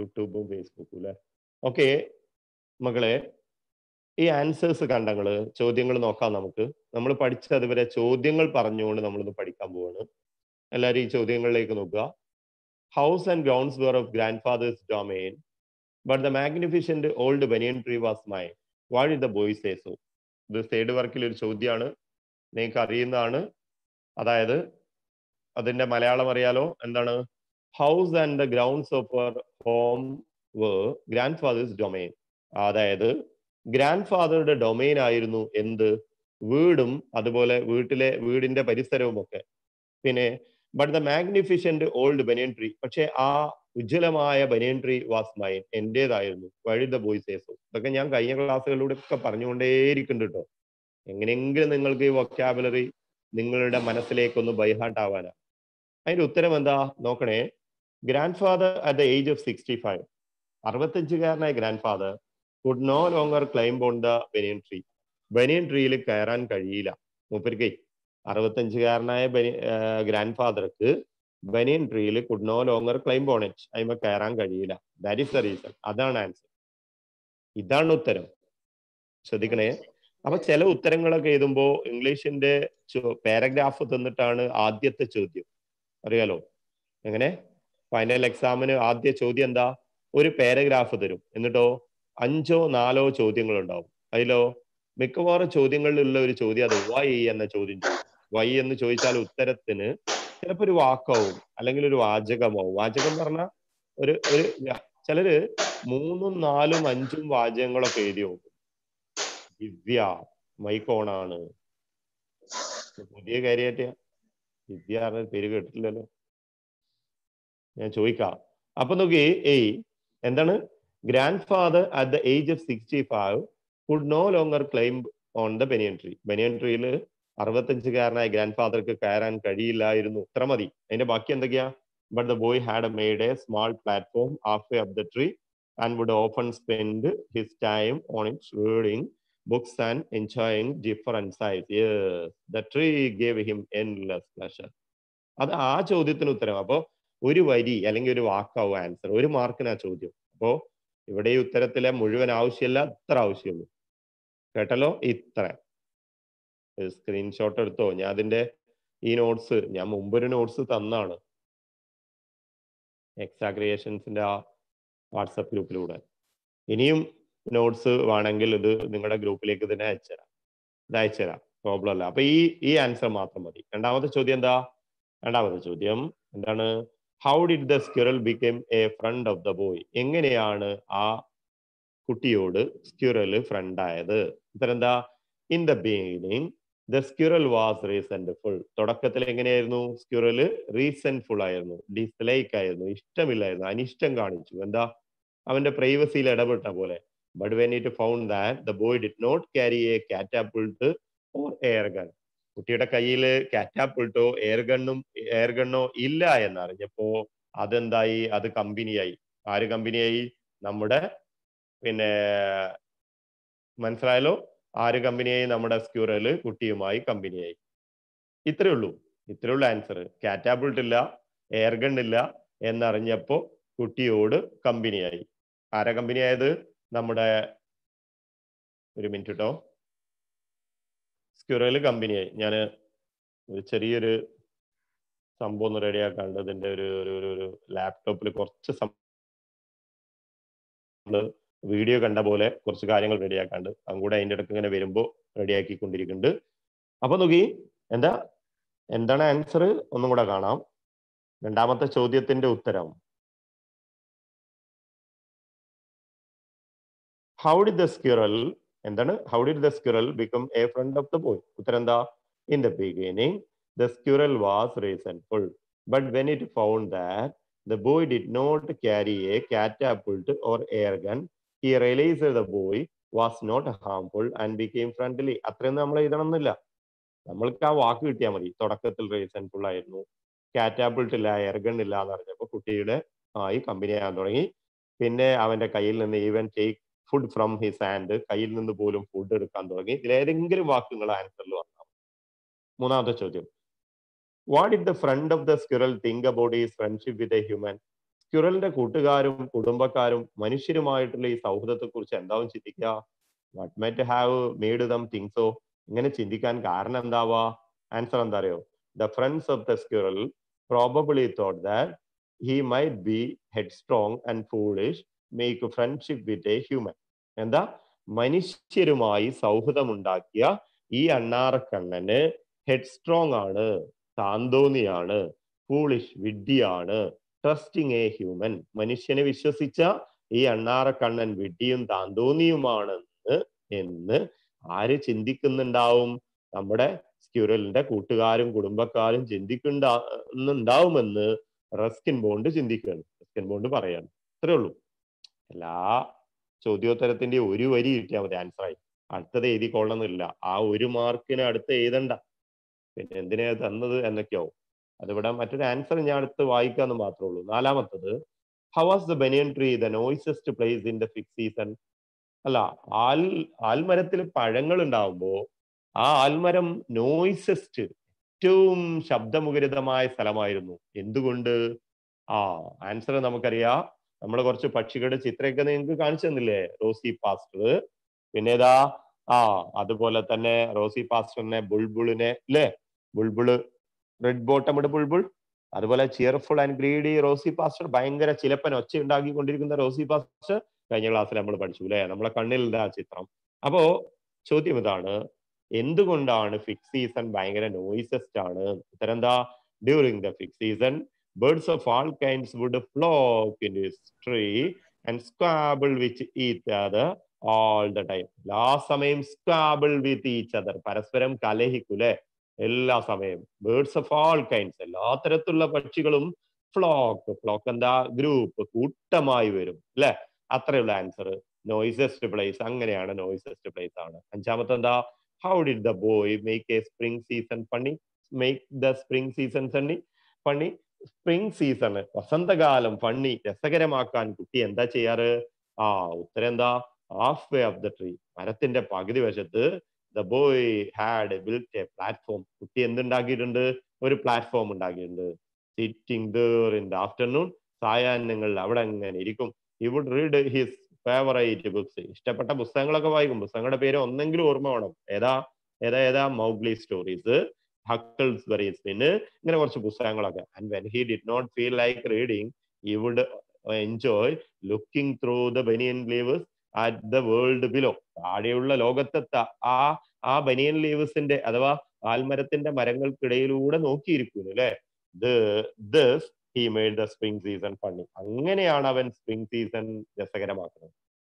യൂട്യൂബും ഫേസ്ബുക്കും അല്ലേ? ഓക്കെ മകളെ, ഈ ആൻസേഴ്സ് കണ്ടങ്ങള് ചോദ്യങ്ങൾ നോക്കാം നമുക്ക്. നമ്മൾ പഠിച്ചത് വരെ ചോദ്യങ്ങൾ പറഞ്ഞുകൊണ്ട് നമ്മളിന്ന് പഠിക്കാൻ പോവാണ്. എല്ലാവരും ഈ ചോദ്യങ്ങളിലേക്ക് നോക്കുക. House and grounds were of grandfather's domain, but the magnificent old banyan tree was mine. Why did the boy say so? ഇത് സൈഡ് വർക്കിൽ ഒരു ചോദ്യമാണ്, നിങ്ങൾക്ക് അറിയുന്നതാണ്. അതായത് അതിന്റെ മലയാളം അറിയാലോ, എന്താണ്? House and the grounds of our home were grandfather's domain. അതായത് ഗ്രാൻഡ് ഫാദറുടെ ഡൊമൈൻ ആയിരുന്നു എന്ത്? വീടും അതുപോലെ വീടിന്റെ പരിസരവും ഒക്കെ. പിന്നെ but the magnificent old banyan tree, പക്ഷെ ആ ഉജ്ജ്വലമായ ബനിയൻ ട്രീ വാസ് മൈൻ, എന്റേതായിരുന്നു. വഴി ദ ബോയ്സ് സേ സോ. ഇതൊക്കെ ഞാൻ കഴിഞ്ഞ ക്ലാസ്സുകളിലൂടെ ഒക്കെ പറഞ്ഞുകൊണ്ടേയിരിക്കുന്നുണ്ട് കേട്ടോ. എങ്ങനെയെങ്കിലും നിങ്ങൾക്ക് ഈ വൊക്കാബുലറി നിങ്ങളുടെ മനസ്സിലേക്കൊന്ന് ബൈഹാർട്ട് ആവാനാ. അതിന്റെ ഉത്തരം എന്താ നോക്കണേ. Grandfather at the age of 65, 65കാരനായ grandfather could no longer climb on the banyan tree. Banyan ട്രീയിൽ കയറാൻ കഴിയില്ല മൂപ്പർക്ക്. 65കാരനായ ഗ്രാൻഡ് ഫാദർക്ക് ബനിയൻ ട്രീയിൽ could no longer climb on it, അതിമ കയറാൻ കഴിയില്ല. That is the reason. അതാണ് ആൻസർ. ഇതാണ് ഉത്തരം. ശ്രദ്ധിക്കണേ. അപ്പൊ ചില ഉത്തരങ്ങളൊക്കെ എഴുതുമ്പോ ഇംഗ്ലീഷിന്റെ പാരഗ്രാഫ് തന്നിട്ടാണ് ആദ്യത്തെ ചോദ്യം. അറിയാലോ എങ്ങനെ? ഫൈനൽ എക്സാമിന് ആദ്യ ചോദ്യം എന്താ? ഒരു പാരഗ്രാഫ് തരും, എന്നിട്ടോ 5ഓ 4ഓ ചോദ്യങ്ങൾ ഉണ്ടാവും. അതിലോ മിക്കവാറും ചോദ്യങ്ങളിലുള്ള ഒരു ചോദ്യം അത് വൈ എന്ന ചോദ്യം ചോദിക്കും. വൈ എന്ന് ചോദിച്ചാൽ ഉത്തരത്തിന് ചിലപ്പോൾ ഒരു വാക്കാവും അല്ലെങ്കിൽ ഒരു വാചകമാവും. വാചകം എന്ന് പറഞ്ഞാൽ ഒരു ചിലര് 3ഉം 4ഉം 5ഉം വാചകങ്ങളൊക്കെ എഴുതി നോക്കും. ദിവ്യ മൈക്കോണാണ്. പുതിയ കാര്യമായിട്ട് ദിവ്യ പറഞ്ഞ പേര് കേട്ടിട്ടില്ലല്ലോ, ഞാൻ ചോദിക്കാം. അപ്പൊ നോക്കി, എന്താണ്? Grandfather at the age of 65 could no longer climb on the banyan tree. Banyan ട്രീയിൽ 65കാരനായ ഗ്രാൻഡ് ഫാദർക്ക് കയറാൻ കഴിയില്ലായിരുന്നു. ഇത്ര മതി. അതിന്റെ ബാക്കി എന്തൊക്കെയാ? But the boy had made a small platform half way up the tree and would often spend his time on it reading books and enjoying different സൈസ്. The tree gave him endless pleasure. അത് ആ ചോദ്യത്തിന് ഉത്തരം. അപ്പോ ഒരു വരി അല്ലെങ്കിൽ ഒരു വാക്കാവും ആൻസർ. 1 മാർക്കിന് ആ ചോദ്യം. അപ്പോ ഇവിടെ ഈ ഉത്തരത്തിലെ മുഴുവൻ ആവശ്യമില്ല, ഇത്ര ആവശ്യമുള്ളൂ. കേട്ടല്ലോ? ഇത്ര. സ്ക്രീൻഷോട്ട് എടുത്തോ. ഞാൻ അതിന്റെ ഈ നോട്ട്സ് ഞാൻ മുമ്പൊരു നോട്ട്സ് തന്നാണ് എക്സാ ക്രിയേഷൻസിന്റെ ആ വാട്സപ്പ് ഗ്രൂപ്പിലൂടെ. ഇനിയും നോട്ട്സ് വേണമെങ്കിൽ ഇത് നിങ്ങളുടെ ഗ്രൂപ്പിലേക്ക് തന്നെ അയച്ചുതരാം. ഇത് അയച്ചുതരാം, പ്രോബ്ലം അല്ല. അപ്പൊ ഈ ആൻസർ മാത്രം മതി. രണ്ടാമത്തെ ചോദ്യം എന്താ? രണ്ടാമത്തെ ചോദ്യം എന്താണ്? How did the squirrel become a friend of the boy? എങ്ങനെയാണ് ആ കുട്ടിയോട് സ്ക്വിറൽ ഫ്രണ്ട് ആയത്? ഉത്തരം എന്താ? In the beginning the squirrel was resentful. തുടക്കത്തിൽ എങ്ങനെയായിരുന്നു? സ്ക്വിറൽ റീസെന്റ്ഫുൾ ആയിരുന്നു, ഡിസ്ലൈക്ക് ആയിരുന്നു, ഇഷ്ടമില്ലായിരുന്നു, അനിഷ്ടം കാണിച്ചു. എന്താ? അവന്റെ പ്രൈവസിയിൽ ഇടപെട്ട പോലെ. But when it found that the boy did not carry a catapult or air gun. കുട്ടിയുടെ കയ്യിൽ കാറ്റാപ്പിൾട്ടോ എയർ ഗണ്ണോ ഇല്ല എന്നറിഞ്ഞപ്പോ അതെന്തായി? അത് കമ്പനിയായി. ആര് കമ്പനിയായി? നമ്മുടെ പിന്നെ മനസ്സിലായല്ലോ ആര് കമ്പനിയായി? നമ്മുടെ സ്ക്യൂറൽ കുട്ടിയുമായി കമ്പനിയായി. ഇത്രേ ഉള്ളൂ ആൻസർ. കാറ്റാപ്പിൾട്ട് ഇല്ല, എയർ ഗൺ ഇല്ല എന്നറിഞ്ഞപ്പോ കുട്ടിയോട് കമ്പനിയായി. ആരാ കമ്പനിയായത്? നമ്മുടെ ഒരു മിനിറ്റ് കേട്ടോ, സ്ക്യൂറൽ കമ്പനിയായി. ഞാൻ ഒരു ചെറിയൊരു സംഭവം ഒന്ന് റെഡിയാക്കാണ്ട് ഇതിന്റെ ഒരു ലാപ്ടോപ്പിൽ കുറച്ച് വീഡിയോ കണ്ട പോലെ കുറച്ച് കാര്യങ്ങൾ റെഡിയാക്കാണ്ട് അതും കൂടെ അതിന്റെ ഇടയ്ക്ക് ഇങ്ങനെ വരുമ്പോൾ റെഡിയാക്കിക്കൊണ്ടിരിക്കുന്നുണ്ട്. അപ്പൊ നോക്കി, എന്താണ് ആൻസർ? ഒന്നും കൂടെ കാണാം. രണ്ടാമത്തെ ചോദ്യത്തിന്റെ ഉത്തരം how did the squirrel become a friend of the boy? ഉത്തരം എന്താ? In the beginning the squirrel was resentful, but when it found that the boy did not carry a catapult or air gun, he realized the boy was not harmful and became friendly. അത്രയൊന്നും നമ്മൾ എഴുതണമെന്നില്ല, നമ്മൾക്ക് ആ വാക്ക് കിട്ടിയാൽ മതി. തുടക്കത്തിൽ റീസൺഫുൾ ആയിരുന്നു, കാറ്റാപ്പിൾട്ട് ഇല്ല, air gun ഇല്ല എന്ന് പറഞ്ഞപ്പോൾ കുട്ടിയുടെ ആയി കമ്പനി ആകാൻ തുടങ്ങി. പിന്നെ അവന്റെ കയ്യിൽ നിന്ന് even take food from his hand, കയ്യിൽ നിന്ന് പോലും ഫുഡ് എടുക്കാൻ തുടങ്ങി. ഇതിലേതെങ്കിലും വാക്കുകൾ ആൻസറിൽ വന്നാൽ. മൂന്നാമത്തെ ചോദ്യം, what did the friend of the squirrel think about his friendship with a human? സ്ക്വിറലിന്റെ കൂട്ടുകാരും കുടുംബക്കാരും മനുഷ്യരുമായിട്ടുള്ള ഈ സൗഹൃദത്തെ കുറിച്ച് എന്താവും ചിന്തിക്കുക? What might have made them think so? ഇങ്ങനെ ചിന്തിക്കാൻ കാരണം എന്താവാ? ആൻസർ എന്താ അറിയോ? The friends of the squirrel probably thought that he might be headstrong and foolish, make friendship with a human. എന്താ? മനുഷ്യരുമായി സൗഹൃദമുണ്ടാക്കിയ ഈ അണ്ണാറക്കണ്ണന് ഹെഡ് സ്ട്രോങ് ആണ്, താന്തോന്നിയാണ്, ഫൂളിഷ് വിഡ്ഢിയാണ്, ട്രസ്റ്റിംഗ് എ ഹ്യൂമൻ, മനുഷ്യനെ വിശ്വസിച്ച ഈ അണ്ണാറക്കണ്ണൻ വിഡ്ഢിയും താന്തോന്നിയുമാണെന്ന് എന്ന് ആര് ചിന്തിക്കുന്നുണ്ടാവും? നമ്മുടെ സ്ക്വിറലിന്റെ കൂട്ടുകാരും കുടുംബക്കാരും ചിന്തിക്കുന്നുണ്ടാവുമെന്ന് റസ്കിൻ ബോണ്ട് ചിന്തിക്കുകയാണ്. റസ്കിൻ ബോണ്ട് പറയാണ്. അത്രേ ഉള്ളൂ. എല്ലാ ചോദ്യോത്തരത്തിന്റെ ഒരു വരി കിട്ടിയാൽ മതി ആൻസറായി. അടുത്തത് എഴുതിക്കൊള്ളണമെന്നില്ല. ആ ഒരു മാർക്കിന് അടുത്ത് എഴുതണ്ട. പിന്നെ എന്തിനാ തന്നത് എന്നൊക്കെയാവും. അതിവിടെ മറ്റൊരു ആൻസർ ഞാൻ അടുത്ത് വായിക്കാന്ന് മാത്രമേ ഉള്ളൂ. നാലാമത്തത്, how was the banyan tree the noisiest place in the figs season? അല്ല, ആൽമരത്തിൽ പഴങ്ങൾ ഉണ്ടാവുമ്പോ ആ ആൽമരം നോയ്സസ്റ്റ്, ഏറ്റവും ശബ്ദമുഖരിതമായ സ്ഥലമായിരുന്നു. എന്തുകൊണ്ട്? ആ ആൻസർ നമുക്കറിയാം. നമ്മൾ കുറച്ച് പക്ഷികളുടെ ചിത്രമൊക്കെ നിങ്ങൾക്ക് കാണിച്ചു തന്നില്ലേ? റോസി പാസ്റ്റർ, പിന്നെ ഏതാ, അതുപോലെ തന്നെ റോസി പാസ്റ്ററിനെ ബുൾബുളിനെ അല്ലേ, ബുൾബുള്, റെഡ് ബോട്ടംഡ് ബുൾബുൾ, അതുപോലെ cheerful and greedy rosy pastor, ഭയങ്കര ചിലപ്പൻ ഒച്ച ഉണ്ടാക്കിക്കൊണ്ടിരിക്കുന്ന റോസി പാസ്റ്റർ കഴിഞ്ഞ ക്ലാസ്സിൽ നമ്മൾ പഠിച്ചു അല്ലെ? നമ്മളെ കണ്ണിൽ ആ ചിത്രം. അപ്പോ ചോദ്യം ഇതാണ്, എന്തുകൊണ്ടാണ് ഫിക്സ് സീസൺ ഭയങ്കര നോയിസസ്റ്റ് ആണ്? ഉത്തരം എന്താ? During the figs season birds of all kinds would flock into his tree and squabble with each other all the time. എല്ലാ സമയം squabble with each other, പരസ്പരം കലഹിക്കൂലെ എല്ലാ സമയം. ബേർഡ്സ് ഓഫ് ഓൾ കൈൻഡ്സ്, എല്ലാ തരത്തിലുള്ള പക്ഷികളും ഫ്ലോക്ക് എന്താ? ഗ്രൂപ്പ്, കൂട്ടമായി വരും അല്ലെ? അത്രയുള്ള ആൻസർ. നോയ്സസ്റ്റ് പ്ലേസ്, അങ്ങനെയാണ്, നോയ്സസ്റ്റ് പ്ലേസ് ആണ്. അഞ്ചാമത്തെ എന്താ? How did the boy make a spring season funny? Make the spring season funny. Spring season, വസന്തകാലം ഫണ്ണി, രസകരമാക്കാൻ കുട്ടി എന്താ ചെയ്യാറ്? ഉത്തരം എന്താ? Half way of the tree, മരത്തിന്റെ പകുതി വശത്ത് the boy had built a platform, കുട്ടി എന്തുണ്ടാക്കിയിട്ടുണ്ട്? ഒരു പ്ലാറ്റ്ഫോം ഉണ്ടാക്കിയിട്ടുണ്ട്. Sitting there in the afternoon, സായാഹ്നങ്ങളിൽ അവിടെ അങ്ങനെ ഇരിക്കും. He would read his favourite books, ഇഷ്ടപ്പെട്ട പുസ്തകങ്ങളൊക്കെ വായിക്കും. പുസ്തകങ്ങളുടെ പേര് ഒന്നെങ്കിലും ഓർമ്മ വേണം. ഏതാ? മൗഗ്ലി സ്റ്റോറീസ്, ഹക്കിൾസ് ബെറീസ്, പിന്നെ ഇങ്ങനെ കുറച്ച് പുസ്തകങ്ങളൊക്കെ. And when he did not feel like reading, he would enjoy looking through the banyan leaves at the world below, താഴെയുള്ള ലോകത്തെ ആ ബനിയൻ ലീവ്സിന്റെ അഥവാ ആൽമരത്തിന്റെ മരങ്ങൾക്കിടയിലൂടെ നോക്കിയിരിക്കുന്നു അല്ലെ? This he made the spring season funny. അങ്ങനെയാണ് അവൻ സ്പ്രിംഗ് സീസൺ രസകരമാക്കുന്നത്.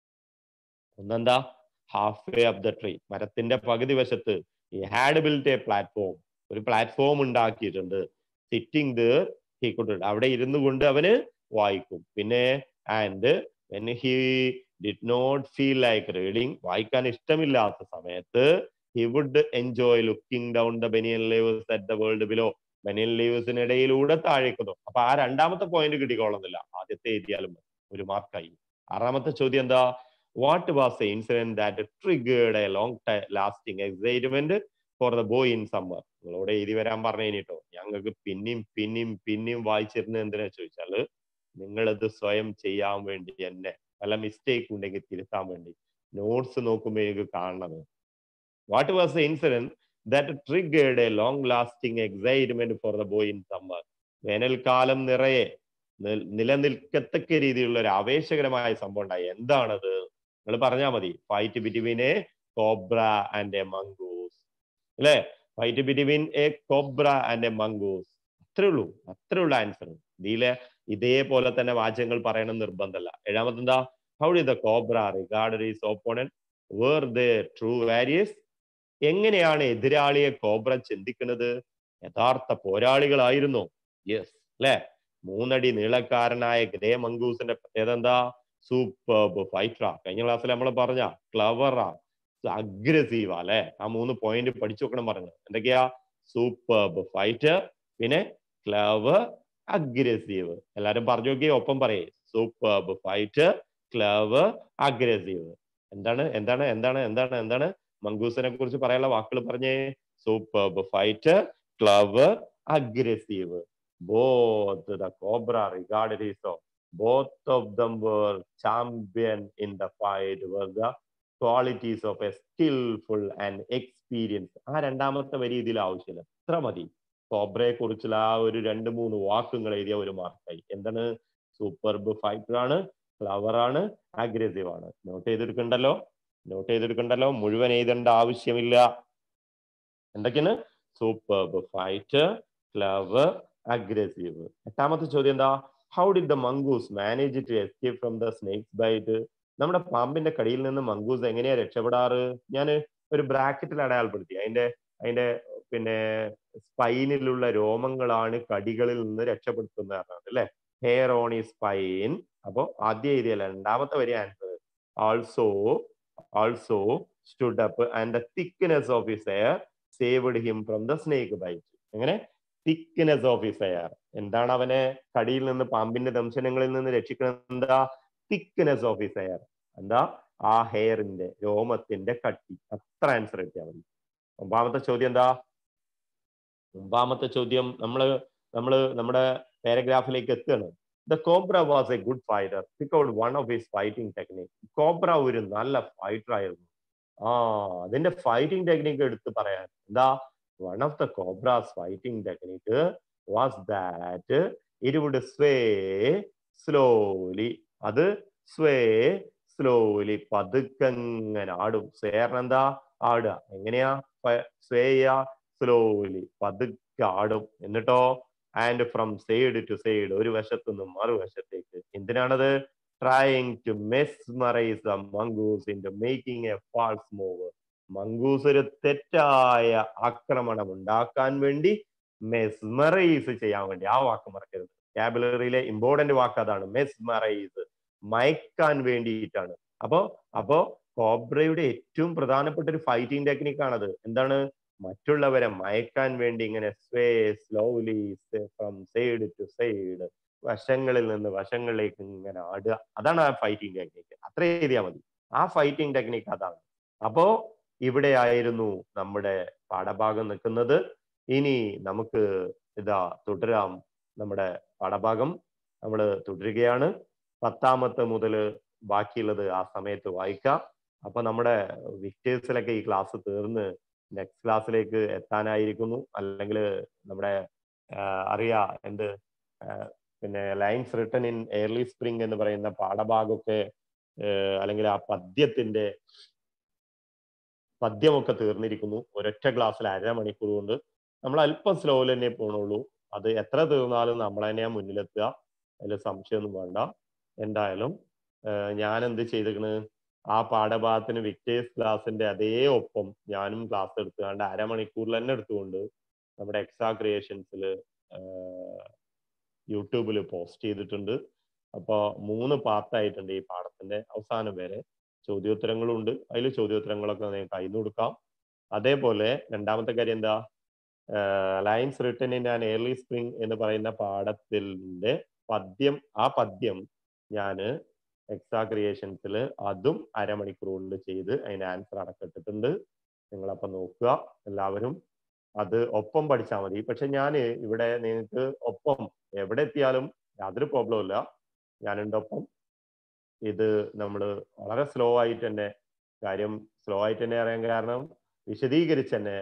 ഒന്നെന്താ? Half way of the tree, മരത്തിന്റെ പകുതി വശത്ത് he had built a platform, ഒരു പ്ലാറ്റ്ഫോം ഉണ്ടാക്കിയിട്ടുണ്ട്. സിറ്റിംഗ് ദർ ഹി കുഡ്, അവിടെ ഇരുന്നു കൊണ്ട് അവന് വായിക്കും. പിന്നെ and when he did not feel like reading, വായിക്കാൻ ഇഷ്ടമില്ലാത്ത സമയത്ത് he would enjoy looking down the banyan leaves at the world below, banyan ലീവ്സിനിടയിലൂടെ താഴേക്കുന്നു. അപ്പൊ ആ രണ്ടാമത്തെ പോയിന്റ് കിട്ടിക്കോളുന്നില്ല, ആദ്യത്തെ എഴുതിയാലും ഒരു മാർക്കായി. ആറാമത്തെ ചോദ്യം എന്താ? What was the incident that triggered a long lasting excitement for the boy in summer? നിങ്ങളോട് എഴുതി വരാൻ പറഞ്ഞു കഴിഞ്ഞിട്ടോ, ഞങ്ങൾക്ക് പിന്നെയും വായിച്ചിരുന്നത് എന്തിനാ ചോദിച്ചാല്, നിങ്ങളിത് സ്വയം ചെയ്യാൻ വേണ്ടി, എന്നെ വല്ല മിസ്റ്റേക്ക് ഉണ്ടെങ്കിൽ തിരുത്താൻ വേണ്ടി. നോട്ട്സ് നോക്കുമ്പോൾ എനിക്ക് കാണണത്. What was the incident that triggered a long lasting excitement for the boy in summer? വേനൽക്കാലം നിറയെ നിലനിൽക്കത്തക്ക രീതിയിലുള്ള ഒരു ആവേശകരമായ സംഭവം ഉണ്ടായി. എന്താണത്? നിങ്ങൾ പറഞ്ഞാൽ മതി. Fight between a cobra and a mongoose അല്ലെ? Fight between a cobra and a mongoose. അത്രേ ഉള്ളൂ ആൻസർ. ഇതിലെ ഇതേപോലെ തന്നെ വാചകങ്ങൾ പറയണം നിർബന്ധമല്ല. ഏഴാമത്തെ എന്താ? How did the cobra regard his opponent? Were they true warriors? എങ്ങനെയാണ് എതിരാളിയെ കോബ്ര ചിന്തിക്കുന്നത്? യഥാർത്ഥ പോരാളികളായിരുന്നു. യെസ് അല്ലെ? 3 അടി നീളക്കാരനായ ഗ്രേ മംഗൂസിന്റെ പ്രത്യേകത എന്താ? സൂപ്പർബ് ഫൈറ്ററാ. കഴിഞ്ഞ ക്ലാസ്സിൽ നമ്മൾ പറഞ്ഞ ക്ലവറാ, അഗ്രസീവ അല്ലെ? ആ 3 പോയിന്റ് പഠിച്ചു വെക്കണം പറഞ്ഞു. എന്തൊക്കെയാ? സൂപ്പർബ് ഫൈറ്റർ, പിന്നെ ക്ലവർ, അഗ്രസീവ്. എല്ലാരും പറഞ്ഞു നോക്കിയേ, ഒപ്പം പറയേ. Superb fighter, clever, aggressive. എന്താണ് മംഗൂസിനെ കുറിച്ച് പറയാനുള്ള വാക്കുകൾ പറഞ്ഞേ? Superb fighter, clever, aggressive. Both the cobra regarded his Both of them were champion in the fight were the qualities of a skillful and experienced. ആ രണ്ടാമത്തെ വരി ഇതിൽ ആവശ്യമില്ല, എത്ര മതി. കോബ്രയെ കുറിച്ചുള്ള ആ ഒരു 2-3 വാക്കുകൾ എഴുതിയ ഒരു മാർക്കായി. എന്താണ്? സൂപ്പർബ് ഫൈറ്റർ ആണ്, ക്ലവർ ആണ്, അഗ്രസീവ് ആണ്. നോട്ട് ചെയ്തെടുക്കണ്ടല്ലോ, നോട്ട് ചെയ്തെടുക്കണ്ടല്ലോ, മുഴുവൻ എഴുതേണ്ട ആവശ്യമില്ല. എന്തൊക്കെയാണ്? Superb fighter, clever, aggressive. എട്ടാമത്തെ ചോദ്യം എന്താ? How did the mongoose manage to escape from the snake's bite? നമ്മുടെ പാമ്പിന്റെ കടിയിൽ നിന്ന് മംഗൂസ് എങ്ങനെയാ രക്ഷപ്പെടാറ്? ഞാൻ ഒരു ബ്രാക്കറ്റിൽ അടയാളപ്പെടുത്തി. അതിന്റെ പിന്നെ സ്പൈനിലുള്ള രോമങ്ങളാണ് കടികളിൽ നിന്ന് രക്ഷപ്പെടുത്തുന്നത് അല്ലേ? ഹെയർ ഓൺ ഈ സ്പൈൻ. അപ്പോ ആദ്യം എഴുതിയല്ല, രണ്ടാമത്തെ വരി answer. Also stood up and the thickness of his hair saved him from the snake bite. എങ്ങനെ? thickness of his hair. എന്താണ് അവനെ കടിയിൽ നിന്ന്, പാമ്പിന്റെ ദംശനങ്ങളിൽ നിന്ന് രക്ഷിക്കുന്നത്? എന്താ? thickness of his hair. എന്താ? ആ ഹെയറിന്റെ, രോമത്തിന്റെ കട്ടി. അത്ര ആൻസർ കിട്ടിയാൽ മതി. ഒമ്പതാമത്തെ ചോദ്യം എന്താ? ഒമ്പതാമത്തെ ചോദ്യം നമ്മുടെ പാരഗ്രാഫിലേക്ക് എത്തുകയാണ്. The cobra was a good fighter. Pick out one of his fighting technique. Cobra ഒരു നല്ല ഫൈറ്റർ ആയിരുന്നു. അതിന്റെ ഫൈറ്റിംഗ് ടെക്നിക്ക് എടുത്ത് പറയാൻ എന്താ? One of the cobra's fighting technique was that it would sway slowly. അത് sway slowly, പതുക്കങ്ങനെ ആടും. സ്വയം എന്താ? ആടുക. എങ്ങനെയാ sway ചെയ്യാ? സ്ലോലി, പതുക്കെ ആടും. എന്നിട്ടോ and from side to side, ഒരു വശത്തു നിന്നും മറുവശത്തേക്ക്. എന്തിനാണത്? Trying to mesmerise the mongoose into making a false move. Mongoose ഒരു തെറ്റായ ആക്രമണം ഉണ്ടാക്കാൻ വേണ്ടി, മെസ്മറൈസ് ചെയ്യാൻ വേണ്ടി. ആ വാക്ക് മറക്കരുത്. വൊക്കാബുലറിയിലെ ഇമ്പോർട്ടന്റ് വാക്ക് അതാണ്, മെസ്മറൈസ്. മയക്കാൻ വേണ്ടിയിട്ടാണ്. അപ്പോ കോബ്രയുടെ ഏറ്റവും പ്രധാനപ്പെട്ട ഒരു ഫൈറ്റിംഗ് ടെക്നിക്കാണത്. എന്താണ്? മറ്റുള്ളവരെ മയക്കാൻ വേണ്ടി ഇങ്ങനെ sway slowly from side to side, വശങ്ങളിൽ നിന്ന് വശങ്ങളിലേക്ക് ഇങ്ങനെ ആടുക. അതാണ് ആ ഫൈറ്റിംഗ് ടെക്നിക്ക്. അത്ര എഴുതിയാൽ മതി. ആ ഫൈറ്റിംഗ് ടെക്നിക്ക് അതാണ്. അപ്പോ ഇവിടെ ആയിരുന്നു നമ്മുടെ പാഠഭാഗം നിൽക്കുന്നത്. ഇനി നമുക്ക് ഇതാ തുടരാം. നമ്മുടെ പാഠഭാഗം നമ്മൾ തുടരുകയാണ്. 10ാമത്തെ മുതൽ ബാക്കിയുള്ളത് ആ സമയത്ത് വായിക്കാം. അപ്പൊ നമ്മുടെ വിക്ടേഴ്സിലൊക്കെ ഈ ക്ലാസ് തീർന്ന് നെക്സ്റ്റ് ക്ലാസ്സിലേക്ക് എത്താനായിരിക്കുന്നു. അല്ലെങ്കിൽ നമ്മുടെ അറിയാ എന്ത് പിന്നെ lines written in early spring എന്ന് പറയുന്ന പാഠഭാഗമൊക്കെ അല്ലെങ്കിൽ ആ പദ്യമൊക്കെ തീർന്നിരിക്കുന്നു. ഒരൊറ്റ ക്ലാസ്സിൽ 1/2 മണിക്കൂർ കൊണ്ട്. നമ്മൾ അല്പം സ്ലോയിൽ തന്നെ പോണുള്ളൂ. അത് എത്ര തീർന്നാലും നമ്മൾ തന്നെയാ മുന്നിലെത്തുക, അതിൽ സംശയമൊന്നും വേണ്ട. എന്തായാലും ഞാൻ എന്ത് ചെയ്തിരിക്കണ്, ആ പാഠഭാഗത്തിന് വിക്ടേഴ്സ് ക്ലാസിന്റെ അതേ ഒപ്പം ഞാനും ക്ലാസ് എടുത്തുകൊണ്ട് 1/2 മണിക്കൂറിൽ തന്നെ എടുത്തുകൊണ്ട് നമ്മുടെ എക്സാ ക്രിയേഷൻസിൽ യൂട്യൂബിൽ പോസ്റ്റ് ചെയ്തിട്ടുണ്ട്. അപ്പോൾ 3 പാർട്ടായിട്ടുണ്ട് ഈ പാഠത്തിന്റെ അവസാനം വരെ. ചോദ്യോത്തരങ്ങളും ഉണ്ട്. അതിൽ ചോദ്യോത്തരങ്ങളൊക്കെ നിങ്ങൾക്ക് അയന്നു കൊടുക്കാം. അതേപോലെ രണ്ടാമത്തെ കാര്യം എന്താ? Lines written in an early spring എന്ന് പറയുന്ന പാഠത്തിന്റെ പദ്യം ഞാൻ എക്സാ ക്രിയേഷൻസിൽ അതും 1/2 മണിക്കൂർ കൊണ്ട് ചെയ്ത് അതിന് ആൻസർ അടക്കിട്ടിട്ടുണ്ട്. നിങ്ങളപ്പം നോക്കുക എല്ലാവരും. അത് ഒപ്പം പഠിച്ചാൽ മതി. പക്ഷെ ഞാൻ ഇവിടെ നിങ്ങൾക്ക് ഒപ്പം എവിടെ എത്തിയാലും യാതൊരു പ്രോബ്ലം ഇല്ല, ഞാനുണ്ട് ഒപ്പം. ഇത് നമ്മൾ വളരെ സ്ലോ ആയിട്ട് തന്നെ അറിയാൻ കാരണം വിശദീകരിച്ച് തന്നെ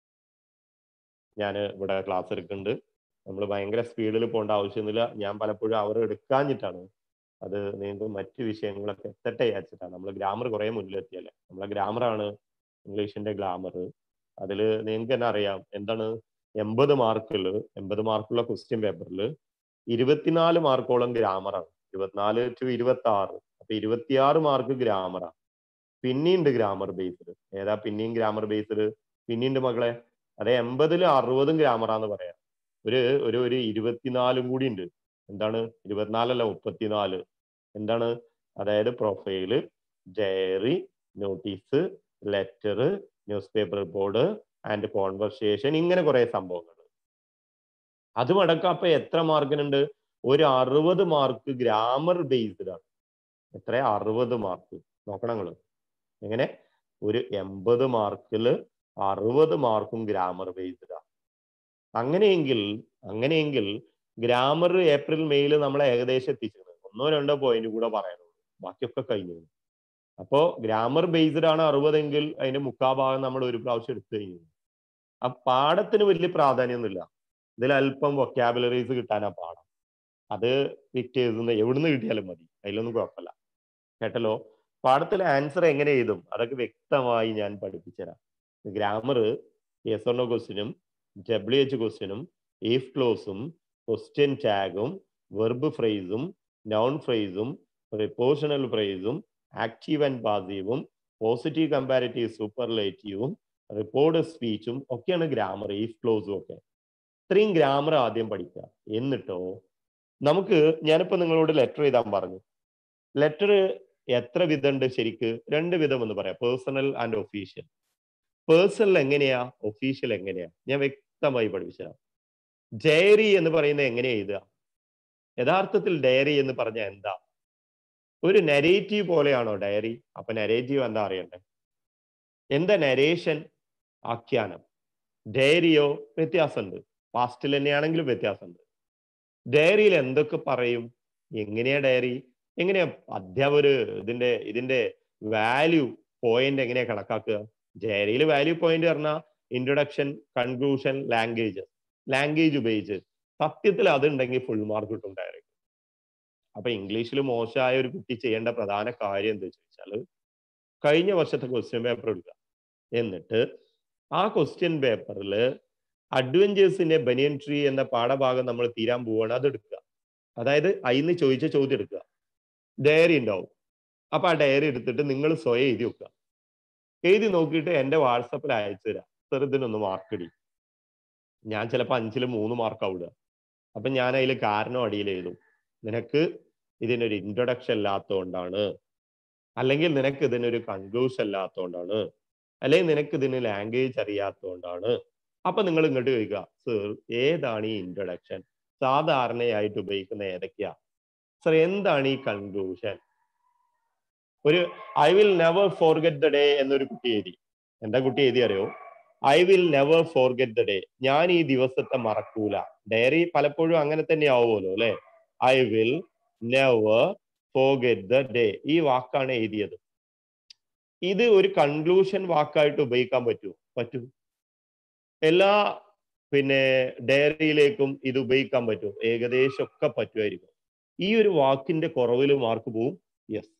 ഞാൻ ഇവിടെ ക്ലാസ് എടുക്കുന്നുണ്ട്. നമ്മൾ ഭയങ്കര സ്പീഡിൽ പോകേണ്ട ആവശ്യമൊന്നുമില്ല. ഞാൻ പലപ്പോഴും അവർ എടുക്കാഞ്ഞിട്ടാണ്. അത് നിങ്ങൾക്ക് മറ്റു വിഷയങ്ങളൊക്കെ എത്തട്ടെ വിചാരിച്ചിട്ടാണ്. നമ്മൾ ഗ്രാമർ കുറെ മുന്നിലെത്തിയല്ലേ. നമ്മളെ ഗ്രാമറാണ് ഇംഗ്ലീഷിന്റെ ഗ്രാമർ. അതിൽ നിങ്ങൾക്ക് തന്നെ അറിയാം എന്താണ്, 80 മാർക്കുള്ള ക്വസ്റ്റ്യൻ പേപ്പറിൽ 24 മാർക്കോളം ഗ്രാമറാണ്. 24 to 26. അപ്പൊ 26 മാർക്ക് ഗ്രാമറാണ്. പിന്നെയുണ്ട് ഗ്രാമർ ബേസ്ഡ്. ഏതാ പിന്നെയും ഗ്രാമർ ബേസ്ഡ്? പിന്നെയുണ്ട് മക്കളെ, അതെ 80ൽ 60 ഗ്രാമറാന്ന് പറയാം. ഒരു 24 കൂടി ഉണ്ട്. എന്താണ്? 24 അല്ല 34. എന്താണ്? അതായത് profile, diary, notice, letter, newspaper report and conversation, ഇങ്ങനെ കുറെ സംഭവങ്ങൾ. അതും അടക്കം അപ്പൊ എത്ര മാർക്കിനുണ്ട്? ഒരു 60 മാർക്ക് ഗ്രാമർ ബേസ്ഡ് ആണ്. എത്ര? 60 മാർക്ക്. നോക്കണം നിങ്ങൾ. എങ്ങനെ? ഒരു 80 മാർക്കിൽ 60 മാർക്കും ഗ്രാമർ ബേസ്ഡ് ആണ്. അങ്ങനെയെങ്കിൽ ഗ്രാമർ ഏപ്രിൽ മെയ്യിൽ നമ്മളെ ഏകദേശം എത്തിച്ചിരുന്നത്. 1 2 പോയിന്റ് കൂടെ പറയാനുള്ളൂ, ബാക്കിയൊക്കെ കഴിഞ്ഞു. അപ്പോ ഗ്രാമർ ബേസ്ഡ് ആണ് 60 എങ്കിൽ അതിന്റെ 3/4 ഭാഗം നമ്മൾ ഒരു പ്രാവശ്യം എടുത്തു കഴിഞ്ഞു. ആ പാഠത്തിന് വലിയ പ്രാധാന്യമൊന്നുമില്ല. ഇതിൽ അല്പം വൊക്കാബുലറീസ് കിട്ടാനാ പാഠം. അത് വിക്ടേഴ്സ് എവിടുന്ന് കിട്ടിയാലും മതി, അതിലൊന്നും കുഴപ്പമില്ല. കേട്ടല്ലോ. പാഠത്തിലെ ആൻസർ എങ്ങനെ എഴുതും അതൊക്കെ വ്യക്തമായി ഞാൻ പഠിപ്പിച്ചുതരാം. ഗ്രാമർ യെസ് ഓർ നോ ക്വസ്റ്റ്യനും WH ക്വസ്റ്റ്യനും ഇഫ് ക്ലോസും ക്വസ്റ്റ്യൻ ടാഗും വെർബ് ഫ്രേസും നൗൺ ഫ്രേസും പ്രിപ്പോസിഷണൽ ഫ്രേസും ആക്റ്റീവ് ആൻഡ് പാസീവും പോസിറ്റീവ് കമ്പാരിറ്റീവ് സൂപ്പർലേറ്റീവും റിപ്പോർട്ട് സ്പീച്ചും ഒക്കെയാണ് ഗ്രാമർ, ഇഫ് ക്ലോസും ഒക്കെ. ഇത്രയും ഗ്രാമർ ആദ്യം പഠിക്കുക. എന്നിട്ടോ നമുക്ക് ഞാനിപ്പോ നിങ്ങളോട് ലെറ്റർ എഴുതാൻ പറഞ്ഞു. ലെറ്റർ എത്ര വിധമുണ്ട് ശരിക്ക്? 2 വിധം എന്ന് പറയാം, പേഴ്സണൽ ആൻഡ് ഒഫീഷ്യൽ. പേഴ്സണൽ എങ്ങനെയാ, ഒഫീഷ്യൽ എങ്ങനെയാ, ഞാൻ വ്യക്തമായി പഠിപ്പിച്ചുതരാം. ഡയറി എന്ന് പറയുന്നത് എങ്ങനെയാ എഴുതുക? യഥാർത്ഥത്തിൽ ഡയറി എന്ന് പറഞ്ഞാൽ എന്താ? ഒരു നരേറ്റീവ് പോലെയാണോ ഡയറി? അപ്പൊ നരേറ്റീവ് എന്താ അറിയണ്ടേ? എന്താ നരേഷൻ? ആഖ്യാനം. ഡയറിയോ വ്യത്യാസമുണ്ട്, പാസ്റ്റിൽ തന്നെയാണെങ്കിലും വ്യത്യാസമുണ്ട്. ഡയറിയിൽ എന്തൊക്കെ പറയും? എങ്ങനെയാ ഡയറി? എങ്ങനെയാ അധ്യാപകര് ഇതിന്റെ വാല്യൂ പോയിന്റ് എങ്ങനെയാ കണക്കാക്കുക? ഡയറിയിൽ വാല്യൂ പോയിന്റ് പറഞ്ഞാൽ ഇൻട്രൊഡക്ഷൻ, കൺക്ലൂഷൻ, ലാംഗ്വേജ് ഉപയോഗിച്ച് സത്യത്തിൽ അതുണ്ടെങ്കിൽ ഫുൾ മാർക്ക് കിട്ടും ഡയറി. അപ്പൊ ഇംഗ്ലീഷിൽ മോശമായ ഒരു കുട്ടി ചെയ്യേണ്ട പ്രധാന കാര്യം എന്താ ചോദിച്ചാൽ, കഴിഞ്ഞ വർഷത്തെ ക്വസ്റ്റ്യൻ പേപ്പർ എടുക്കുക. എന്നിട്ട് ആ ക്വസ്റ്റ്യൻ പേപ്പറിൽ അഡ്വഞ്ചേഴ്സിന്റെ ബനിയൻ ട്രീ എന്ന പാഠഭാഗം നമ്മൾ തീരാൻ പോവാണ്, അത് എടുക്കുക. അതായത് അതിന് ചോദിച്ച ചോദ്യം എടുക്കുക. ഡയറി ഉണ്ടാവും. അപ്പൊ ആ ഡയറി എടുത്തിട്ട് നിങ്ങൾ സ്വയം എഴുതി വെക്കുക. എഴുതി നോക്കിയിട്ട് എന്റെ വാട്സപ്പിൽ അയച്ചു തരാം. സർ ഇതിനൊന്ന് മാർക്ക് ഇടി. ഞാൻ ചിലപ്പോൾ 5-ൽ 3 മാർക്ക് ആവിടുക. അപ്പൊ ഞാൻ അതിൽ കാരണം അടിയിൽ എഴുതും, നിനക്ക് ഇതിനൊരു ഇൻട്രൊഡക്ഷൻ ഇല്ലാത്തതുകൊണ്ടാണ്, അല്ലെങ്കിൽ നിനക്ക് ഇതിനൊരു കൺക്ലൂഷൻ ഇല്ലാത്തതുകൊണ്ടാണ്, അല്ലെങ്കിൽ നിനക്ക് ഇതിന് ലാംഗ്വേജ് അറിയാത്തതുകൊണ്ടാണ്. അപ്പൊ നിങ്ങൾ ഇങ്ങോട്ട് ചോദിക്കുക, സർ ഏതാണ് ഈ ഇൻട്രൊഡക്ഷൻ? സാധാരണയായിട്ട് ഉപയോഗിക്കുന്ന ഏതൊക്കെയാ? സർ എന്താണ് ഈ കൺക്ലൂഷൻ? ഒരു I will never forget the day എന്നൊരു കുട്ടി എഴുതി. എന്താ കുട്ടി എഴുതി അറിയോ? I will never forget the day, ഞാൻ ഈ ദിവസത്തെ മറക്കൂല. ഡയറി പലപ്പോഴും അങ്ങനെ തന്നെ ആവുമല്ലോ അല്ലെ? I will never forget the day, ഈ വാക്കാണ് എഴുതിയത്. ഇത് ഒരു കൺക്ലൂഷൻ വാക്കായിട്ട് ഉപയോഗിക്കാൻ പറ്റും. എല്ലാ ഡയറിയിലേക്കും ഇത് ഉപയോഗിക്കാൻ പറ്റും, ഏകദേശം ഒക്കെ പറ്റുമായിരിക്കും. ഈ ഒരു വാക്കിന്റെ കുറവിൽ മാർക്ക് പോവും. യെസ്.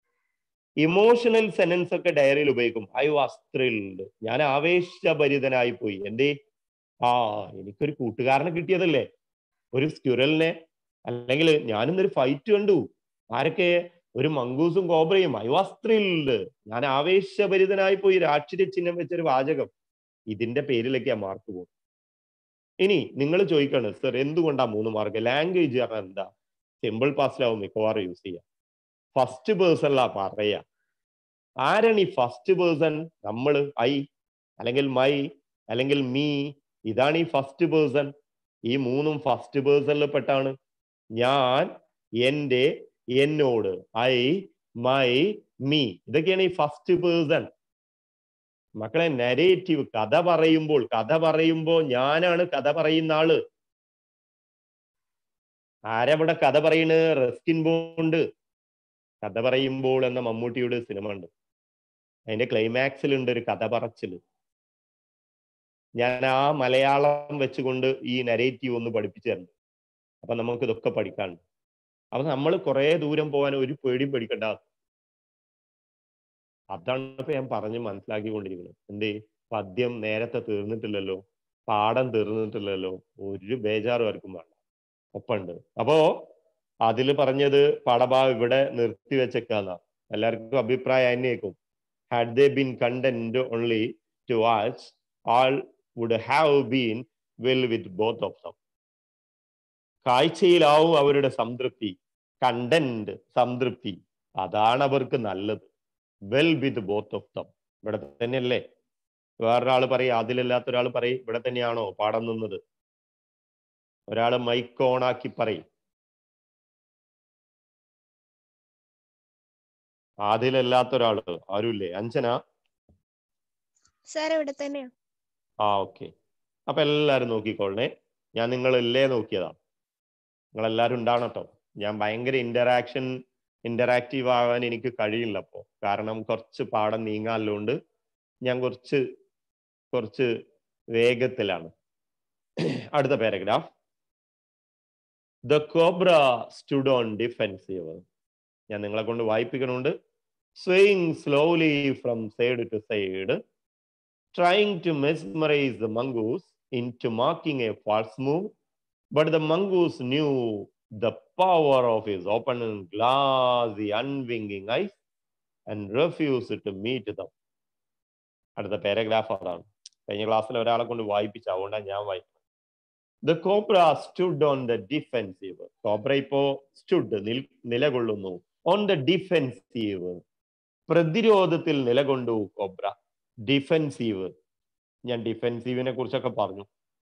ഇമോഷണൽ സെന്റൻസ് ഒക്കെ ഡയറിയിൽ ഉപയോഗിക്കും. ഐ വാസ് ത്രിൽഡ്, ഞാൻ ആവേശഭരിതനായി പോയി. എന്തേ? എനിക്കൊരു കൂട്ടുകാരനെ കിട്ടിയതല്ലേ, ഒരു സ്ക്യുറലിനെ. അല്ലെങ്കിൽ ഞാനിന്നൊരു ഫൈറ്റ് കണ്ടു. ആരൊക്കെ? ഒരു മങ്കൂസും കോബ്രയും. ഐ വാസ് ത്രിൽഡ്, ഞാൻ ആവേശഭരിതനായി പോയി. രാഷ്ട്രീയ ചിഹ്നം വെച്ചൊരു വാചകം. ഇതിന്റെ പേരിലേക്ക് ആ മാർക്ക് പോകും. ഇനി നിങ്ങൾ ചോദിക്കാണ്, സർ എന്തുകൊണ്ടാ 3 മാർക്ക്? ലാംഗ്വേജ് പറഞ്ഞാൽ എന്താ? സിമ്പിൾ പാസ്റ്റിലാവും മിക്കവാറും യൂസ് ചെയ്യുക. ഫസ്റ്റ് പേഴ്സണിലാ പറയാ. ആരാണ് ഈ ഫസ്റ്റ് പേഴ്സൺ? നമ്മൾ, ഐ അല്ലെങ്കിൽ മൈ അല്ലെങ്കിൽ മീ, ഇതാണ് ഈ ഫസ്റ്റ് പേഴ്സൺ. ഈ 3ഉം ഫസ്റ്റ് പേഴ്സണിൽ പെട്ടാണ്. ഞാൻ, എന്റെ, എന്നോട്. ഐ, മൈ, മീ, ഇതൊക്കെയാണ് ഈ ഫസ്റ്റ് പേഴ്സൺ. മക്കളെ, നരേറ്റീവ്, കഥ പറയുമ്പോൾ ഞാനാണ് കഥ പറയുന്ന ആള്. ആരവിടെ കഥ പറയുന്നത്? Ruskin Bond. കഥ പറയുമ്പോൾ എന്ന മമ്മൂട്ടിയുടെ സിനിമ ഉണ്ട്. അതിന്റെ ക്ലൈമാക്സിലുണ്ട് ഒരു കഥ പറച്ചില്. ഞാൻ ആ മലയാളം വെച്ചുകൊണ്ട് ഈ നരേറ്റീവ് ഒന്ന് പഠിപ്പിച്ചു തരുന്നുണ്ട്. അപ്പൊ നമുക്ക് ഇതൊക്കെ പഠിക്കാനുണ്ട്. അപ്പൊ നമ്മൾ കുറെ ദൂരം പോകാൻ ഒരു പേടിയും പേടിക്കണ്ട. അതാണ് ഇപ്പൊ ഞാൻ പറഞ്ഞ് മനസ്സിലാക്കിക്കൊണ്ടിരിക്കുന്നത്. എന്തേ? പദ്യം നേരത്തെ തീർന്നിട്ടില്ലല്ലോ, പാഠം തീർന്നിട്ടില്ലല്ലോ, ഒരു ബേജാറും ആർക്കും വേണ്ട, ഒപ്പമുണ്ട്. അപ്പോ അതിൽ പറഞ്ഞത് പാഠഭാഗം ഇവിടെ നിർത്തി വെച്ചേക്കാന്ന എല്ലാവർക്കും അഭിപ്രായം തന്നെയായിരിക്കും. Had they been content only to watch, all would have been well with both of them. കാഴ്ചയിലാവും അവരുടെ സംതൃപ്തി. കണ്ടന്റ്, സംതൃപ്തി, അതാണ് അവർക്ക് നല്ലത്. Well with both of them. ഇവിടെ തന്നെയല്ലേ? വേറൊരാൾ പറയും, അതിലല്ലാത്ത ഒരാൾ പറയും ഇവിടെ തന്നെയാണോ പാഠം നിന്നത്? ഒരാൾ മൈക്ക് ഓണാക്കി പറയും, അതിലല്ലാത്ത ഒരാള് ആരുമില്ലേ? അഞ്ജന? സാർ ഇവിടെ തന്നെയാ. ഓക്കെ. അപ്പൊ എല്ലാരും നോക്കിക്കോളണേ. ഞാൻ നിങ്ങളല്ലേ നോക്കിയതാ, നിങ്ങളെല്ലാരും ഉണ്ടാവണം കേട്ടോ. ഞാൻ ഭയങ്കര ഇന്ററാക്റ്റീവ് ആവാൻ എനിക്ക് കഴിയില്ല അപ്പോ. കാരണം കുറച്ച് പാഠം നീങ്ങാനുള്ളതുകൊണ്ട് ഞാൻ കുറച്ച് വേഗത്തിലാണ്. അടുത്ത paragraph. The cobra stood on defensive. ഞാൻ നിങ്ങളെ കൊണ്ട് വായിപ്പിക്കണുണ്ട്. swaying slowly from side to side, trying to mesmerize the mongoose into marking a false move, but the mongoose knew the power of his open and glassy, unwinking eyes and refused to meet them. അടുത്ത paragraph അതാണ്. കഴിഞ്ഞ ക്ലാസ്സിൽ ഒരാളെ കൊണ്ട് വായിപ്പിച്ച, അതുകൊണ്ടാണ് ഞാൻ വായിക്കുന്നത്. The cobra stood on the defensive. Cobra ഇപ്പോ സ്റ്റുഡ് നിലകൊള്ളുന്നു. ഓൺ ദ ഡിഫെൻസീവ്, പ്രതിരോധത്തിൽ നിലകൊണ്ടു കോബ്ര. ഡിഫെൻസീവ്, ഞാൻ ഡിഫെൻസീവിനെ കുറിച്ചൊക്കെ പറഞ്ഞു.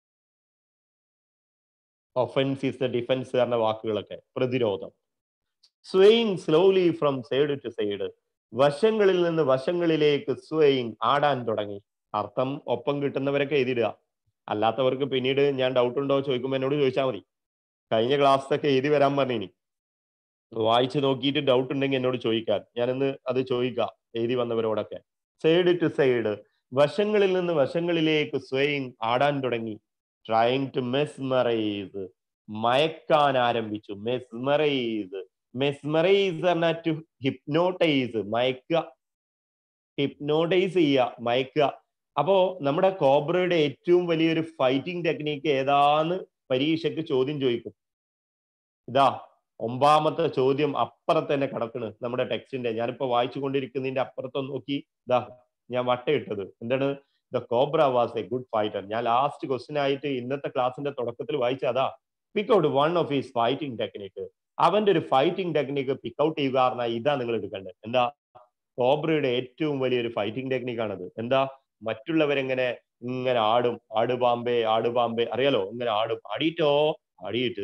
ഒഫൻസ് ഈസ് ദ ഡിഫെൻസ് എന്ന വാക്കുകളൊക്കെ. പ്രതിരോധം. Swaying slowly from side to side, വശങ്ങളിൽ നിന്ന് വശങ്ങളിലേക്ക് സ്വേയിങ്, ആടാൻ തുടങ്ങി. അർത്ഥം ഒപ്പം കിട്ടുന്നവരൊക്കെ എഴുതിടുക. അല്ലാത്തവർക്ക് പിന്നീട് ഞാൻ ഡൗട്ട് ഉണ്ടോ ചോദിക്കുമ്പോൾ എന്നോട് ചോദിച്ചാൽ മതി. കഴിഞ്ഞ ക്ലാസ്സൊക്കെ എഴുതി വരാൻ പറഞ്ഞിനി. വായിച്ചു നോക്കിയിട്ട് ഡൗട്ട് ഉണ്ടെങ്കിൽ എന്നോട് ചോദിക്കാൻ. ഞാനിന്ന് അത് ചോദിക്കാം എഴുതി വന്നവരോടൊക്കെ. സൈഡ് ടു സൈഡ്, വശങ്ങളിൽ നിന്ന് വശങ്ങളിലേക്ക് സ്വേയിങ്, ആടാൻ തുടങ്ങി. ട്രൈങ് ടു മെസ്മറൈസ്, മയക്കാൻ ആരംഭിച്ചു. മെസ്മറൈസ്, മെസ്മറൈസ് പറഞ്ഞാൽ ടു ഹിപ്നോട്ടൈസ്, മയക്കുക. ഹിപ്നോട്ടൈസ് ചെയ്യുക, മയക്കുക. അപ്പോ നമ്മുടെ കോബ്രയുടെ ഏറ്റവും വലിയൊരു ഫൈറ്റിംഗ് ടെക്നീക്ക് ഏതാന്ന് പരീക്ഷയ്ക്ക് ചോദ്യം ചോദിക്കും. ഇതാ 9ാമത്തെ ചോദ്യം അപ്പുറത്ത് തന്നെ കിടക്കണ് നമ്മുടെ ടെക്സ്റ്റിന്റെ. ഞാനിപ്പോ വായിച്ചു കൊണ്ടിരിക്കുന്നതിന്റെ അപ്പുറത്തൊന്ന് നോക്കി. ഇതാ ഞാൻ വട്ടയിട്ടത് എന്താണ്? The cobra was a good fighter. ഞാൻ ലാസ്റ്റ് ക്വസ്റ്റ്യൻ ആയിട്ട് ഇന്നത്തെ ക്ലാസിന്റെ തുടക്കത്തിൽ വായിച്ച അതാ. Pick out one of his fighting technique. അവന്റെ ഒരു ഫൈറ്റിംഗ് ടെക്നിക്ക് പിക്ക് ഔട്ട് ചെയ്യുക പറഞ്ഞാൽ ഇതാ നിങ്ങൾ എടുക്കേണ്ടത്. എന്താ? കോബ്രയുടെ ഏറ്റവും വലിയൊരു ഫൈറ്റിംഗ് ടെക്നിക്കാണത്. എന്താ? മറ്റുള്ളവരെങ്ങനെ ഇങ്ങനെ ആടും, ആടുപാമ്പേ ആടുപാമ്പേ, അറിയാലോ, ഇങ്ങനെ ആടും. ആടിയിട്ട്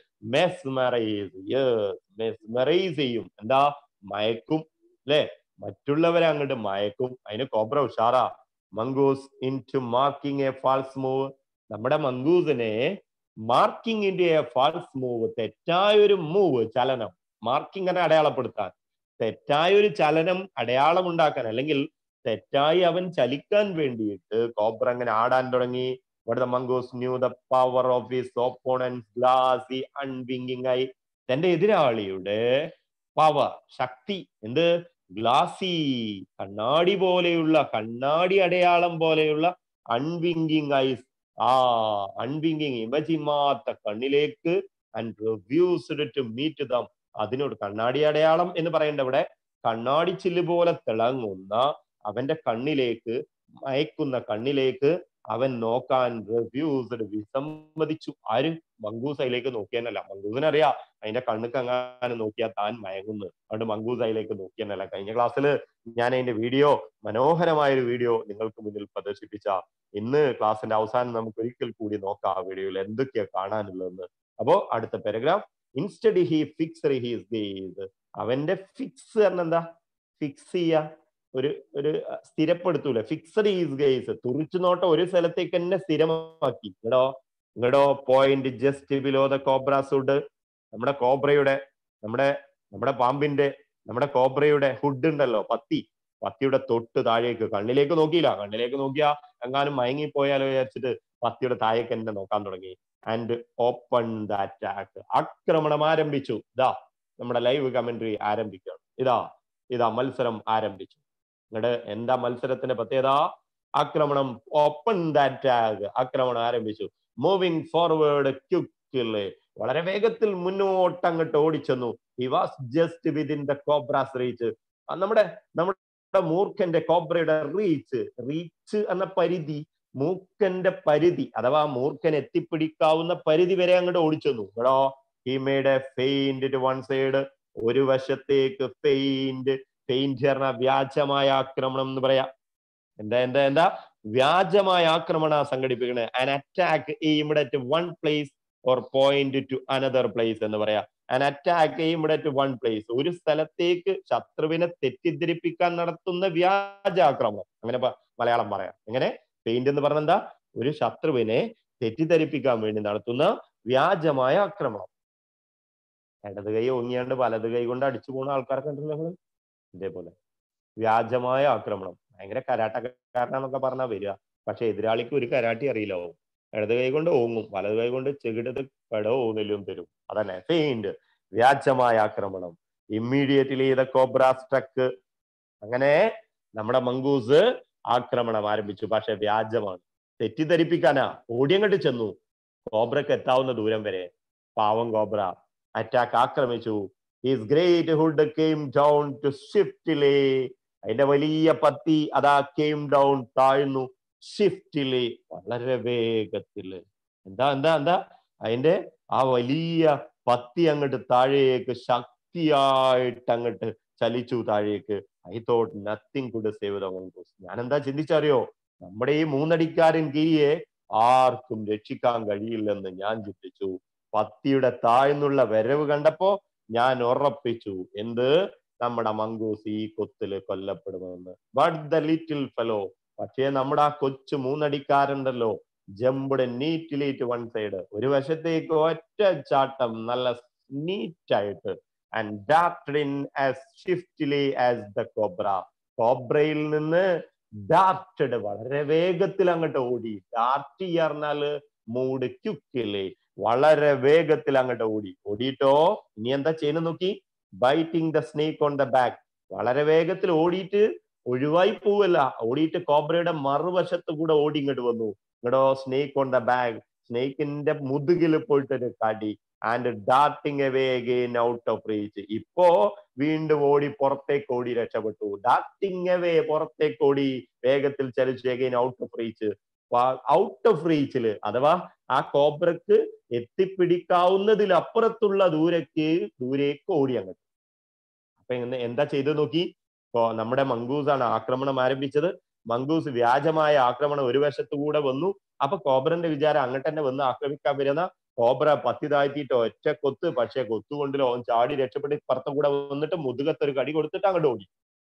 മെസ്മറൈസ് ചെയ്യും. എന്താ? മയക്കും, അല്ലെ? മറ്റുള്ളവരെ അങ്ങോട്ട് മയക്കും. അതിന് കോബ്ര ഉഷാറാ. Mongoose into marking a false move. നമ്മുടെ മംഗൂസിനെ marking into a false move, തെറ്റായൊരു മൂവ്, ചലനം. മാർക്കിംഗ് എന്നെ അടയാളപ്പെടുത്താൻ, തെറ്റായൊരു ചലനം അടയാളം ഉണ്ടാക്കാൻ, അല്ലെങ്കിൽ തെറ്റായി അവൻ ചലിക്കാൻ വേണ്ടിയിട്ട് കോബ്ര അങ്ങനെ ആടാൻ തുടങ്ങി. But the mongoose knew the power of his opponent's glassy, unwinking eye. തന്റെ എതിരാളിയുടെ പവർ, ശക്തി. എന്ത്? ഗ്ലാസി, കണ്ണാടി പോലെയുള്ള, കണ്ണാടി അടയാളം പോലെയുള്ള അൺവിങ്കിങ് ഐസ്. അൺവിങ്കിങ്, ഇമജിമാത്ത കണ്ണിലേക്ക്. And refused to meet them. അതിനോട് കണ്ണാടി അടയാളം എന്ന് പറയേണ്ട ഇവിടെ കണ്ണാടി ചില്ല് പോലെ തിളങ്ങുന്ന അവന്റെ കണ്ണിലേക്ക്, മയക്കുന്ന കണ്ണിലേക്ക് അവൻ നോക്കാൻ റിഫ്യൂസ്ഡ്, വിസമ്മതിച്ചു. ആര്? മംഗൂസ് അതിലേക്ക് നോക്കിയെന്നല്ല. മംഗൂസിനറിയാം അതിന്റെ കണ്ണുക്ക് അങ്ങനെ നോക്കിയാൽ താൻ മയങ്ങുന്നു. അതുകൊണ്ട് മംഗൂസ് അതിലേക്ക് നോക്കിയെന്നല്ല. കഴിഞ്ഞ ക്ലാസ്സിൽ ഞാൻ അതിന്റെ വീഡിയോ, മനോഹരമായൊരു വീഡിയോ നിങ്ങൾക്ക് മുന്നിൽ പ്രദർശിപ്പിച്ച. ഇന്ന് ക്ലാസ്സിന്റെ അവസാനം നമുക്ക് ഒരിക്കൽ കൂടി നോക്കാം ആ വീഡിയോയിൽ എന്തൊക്കെയാ കാണാനുള്ളതെന്ന്. അപ്പോ അടുത്ത paragraph. Instead he fix his gaze. അവന്റെ ഫിക്സ് എന്താ? ഫിക്സ് ചെയ്യുക, ഒരു സ്ഥിരപ്പെടുത്തൂല. ഫിക്സഡ് ഈസ് ഗേസ്, തുറിച്ചു നോട്ടം ഒരു സ്ഥലത്തേക്ക് തന്നെ സ്ഥിരമാക്കി. ഇങ്ങടോ point just below the cobra stood. നമ്മുടെ കോബ്രയുടെ, നമ്മുടെ പാമ്പിന്റെ, നമ്മുടെ കോബ്രയുടെ ഹുഡ് ഉണ്ടല്ലോ, പത്തിയുടെ തൊട്ട് താഴേക്ക്. കണ്ണിലേക്ക് നോക്കിയില്ല. കണ്ണിലേക്ക് നോക്കിയാ എങ്ങാനും മയങ്ങിപ്പോയാലോ വിചാരിച്ചിട്ട് പത്തിയുടെ താഴേക്ക് തന്നെ നോക്കാൻ തുടങ്ങി. ആൻഡ് ഓപ്പൺ ദ അറ്റാക്ക്, ആക്രമണം ആരംഭിച്ചു. ഇതാ നമ്മുടെ ലൈവ് കമന്ററി ആരംഭിക്കുകയാണ്. ഇതാ മത്സരം ആരംഭിച്ചു. നിങ്ങളുടെ എന്താ മത്സരത്തിന്റെ പ്രത്യേകത? ആക്രമണം. ഓപ്പൺ ദ അറ്റാക്ക്, ആക്രമണം ആരംഭിച്ചു. മൂവിങ് ഫോർവേഡ് ക്വിക്കലി, വളരെ വേഗത്തിൽ മുന്നോട്ട് അങ്ങോട്ട് ഓടിച്ചെന്നു. He was just within the cobra's reach. നമ്മുടെ മൂർഖന്റെ, കോബ്രയുടെ റീച്ച് എന്ന പരിധി, മൂക്കന്റെ പരിധി, അഥവാ മൂർഖൻ എത്തിപ്പിടിക്കാവുന്ന പരിധി വരെ അങ്ങോട്ട് ഓടിച്ചെന്നു. He made a feint to one side, ഒരു വശത്തേക്ക് ഫെയിന്റ്. ഫെയിന്റ് പറഞ്ഞ വ്യാജമായ ആക്രമണം എന്ന് പറയാം. എന്താ വ്യാജമായ ആക്രമണം സംഘടിപ്പിക്കണേ. An attack aimed at one place or point to another place എന്ന് പറയാം. An attack aimed at one place, ഒരു സ്ഥലത്തേക്ക് ശത്രുവിനെ തെറ്റിദ്ധരിപ്പിക്കാൻ നടത്തുന്ന വ്യാജാക്രമണം, അങ്ങനെ മലയാളം പറയാം. എങ്ങനെ? ഫെയിന്റ് എന്ന് പറഞ്ഞ എന്താ? ഒരു ശത്രുവിനെ തെറ്റിദ്ധരിപ്പിക്കാൻ വേണ്ടി നടത്തുന്ന വ്യാജമായ ആക്രമണം. ഇടത് കൈ ഓങ്ങിയാണ്ട് വലത് കൈ കൊണ്ട് അടിച്ചു പോകുന്ന ആൾക്കാരൊക്കെ ഉണ്ടല്ലോ നമ്മള്. ഇതേപോലെ വ്യാജമായ ആക്രമണം. ഭയങ്കര കരാട്ടക്കാരനാന്നൊക്കെ പറഞ്ഞാ വരിക, പക്ഷെ എതിരാളിക്ക് ഒരു കരാട്ടി അറിയില്ലാവും. ഇടത് കൈ കൊണ്ട് ഓങ്ങും, വലത് കൈ കൊണ്ട് ചെകിടത് പെടോ ഊന്നലും തരും. അതന്നെ ഫെയിന്റ്, വ്യാജമായ ആക്രമണം. Immediately the cobra struck. അങ്ങനെ നമ്മുടെ മംഗൂസ് ആക്രമണം ആരംഭിച്ചു, പക്ഷെ വ്യാജമാണ്. തെറ്റിദ്ധരിപ്പിക്കാനാ ഓടിയങ്ങോട്ട് ചെന്നു കോബ്രക്ക് എത്താവുന്ന ദൂരം വരെ. പാവം കോബ്ര അറ്റാക്ക് ആക്രമിച്ചു. His great hood came down too swiftly. അതിന്റെ വലിയ പത്തി അതാ കെയിം ഡൗൺ, താഴ്ന്നു. സ്വിഫ്റ്റ്ലി, വളരെ വേഗത്തില്. എന്താ എന്താ എന്താ അതിന്റെ ആ വലിയ പത്തി അങ്ങോട്ട് താഴേക്ക് ശക്തിയായിട്ട് അങ്ങോട്ട് ചലിച്ചു താഴേക്ക്. I thought nothing could save the mongoose. ഞാൻ എന്താ ചിന്തിച്ചറിയോ, നമ്മുടെ ഈ മൂന്നടിക്കാരൻ ഗിരിയെ ആർക്കും രക്ഷിക്കാൻ കഴിയില്ലെന്ന് ഞാൻ ചിന്തിച്ചു. പത്തിയുടെ താഴ്ന്നുള്ള വരവ് കണ്ടപ്പോ ഞാൻ ഉറപ്പിച്ചു, എന്ത്, നമ്മുടെ മംഗൂസ് ഈ കൊത്തില് കൊല്ലപ്പെടുമെന്ന്. ബട്ട് ദ ലിറ്റിൽ ഫെലോ, പക്ഷേ നമ്മുടെ ആ കൊച്ചു മൂന്നടിക്കാരുണ്ടല്ലോ, jumped neatly to one side, ഒരു വശത്തേക്ക് ഒറ്റ ചാട്ടം നല്ല നീറ്റായിട്ട്. And darted in as swiftly as the cobra. കോബ്രയിൽ നിന്ന് ഡാർട്ടഡ്, വളരെ വേഗത്തിൽ അങ്ങോട്ട് ഓടി. ഡാർട്ട് പറഞ്ഞാല് മൂഡ് ക്യുക്കില്ലേ, വളരെ വേഗത്തിൽ അങ്ങോട്ട് ഓടി. ഓടിയിട്ടോ ഇനി എന്താ ചെയ്യുന്നത് നോക്കി, biting the snake on the back. വളരെ വേഗത്തിൽ ഓടിയിട്ട് ഒഴിവായി പോവല്ല, ഓടിയിട്ട് കോബ്രയുടെ മറുവശത്ത് കൂടെ ഓടി ഇങ്ങോട്ട് വന്നു. ഇങ്ങോട്ടോ സ്നേക്ക് ഓൺ ദ ബാക്ക്, സ്നേക്കിന്റെ മുതുകിൽ പോയിട്ടൊരു കടി. And darting away again out of reach. ഇപ്പോ വീണ്ടും ഓടി പുറത്തേക്ക് ഓടി രക്ഷപ്പെട്ടു. ഡാർട്ടിങ് അവേ, പുറത്തേക്ക് ഓടി വേഗത്തിൽ ചലിച്ചു. Again out of reach, out of റീച്ചില്, അഥവാ ആ കോബ്രക്ക് എത്തിപ്പിടിക്കാവുന്നതിൽ അപ്പുറത്തുള്ള ദൂരേക്ക് ഓടി അങ്ങോട്ട്. അപ്പൊ എന്താ ചെയ്ത് നോക്കി, നമ്മുടെ മംഗൂസാണ് ആക്രമണം ആരംഭിച്ചത്. മംഗൂസ് വ്യാജമായ ആക്രമണം ഒരു വശത്തു കൂടെ വന്നു. അപ്പൊ കോബ്രന്റെ വിചാരം അങ്ങോട്ട് തന്നെ വന്ന് ആക്രമിക്കാൻ വരുന്ന കോബ്ര പത്തി താഴ്ത്തിയിട്ട് ഒറ്റ കൊത്ത്, പക്ഷെ കൊത്തുകൊണ്ടില്ല, ഓൻ ചാടി രക്ഷപ്പെട്ട് ഇപ്പുറത്തും കൂടെ വന്നിട്ട് മുതുകത്തൊരു കടി കൊടുത്തിട്ട് അങ്ങോട്ട് ഓടി.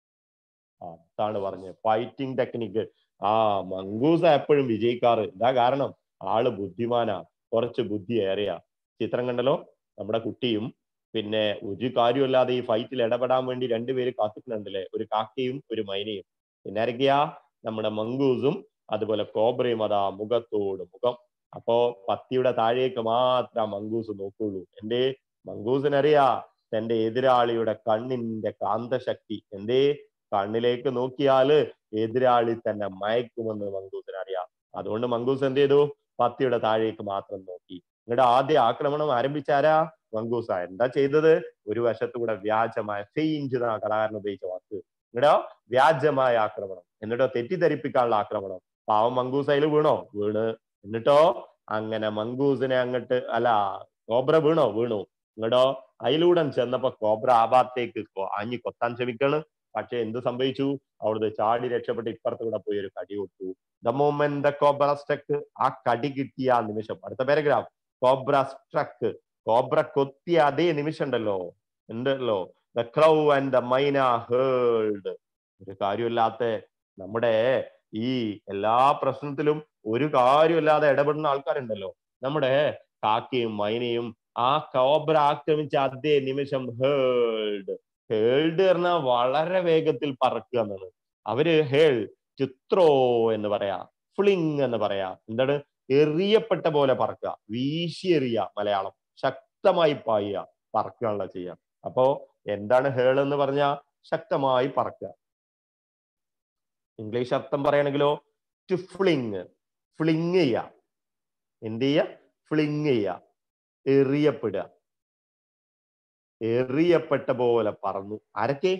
അതാണ് പറഞ്ഞത് ഫൈറ്റിംഗ് ടെക്നിക്ക്. ആ മംഗൂസ എപ്പോഴും വിജയിക്കാറ്. ഇതാ കാരണം, ആള് ബുദ്ധിമാനാ, കുറച്ച് ബുദ്ധി ഏറെയാ. ചിത്രം കണ്ടല്ലോ, നമ്മുടെ കുട്ടിയും പിന്നെ ഒരു കാര്യമില്ലാതെ ഈ ഫൈറ്റിൽ ഇടപെടാൻ വേണ്ടി രണ്ടുപേര് കാത്തിട്ടുണ്ടല്ലേ, ഒരു കാക്കയും ഒരു മൈനയും. പിന്നെ ആരൊക്കെയാ, നമ്മുടെ മംഗൂസും അതുപോലെ കോബ്രയും അതാ മുഖത്തോട് മുഖം. അപ്പോ പത്തിയുടെ താഴേക്ക് മാത്രം മംഗൂസ് നോക്കുള്ളൂ. എന്റെ മംഗൂസിനറിയാ തന്റെ എതിരാളിയുടെ കണ്ണിന്റെ കാന്തശക്തി. എന്തേ, കണ്ണിലേക്ക് നോക്കിയാല് എതിരാളി തന്നെ മയക്കുമെന്ന് മംഗൂസിന് അറിയാം. അതുകൊണ്ട് മംഗൂസ് എന്ത് ചെയ്തു, പത്തിയുടെ താഴേക്ക് മാത്രം നോക്കി. നിങ്ങളുടെ ആദ്യ ആക്രമണം ആരംഭിച്ചാരാ, മംഗൂസ. എന്താ ചെയ്തത്, ഒരു വശത്തു കൂടെ വ്യാജമായ ഫെയിന്റ് എന്ന കലാകാരൻ ഉപയോഗിച്ച വാക്ക്. നിങ്ങളുടെ വ്യാജമായ ആക്രമണം, എന്നിട്ടോ തെറ്റിദ്ധരിപ്പിക്കാനുള്ള ആക്രമണം. പാവം മംഗൂസ് അതിൽ വീണോ, വീണ്. എന്നിട്ടോ അങ്ങനെ മംഗൂസിനെ അങ്ങോട്ട് കോബ്ര വീണു. ഇങ്ങടോ അതിലൂടെ ചെന്നപ്പോ കോബ്ര ആ ഭാഗത്തേക്ക് ആഞ്ഞി കൊത്താൻ ശ്രമിക്കാണ്. പക്ഷെ എന്ത് സംഭവിച്ചു, അവിടുന്ന് ചാടി രക്ഷപ്പെട്ട് ഇപ്പുറത്ത് കൂടെ പോയി ഒരു കടി കൊടുത്തു. The moment the cobra struck, ആ കടി കിട്ടിയ ആ നിമിഷം. അടുത്ത പാരഗ്രാഫ്, കോബ്ര സ്ട്രക്ക്, കോബ്ര കൊത്തിയ അതേ നിമിഷം ഉണ്ടല്ലോ, the crow and the myna hurled. ഒരു കാര്യമില്ലാത്ത നമ്മുടെ ഈ എല്ലാ പ്രശ്നത്തിലും ഒരു കാര്യമില്ലാതെ ഇടപെടുന്ന ആൾക്കാരുണ്ടല്ലോ, നമ്മുടെ കാക്കയും മൈനയും ആ കോബ്ര ആക്രമിച്ച അതേ നിമിഷം ഹേൾഡ്. ഹേൾഡ് പറഞ്ഞാൽ വളരെ വേഗത്തിൽ പറക്കുക എന്നാണ്. അവര് ഹേൾ ചിത്രോ എന്ന് പറയാ, ഫ്ലിങ് എന്ന് പറയാ. എന്താണ്, എറിയപ്പെട്ട പോലെ പറക്കുക, വീശിയെറിയ, മലയാളം ശക്തമായി പായുക, പറക്കുകയാണല്ലോ ചെയ്യുക. അപ്പോ എന്താണ് ഹേൾ എന്ന് പറഞ്ഞാ, ശക്തമായി പറക്കുക. ഇംഗ്ലീഷ് അർത്ഥം പറയുകയാണെങ്കിലോ, ടു ഫ്ലിങ്, ഫ്ലിങ് ചെയ്യുക. എന്ത് ചെയ്യുക, ഫ്ലിങ് ചെയ്യുക, എറിയപ്പെടുക. എറിയപ്പെട്ട പോലെ പറന്നു. ആരൊക്കെ,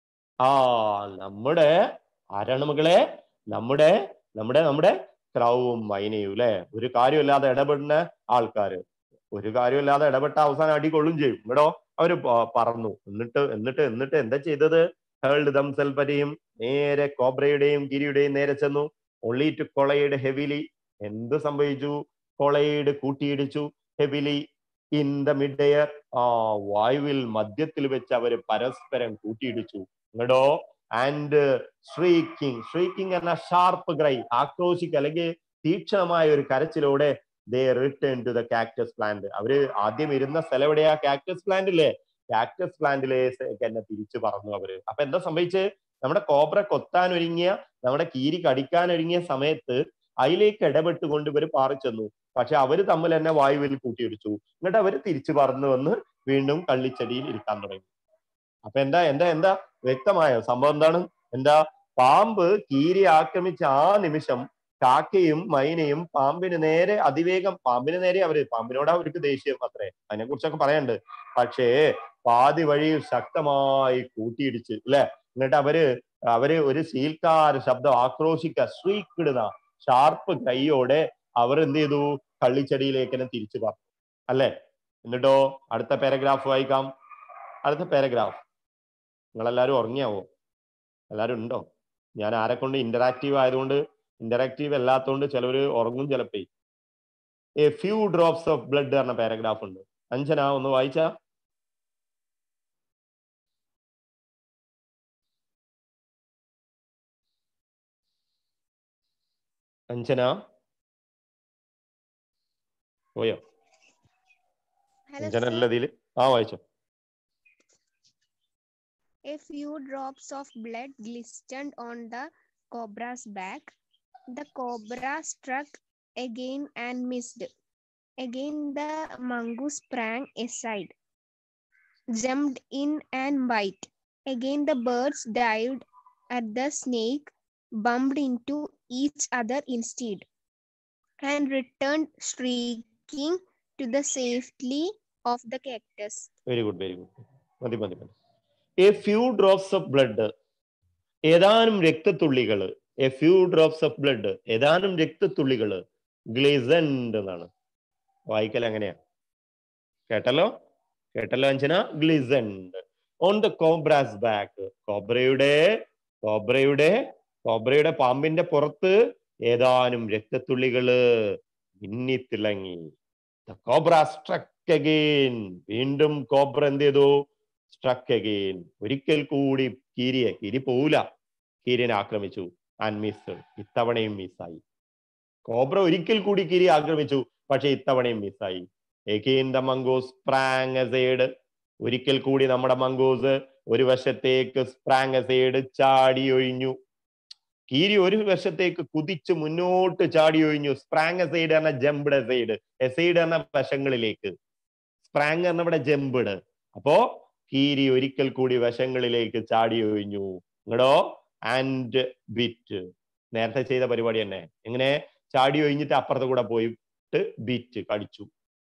നമ്മുടെ ആരാണ് മകളെ, നമ്മുടെ നമ്മുടെ നമ്മുടെ ക്രൗവും മൈനയും അല്ലെ. ഒരു കാര്യമില്ലാതെ ഇടപെടുന്ന ആൾക്കാര്, ഒരു കാര്യമില്ലാതെ ഇടപെട്ട അവസാനം അടി കൊള്ളും ചെയ്യും. ഇവിടോ അവര് പറന്നു. എന്നിട്ട് എന്താ ചെയ്തത്, ഹേൾഡ് ദംസെൽഫ് അറ്റ്, നേരെ കോബ്രയുടെയും ഗിരിയുടെയും നേരെ ചെന്നു. Only to collide heavily. എന്ത് സംഭവിച്ചു, കൊളൈഡ് കൂട്ടിയിടിച്ചു. Heavily in the mid air, വായുവിൽ മധ്യത്തിൽ വെച്ച് അവര് പരസ്പരം കൂട്ടിയിടിച്ചു. ഇങ്ങടോ ആൻഡ് ഷ്രീക്കിംഗ് എന്ന ഷാർപ്പ് ക്രൈ, ആക്രോശിക്കുക അല്ലെങ്കിൽ തീക്ഷണമായ ഒരു കരച്ചിലോടെ they returned to the cactus plant. അവര് ആദ്യം ഇരുന്ന സ്ഥലം എവിടെയാ? കാക്ടസ് പ്ലാന്റ് ഇല്ലേ? കാക്ടസ് പ്ലാന്റിലേക്ക് തന്നെ തിരിച്ചു പറന്നു അവര്. അപ്പൊ എന്താ സംഭവിച്ചത്? നമ്മുടെ കോബ്ര കൊത്താൻ ഒരുങ്ങിയ, നമ്മുടെ കീരി കടിക്കാൻ ഒരുങ്ങിയ സമയത്ത് അതിലേക്ക് ഇടപെട്ടുകൊണ്ട് ഇവര് പാറിച്ചെന്നു. പക്ഷെ അവര് തമ്മിൽ തന്നെ വായുവിൽ കൂട്ടിയിടിച്ചു. എന്നിട്ട് അവര് തിരിച്ചു പറന്നു വന്ന് വീണ്ടും കള്ളിച്ചെടിയിൽ ഇരിക്കാൻ തുടങ്ങി. അപ്പൊ എന്താ എന്താ എന്താ വ്യക്തമായോ സംഭവം? എന്താണ്? എന്താ? പാമ്പ് കീരി ആക്രമിച്ച ആ നിമിഷം കാക്കയും മൈനയും പാമ്പിന് നേരെ അതിവേഗം, പാമ്പിന് നേരെ പാമ്പിനോട് അവർക്ക് ദേഷ്യം അത്രേ, അതിനെ കുറിച്ചൊക്കെ പറയാനുണ്ട്. പക്ഷേ പാതി വഴി ശക്തമായി കൂട്ടിയിടിച്ച് അല്ലെ. എന്നിട്ട് അവര് ഒരു സീൽക്കാര ശബ്ദം, ആക്രോശിക്ക, ശ്രീക്കിടുന്ന ഷാർപ്പ് കൈയോടെ അവർ എന്ത് ചെയ്തു? കള്ളിച്ചെടിയിലേക്ക് തന്നെ തിരിച്ചു പറഞ്ഞു അല്ലെ. എന്നിട്ടോ അടുത്ത പാരഗ്രാഫ് വായിക്കാം. അടുത്ത പാരഗ്രാഫ്. നിങ്ങളെല്ലാരും ഉറങ്ങിയാവോ? എല്ലാരും ഉണ്ടോ? ഞാൻ ആരെ കൊണ്ട് ഇന്ററാക്റ്റീവ് ആയതുകൊണ്ട്, ഇന്ററാക്റ്റീവ് അല്ലാത്തതുകൊണ്ട് ചിലവര് ഉറങ്ങും ചിലപ്പോ. A few drops of blood പറഞ്ഞ പാരഗ്രാഫ് ഉണ്ട്. അഞ്ജന ഒന്ന് വായിച്ച. അഞ്ജന പോയോ? അഞ്ജന അല്ലതില് വായിച്ചോ. A few drops of blood glistened on the cobra's back. The cobra struck again and missed. Again the mongoose sprang aside, jumped in and bit. Again the birds dived at the snake, bumped into each other instead, and returned shrieking to the safety of the cactus. Very good, very good. മതി മതി മതി. A few drops of blood, ഏതാനും രക്തത്തുള്ളികള്. A few drops of blood, ഏതാനും രക്തത്തുള്ളികള്. glistened എന്നാണ് വായിക്കൽ. എങ്ങനെയാ? കേട്ടല്ലോ കേട്ടല്ലോ Anjana? glistened on the cobra's back. കോബ്രയുടെ പാമ്പിന്റെ പുറത്ത് ഏതാനും രക്തത്തുള്ളികള് മിന്നിത്തിളങ്ങി. The cobra struck again. വീണ്ടും കോബ്ര എന്ത് ചെയ്തു? struck again. ഒരിക്കൽ കൂടി കീരി പോവില്ല, കീരിനെ ആക്രമിച്ചു. ആൻഡ് മിസ്, ഇത്തവണയും മിസ്സായി. കോബ്ര ഒരിക്കൽ കൂടി കീരി ആക്രമിച്ചു, പക്ഷെ ഇത്തവണയും മിസ്സായി. Again the mongoose sprang aside. ഒരിക്കൽ കൂടി നമ്മുടെ മംഗൂസ് ഒരു വശത്തേക്ക് sprang aside, ചാടി ഒഴിഞ്ഞു. കീരി ഒരു വശത്തേക്ക് കുതിച്ച് മുന്നോട്ട് ചാടി ഒഴിഞ്ഞു. sprang aside എന്ന jumped aside, aside എന്ന വശങ്ങളിലേക്ക്, sprang എന്ന ഇവിടെ jumped. അപ്പോ കീരി ഒരിക്കൽ കൂടി വശങ്ങളിലേക്ക് ചാടി ഒഴിഞ്ഞു. ഇങ്ങടോ ആൻഡ് ബിറ്റ്, നേരത്തെ ചെയ്ത പരിപാടി തന്നെ. എങ്ങനെ? ചാടി ഒഴിഞ്ഞിട്ട് അപ്പുറത്ത് കൂടെ പോയിട്ട് ബിറ്റ്, കടിച്ചു.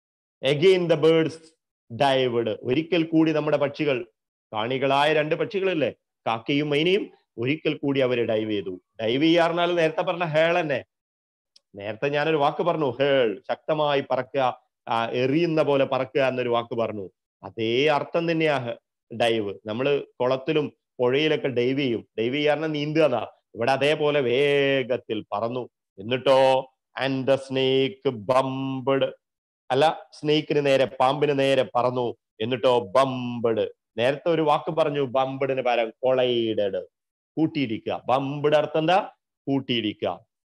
Again the birds dived. ഒരിക്കൽ കൂടി നമ്മുടെ പക്ഷികൾ, കാണികളായ രണ്ട് പക്ഷികളില്ലേ, കാക്കയും മൈനയും, ഒരിക്കൽ കൂടി അവര് ഡൈവ് ചെയ്തു. ഡൈവ് ചെയ്യാറിനാൽ നേരത്തെ പറഞ്ഞ ഹേൾ തന്നെ. നേരത്തെ ഞാനൊരു വാക്ക് പറഞ്ഞു, ഹേൾ, ശക്തമായി പറക്കുക, എറിയുന്ന പോലെ പറക്കുക എന്നൊരു വാക്ക് പറഞ്ഞു. അതേ അർത്ഥം തന്നെയാ ഡൈവ്. നമ്മള് കുളത്തിലും പുഴയിലൊക്കെ ഡൈവ് ചെയ്യും. ഡൈവ് ചെയ്യാറിന് നീന്തുക എന്നാ. ഇവിടെ അതേപോലെ വേഗത്തിൽ പറന്നു. എന്നിട്ടോ ആൻഡ് ദ സ്നേക്ക് ബംബഡ്, അല്ല, സ്നേക്കിന് നേരെ, പാമ്പിന് നേരെ പറന്നു. എന്നിട്ടോ ബംബഡ്, നേരത്തെ ഒരു വാക്ക് പറഞ്ഞു ബംബഡിന് പകരം കൊളൈഡഡ്, കൂട്ടിയിടിക്കുക. ബംബഡ് അർത്ഥം എന്താ? കൂട്ടിയിടിക്കുക.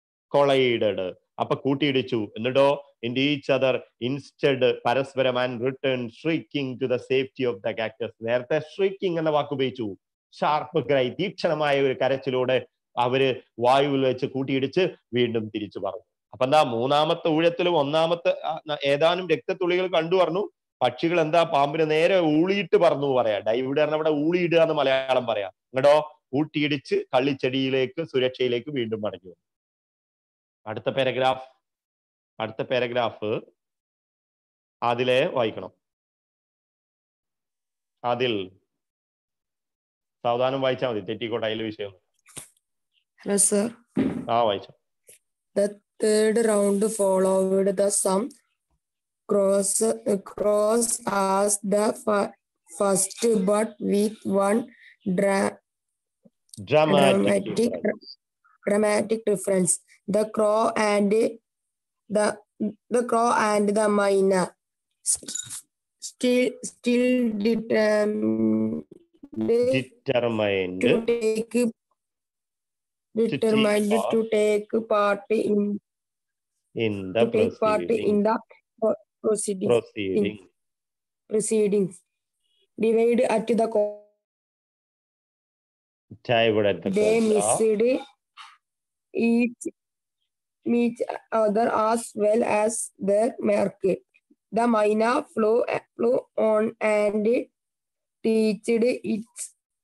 കൊളൈഡഡ്, അപ്പൊ കൂട്ടിയിടിച്ചു. എന്നിട്ടോ in each other instead, പരസ്പരം, and returned shrieking to the safety of the cactus. നേരത്തെ shrieking എന്ന വാക്ക് ഉപയോഗിച്ചു. ഷാർപ്പ് ക്രൈ, തീക്ഷണമായ ഒരു കരച്ചിലൂടെ അവര് വായുവിൽ വെച്ച് കൂട്ടിയിടിച്ച് വീണ്ടും തിരിച്ചു പറഞ്ഞു. അപ്പൊ എന്താ? മൂന്നാമത്തെ ഊഴത്തിലും ഒന്നാമത്തെ ഏതാനും രക്തത്തുള്ളികൾ കണ്ടു പറഞ്ഞു. പക്ഷികൾ എന്താ? പാമ്പിന് നേരെ ഊളിയിട്ട് പറന്നു പറയാ. ഡൈവിഡ് പറഞ്ഞ അവിടെ ഊളിയിടുക എന്ന് മലയാളം പറയാ. ഇങ്ങടോ കൂട്ടിയിടിച്ച് കള്ളിച്ചെടിയിലേക്ക്, സുരക്ഷയിലേക്ക് വീണ്ടും മടങ്ങി വന്നു. അടുത്ത പാരഗ്രാഫ് അതിലെ വായിക്കണം. അതിൽ സാവധാനം വായിച്ചാൽ മതി, തെറ്റിക്കോട്ടെ, അതിലെ വിഷയം. Hello sir. വായിച്ചോ. The third round followed the some cross as the first, but with one dramatic difference. The crow and the myna still determined to take part in In the to take part in the proceedings. Divide at the Divide at the they cobra. missed each other as well as their market. The mina flew on and reached its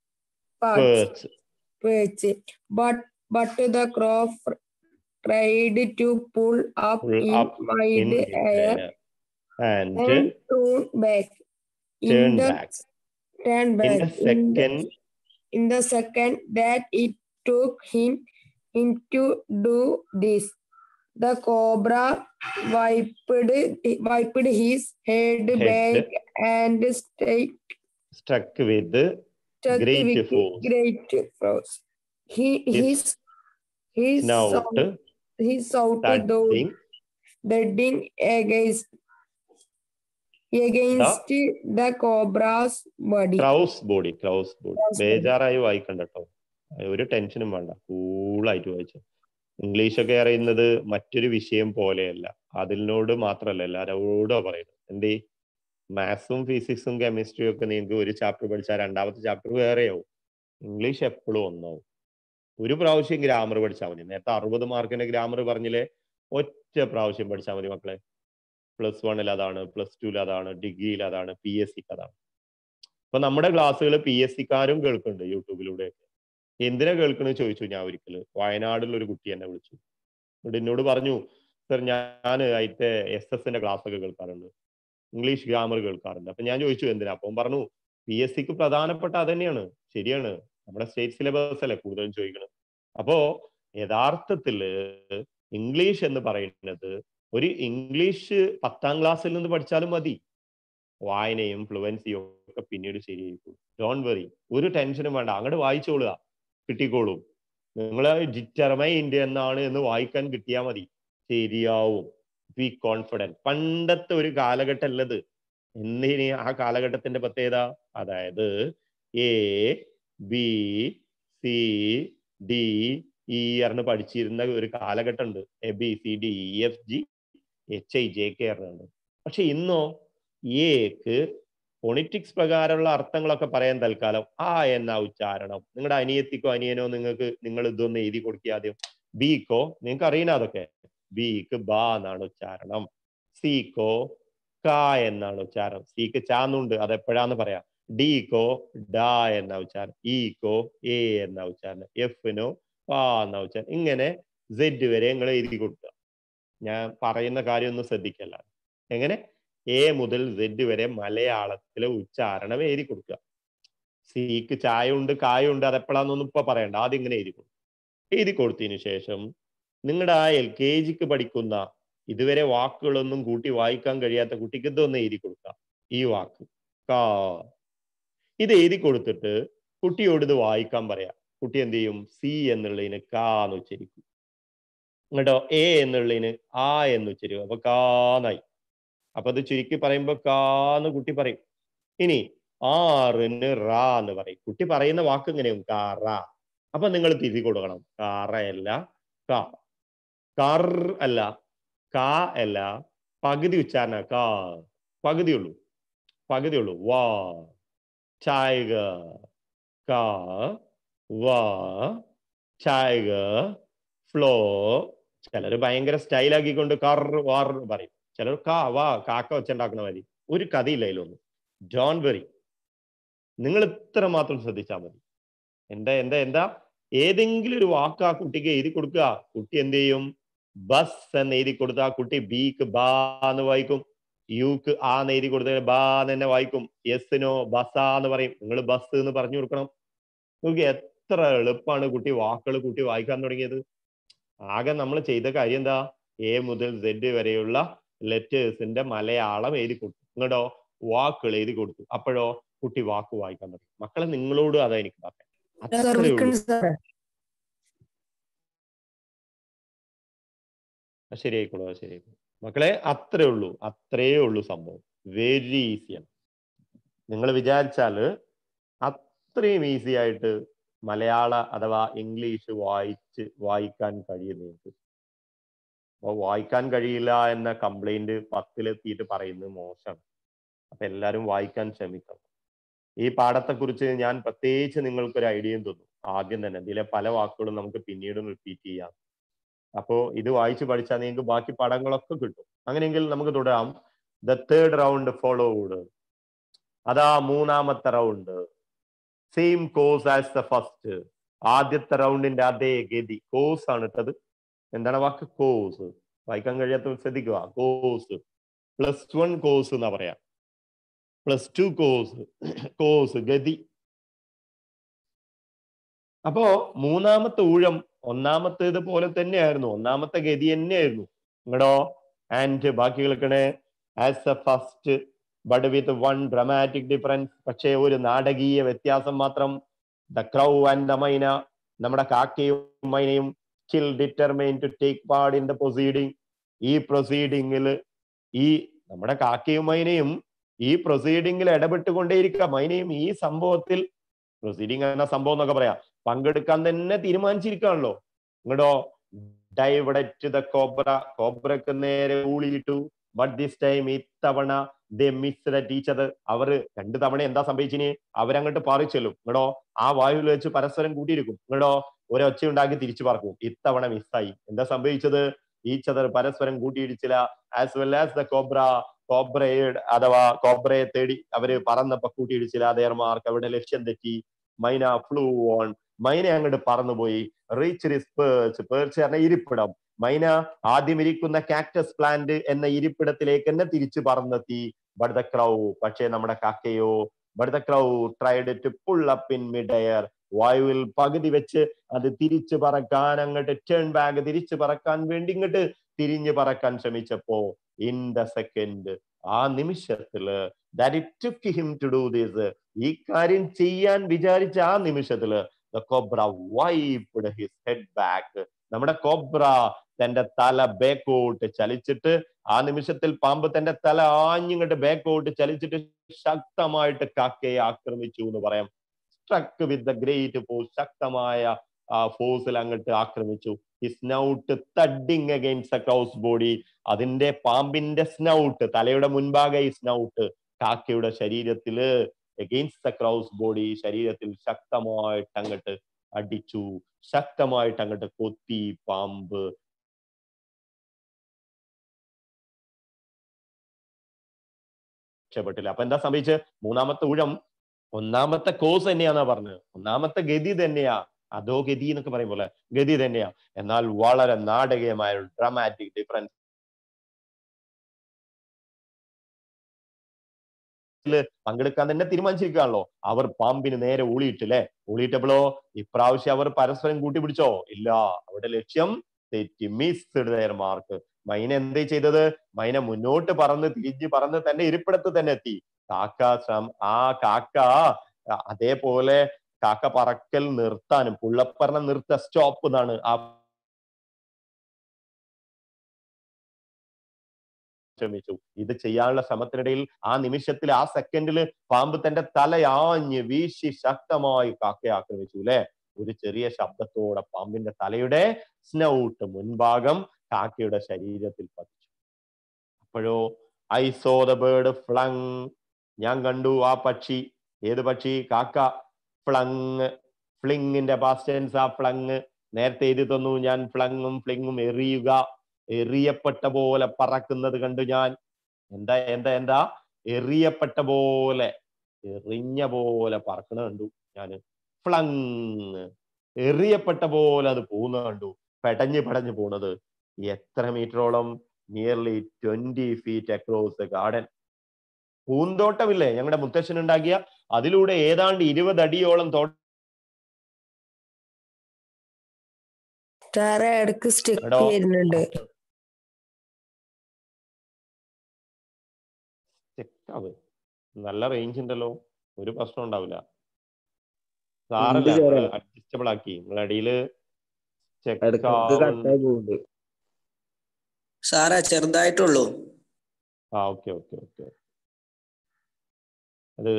perch. But the crow tried to pull up in mid-air and turned back. In the second that it took him to do this, the cobra wiped his head back and struck with great force. His snout thudding against the cobra's body. Crow's body. ബേജാറായി വായിക്കണ്ട കേട്ടോ, ഒരു ടെൻഷനും വേണ്ട, കൂളായിട്ട് വായിച്ചു. English ഒക്കെ അറിയുന്നത് മറ്റൊരു വിഷയം പോലെയല്ല, അതിനോട് മാത്രമല്ല എല്ലാവരോടോ പറയുന്നത്. എന്തേ മാത്സും ഫിസിക്സും കെമിസ്ട്രിയും ഒക്കെ നിങ്ങൾക്ക് ഒരു ചാപ്റ്റർ പഠിച്ചാൽ രണ്ടാമത്തെ ചാപ്റ്റർ വേറെയാവും. ഇംഗ്ലീഷ് എപ്പോഴും ഒന്നാവും. ഒരു പ്രാവശ്യം ഗ്രാമർ പഠിച്ചാൽ മതി. നേരത്തെ 60 മാർക്കിന്റെ ഗ്രാമർ പറഞ്ഞില്ലേ, ഒറ്റ പ്രാവശ്യം പഠിച്ചാൽ മതി മക്കളെ. +1 അതാണ്, +2 അതാണ്, ഡിഗ്രിയിൽ അതാണ്, PSC അതാണ്. അപ്പൊ നമ്മുടെ ക്ലാസ്സുകൾ PSC-ക്കാരും കേൾക്കുന്നുണ്ട് യൂട്യൂബിലൂടെ. എന്തിനാ കേൾക്കണെന്ന് ചോദിച്ചു ഞാൻ ഒരിക്കല്. വയനാടുള്ള ഒരു കുട്ടി എന്നെ വിളിച്ചു, എന്നിട്ട് എന്നോട് പറഞ്ഞു, സർ ഞാൻ അതിന്റെ SS-ന്റെ ക്ലാസ് ഒക്കെ കേൾക്കാറുണ്ട്, ഇംഗ്ലീഷ് ഗ്രാമർ കേൾക്കാറുണ്ട്. അപ്പൊ ഞാൻ ചോദിച്ചു എന്തിനാ? അപ്പം പറഞ്ഞു PSC-ക്ക് പ്രധാനപ്പെട്ട അതന്നെയാണ്. ശരിയാണ്, നമ്മുടെ സ്റ്റേറ്റ് സിലബസ് അല്ലേ കൂടുതലും ചോദിക്കണം. അപ്പോ യഥാർത്ഥത്തില് ഇംഗ്ലീഷ് എന്ന് പറയുന്നത് ഒരു ഇംഗ്ലീഷ് 10ാം ക്ലാസ്സിൽ നിന്ന് പഠിച്ചാലും മതി. വായനയും ഫ്ലുവൻസിയും ഒക്കെ പിന്നീട് ശരിയായിരിക്കും. ഡോണ്ട് വറി, ഒരു ടെൻഷനും വേണ്ട, അങ്ങോട്ട് വായിച്ചോളുക, കിട്ടിക്കോളും. നിങ്ങള് ഡിറ്റർമൈൻഡ് എന്നാണ് എന്ന് വായിക്കാൻ കിട്ടിയാൽ മതി, ശരിയാവും. Be confident. പണ്ടത്തെ ഒരു കാലഘട്ടം അല്ലത്. എന്തിന് ആ കാലഘട്ടത്തിന്റെ പ്രത്യേകത? അതായത് ABCDE അറിഞ്ഞ് പഠിച്ചിരുന്ന ഒരു കാലഘട്ടം ഉണ്ട്. ABCDEFGHIJK അറിഞ്ഞുണ്ട്. പക്ഷെ ഇന്നോ എക്ക് ഫോണിറ്റിക്സ് പ്രകാരമുള്ള അർത്ഥങ്ങളൊക്കെ പറയാൻ തൽക്കാലം ആ എന്ന ഉച്ചാരണം. നിങ്ങളുടെ അനിയത്തിക്കോ അനിയനോ നിങ്ങൾ ഇതൊന്ന് എഴുതി കൊടുക്കുക ആദ്യം. ബിക്കോ നിങ്ങൾക്ക് അറിയണ അതൊക്കെ. ബിക്ക് ബാ എന്നാണ് ഉച്ചാരണം. സിക്കോ ക എന്നാണ് ഉച്ചാരണം. സിക്ക് ചാന്നുണ്ട്, അതെപ്പോഴാന്ന് പറയാം. ഡിക്കോ ഡ എന്ന ഉച്ചാരണം. ഇക്കോ എ എന്ന ഉച്ചാരണം. എഫിനോ പാ എന്ന ഉച്ചാരണം. ഇങ്ങനെ സെഡ് വരെ നിങ്ങൾ എഴുതി കൊടുക്കുക. ഞാൻ പറയുന്ന കാര്യം ഒന്ന് ശ്രദ്ധിക്കല്ല. എങ്ങനെ A മുതൽ Z വരെ മലയാളത്തിലെ ഉച്ചാരണം എഴുതി കൊടുക്കുക. സിക്ക് ചായ ഉണ്ട്, കായുണ്ട്, അതെപ്പോഴാന്നൊന്നും ഇപ്പൊ പറയണ്ട, ആദ്യം ഇങ്ങനെ എഴുതി കൊടുക്കുക. എഴുതി കൊടുത്തതിന് ശേഷം നിങ്ങളുടെ ആ LKG-ക്ക് പഠിക്കുന്ന ഇതുവരെ വാക്കുകളൊന്നും കൂട്ടി വായിക്കാൻ കഴിയാത്ത കുട്ടിക്ക് ഇതൊന്ന് എഴുതി കൊടുക്കുക. ഈ വാക്ക് കാ, ഇത് എഴുതി കൊടുത്തിട്ട് കുട്ടിയോട് ഇത് വായിക്കാൻ പറയാം. കുട്ടി എന്ത് ചെയ്യും? സി എന്നുള്ളതിന് കാ എന്ന് ഉച്ചരിക്കും. എന്നിട്ടോ A എന്നുള്ളതിന് ആ എന്ന് ഉച്ചരിക്കും. അപ്പൊ കാന്നായി. അപ്പൊ അത് ചുരുക്കി പറയുമ്പോ കാന്ന് കുട്ടി പറയും. ഇനി ആറിന് റാ എന്ന് പറയും. കുട്ടി പറയുന്ന വാക്ക് എങ്ങനെയും കാറ. അപ്പൊ നിങ്ങൾ തിരികെ കൊടുക്കണം. കാറ അല്ല കാ, കർ അല്ല, കാ അല്ല, പകുതി ഉച്ചാരണ കാ, പകുതിയുള്ളൂ. വാ ചായക കാ വാ ചായക ഫ്ലോ. ചിലർ ഭയങ്കര സ്റ്റൈലാക്കിക്കൊണ്ട് കർ വാർ പറയും. ചിലർ കാ വാ കാക്ക വെച്ചുണ്ടാക്കുന്ന മതി. ഒരു കഥയില്ല അതിലൊന്നും. ഡോണ്ട് വെറി, നിങ്ങൾ ഇത്ര മാത്രം ശ്രദ്ധിച്ചാൽ മതി. എന്താ ഏതെങ്കിലും ഒരു വാക്ക് ആ കുട്ടിക്ക് എഴുതി കൊടുക്കുക. കുട്ടി എന്ത് ചെയ്യും? ബസ് എന്ന് എഴുതി കൊടുത്ത ആ കുട്ടി ബിക്ക് ബാ എന്ന് വായിക്കും. യുക്ക് ആ എന്ന് എഴുതി കൊടുത്ത ബാ എന്ന് തന്നെ വായിക്കും. എസിനോ ബസാന്ന് പറയും. നിങ്ങൾ ബസ് എന്ന് പറഞ്ഞു കൊടുക്കണം. നോക്കി എത്ര എളുപ്പമാണ് കുട്ടി വാക്കുകൾ കൂട്ടി വായിക്കാൻ തുടങ്ങിയത്. ആകെ നമ്മൾ ചെയ്ത കാര്യം എന്താ? A മുതൽ Z വരെയുള്ള ലെറ്റേഴ്സിന്റെ മലയാളം എഴുതി കൊടുത്തു. ഇങ്ങോട്ടോ വാക്കുകൾ എഴുതി കൊടുത്തു. അപ്പോഴോ കുട്ടി വാക്ക് വായിക്കാൻ തുടങ്ങി. മക്കളെ നിങ്ങളോട് അതാ എനിക്ക് പറയാം. ശരിയായിക്കോളൂ. മക്കളെ അത്രേ ഉള്ളൂ സംഭവം. വെരി ഈസിയാണ്. നിങ്ങൾ വിചാരിച്ചാല് അത്രയും ഈസി ആയിട്ട് മലയാള അഥവാ ഇംഗ്ലീഷ് വായിക്കാൻ കഴിയും നിങ്ങൾക്ക്. അപ്പൊ വായിക്കാൻ കഴിയില്ല എന്ന കംപ്ലൈന്റ് 10-ലെത്തിയിട്ട് പറയുന്നത് മോശം. അപ്പൊ എല്ലാരും വായിക്കാൻ ശ്രമിക്കണം. ഈ പാഠത്തെക്കുറിച്ച് ഞാൻ പ്രത്യേകിച്ച് നിങ്ങൾക്കൊരു ഐഡിയയും തന്നു ആദ്യം തന്നെ. ഇതിലെ പല വാക്കുകളും നമുക്ക് പിന്നീട് റിപ്പീറ്റ് ചെയ്യാം. അപ്പോ ഇത് വായിച്ചു പഠിച്ചാൽ നിങ്ങൾക്ക് ബാക്കി പാഠങ്ങളൊക്കെ കിട്ടും. അങ്ങനെയെങ്കിൽ നമുക്ക് തുടരാം. The third round followed. അതാ മൂന്നാമത്തെ round. Same course as the first. ആദ്യത്തെ റൗണ്ടിന്റെ അതേ ഗതി. കോഴ്സ് ആണ് ഇട്ടത്. എന്താണ് വാക്ക്? കോഴ്സ്. വായിക്കാൻ കഴിയാത്ത ശ്രദ്ധിക്കുക. കോഴ്സ്. +1 കോഴ്സ് എന്നാ പറയാ. +2 കോഴ്സ്. കോഴ്സ് ഗതി. അപ്പോ മൂന്നാമത്തെ ഊഴം ഒന്നാമത്തേത് പോലെ തന്നെയായിരുന്നു. ഒന്നാമത്തെ ഗതി തന്നെയായിരുന്നു. ഇങ്ങടോ ആൻഡ് ബാക്കി കേൾക്കണേ. As a first but with one dramatic difference. പക്ഷേ ഒരു നാടകീയ വ്യത്യാസം മാത്രം. The crow and the myna. നമ്മുടെ കാക്കയും മൈനയും still determined to take part in the proceeding. ഈ പ്രൊസീഡിങ്ങിൽ ഈ നമ്മുടെ കാക്കയും മൈനയും ഈ പ്രൊസീഡിങ്ങിൽ ഇടപെട്ടുകൊണ്ടേയിരിക്കുക. മൈനയും ഈ സംഭവത്തിൽ, പ്രൊസീഡിങ് എന്ന സംഭവം എന്നൊക്കെ പറയാം, പങ്കെടുക്കാൻ തന്നെ തീരുമാനിച്ചിരിക്കുകയാണല്ലോ. ഇങ്ങടോ ഡൈവഡറ്റ് ദ കോബ്ര. കോബ്രക്ക് നേരെ ഊളിയിട്ടു. ബട്ട് ദിസ് ടൈം ഇത്തവണ they missed at each other. അവർ 2 തവണ എന്താ സംഭവിച്ചിന്? അവരങ്ങോട്ട് പാറിച്ചെല്ലും. ഇങ്ങടോ ആ വായുവിൽ വെച്ച് പരസ്പരം കൂട്ടിയിരിക്കും. ഇങ്ങടോ ഒരൊച്ച ഉണ്ടാക്കി തിരിച്ചു പറക്കും. ഇത്തവണ മിസ്സായി. എന്താ സംഭവിച്ചത്? ഈച്ച് അതർ പരസ്പരം കൂട്ടിയിടിച്ചില്ല. As well as the cobra. കോബ്രയെ തേടി അവര് പറന്നപ്പോ കൂട്ടിയിടിച്ചില്ല. ദേർമാർക്ക് അവിടെ ലക്ഷ്യം തെറ്റി. മൈന ഫ്ലൂ ഓൺ. മൈന അങ്ങോട്ട് പറന്നുപോയി. Reach his perch. പേർച്ച് പറഞ്ഞ ഇരിപ്പിടം. മൈന ആദ്യം ഇരിക്കുന്ന കാക്ടസ് പ്ലാന്റ് എന്ന ഇരിപ്പിടത്തിലേക്ക് തന്നെ തിരിച്ചു പറന്നെത്തി. But the crow. പക്ഷേ നമ്മുടെ കാക്കയോ but the crow tried to pull up in mid air. വായുവിൽ പകുതി വെച്ച് അത് തിരിച്ചു പറക്കാൻ അങ്ങോട്ട് ടേൺ ബാക്ക്, തിരിച്ചു പറക്കാൻ വേണ്ടി ഇങ്ങോട്ട് തിരിഞ്ഞു പറക്കാൻ ശ്രമിച്ചപ്പോ ഇൻ ദ സെക്കൻഡ്, ആ നിമിഷത്തില് that it took him to do this, ഈ കാര്യം ചെയ്യാൻ വിചാരിച്ച ആ നിമിഷത്തില് the cobra wiped his head back. നമ്മുടെ കോബ്ര തന്റെ തല ബാക്കോട്ട് ചലിച്ചിട്ട്, ആ നിമിഷത്തിൽ പാമ്പ് തന്റെ തല ആഞ്ഞിങ്ങോട്ട് ബാക്കോട്ട് ചലിച്ചിട്ട് ശക്തമായിട്ട് കാക്കയെ ആക്രമിച്ചു എന്ന് പറയാം. Struck with the great force. ശക്തമായ ഫോഴ്സിൽ അങ്ങോട്ട് ആക്രമിച്ചു. ഈ snout thudding against the crow's body. അതിന്റെ പാമ്പിന്റെ സ്നൗട്ട്, തലയുടെ മുൻഭാഗം ഈ സ്നൗട്ട് കാക്കയുടെ ശരീരത്തില് അഗെയിൻസ്റ്റ് ദ ക്രൗസ് ബോഡി, ശരീരത്തിൽ ശക്തമായിട്ട് അങ്ങോട്ട് അടിച്ചു, ശക്തമായിട്ട് അങ്ങോട്ട് കൊത്തി. പാമ്പ് രക്ഷപ്പെട്ടില്ല. അപ്പൊ എന്താ സംഭവിച്ചത്? മൂന്നാമത്തെ ഊഴം ഒന്നാമത്തെ കോഴ്സ് തന്നെയാന്നാ പറഞ്ഞത്. ഒന്നാമത്തെ ഗതി തന്നെയാ. അതോ ഗതി എന്നൊക്കെ പറയും പോലെ ഗതി തന്നെയാ. എന്നാൽ വളരെ നാടകീയമായ ഒരു ഡ്രാമാറ്റിക് ഡിഫറൻസ് പങ്കെടുക്കാൻ തന്നെ തീരുമാനിച്ചിരിക്കുകയാണല്ലോ. അവർ പാമ്പിന് നേരെ ഊളിയിട്ടില്ലേ. ഊളിയിട്ടപ്പോഴോ ഇപ്രാവശ്യം അവർ പരസ്പരം കൂട്ടിപ്പിടിച്ചോ? ഇല്ല. അവിടെ ലക്ഷ്യം തെറ്റി. Missed their mark. മൈന എന്തേ ചെയ്തത്? മൈന മുന്നോട്ട് പറന്ന് തിരിഞ്ഞ് പറന്ന് തന്നെ ഇരിപ്പിടത്ത് തന്നെ എത്തി. കാക്ക അതേപോലെ കാക്ക പറക്കൽ നിർത്താനും, പുള്ളപ്പറഞ്ഞ നിർത്ത, സ്റ്റോപ്പ് എന്നാണ് ആ ശ്രമിച്ചു. ഇത് ചെയ്യാനുള്ള ശ്രമത്തിനിടയിൽ ആ നിമിഷത്തിൽ, ആ സെക്കൻഡിൽ പാമ്പ് തന്റെ തലയാഞ്ഞ് വീശി ശക്തമായി കാക്കയെ ആക്രമിച്ചു അല്ലെ. ഒരു ചെറിയ ശബ്ദത്തോടെ പാമ്പിന്റെ തലയുടെ സ്നൗട്ട് മുൻഭാഗം കാക്കയുടെ ശരീരത്തിൽ പതിച്ചു. അപ്പോഴോ I saw the bird flung. ഞാൻ കണ്ടു ആ പക്ഷി. ഏത് പക്ഷി? കാക്ക. ഫ്ലങ്. ഫ്ലിങ്ങിന്റെ പാസ്റ്റ് ടെൻസ് ആ ഫ്ലങ്. നേരത്തെ എഴുതി തന്നു ഞാൻ. ഫ്ലങ്ങും ഫ്ലിങ്ങും എറിയുക, എറിയപ്പെട്ട പോലെ പറക്കുന്നത് കണ്ടു ഞാൻ. എന്താ എന്താ എന്താ എറിയപ്പെട്ട പോലെ, എറിഞ്ഞ പോലെ പറക്കണ കണ്ടു ഞാൻ. ഫ്ലങ്, എറിയപ്പെട്ട പോലെ അത് പോകുന്ന കണ്ടു. പെടഞ്ഞ് പടഞ്ഞ് പോണത്. എത്ര മീറ്ററോളം? Nearly 20 feet across the garden. പൂന്തോട്ടമില്ലേ ഞങ്ങളുടെ മുത്തശ്ശൻ ഉണ്ടാക്കിയ, അതിലൂടെ ഏതാണ്ട് 20 അടിയോളം ഇടക്ക് സ്റ്റെക്ക് വരുന്നുണ്ട്. നല്ല റേഞ്ച് ഉണ്ടല്ലോ, ഒരു പ്രശ്നം ഉണ്ടാവില്ല. സാറല്ല, അഡ്ജസ്റ്റബിൾ ആക്കി. നിങ്ങളുടെ അടിയില് സാറേ ചെറുതായിട്ടുള്ളൂ. Okay okay okay. അത്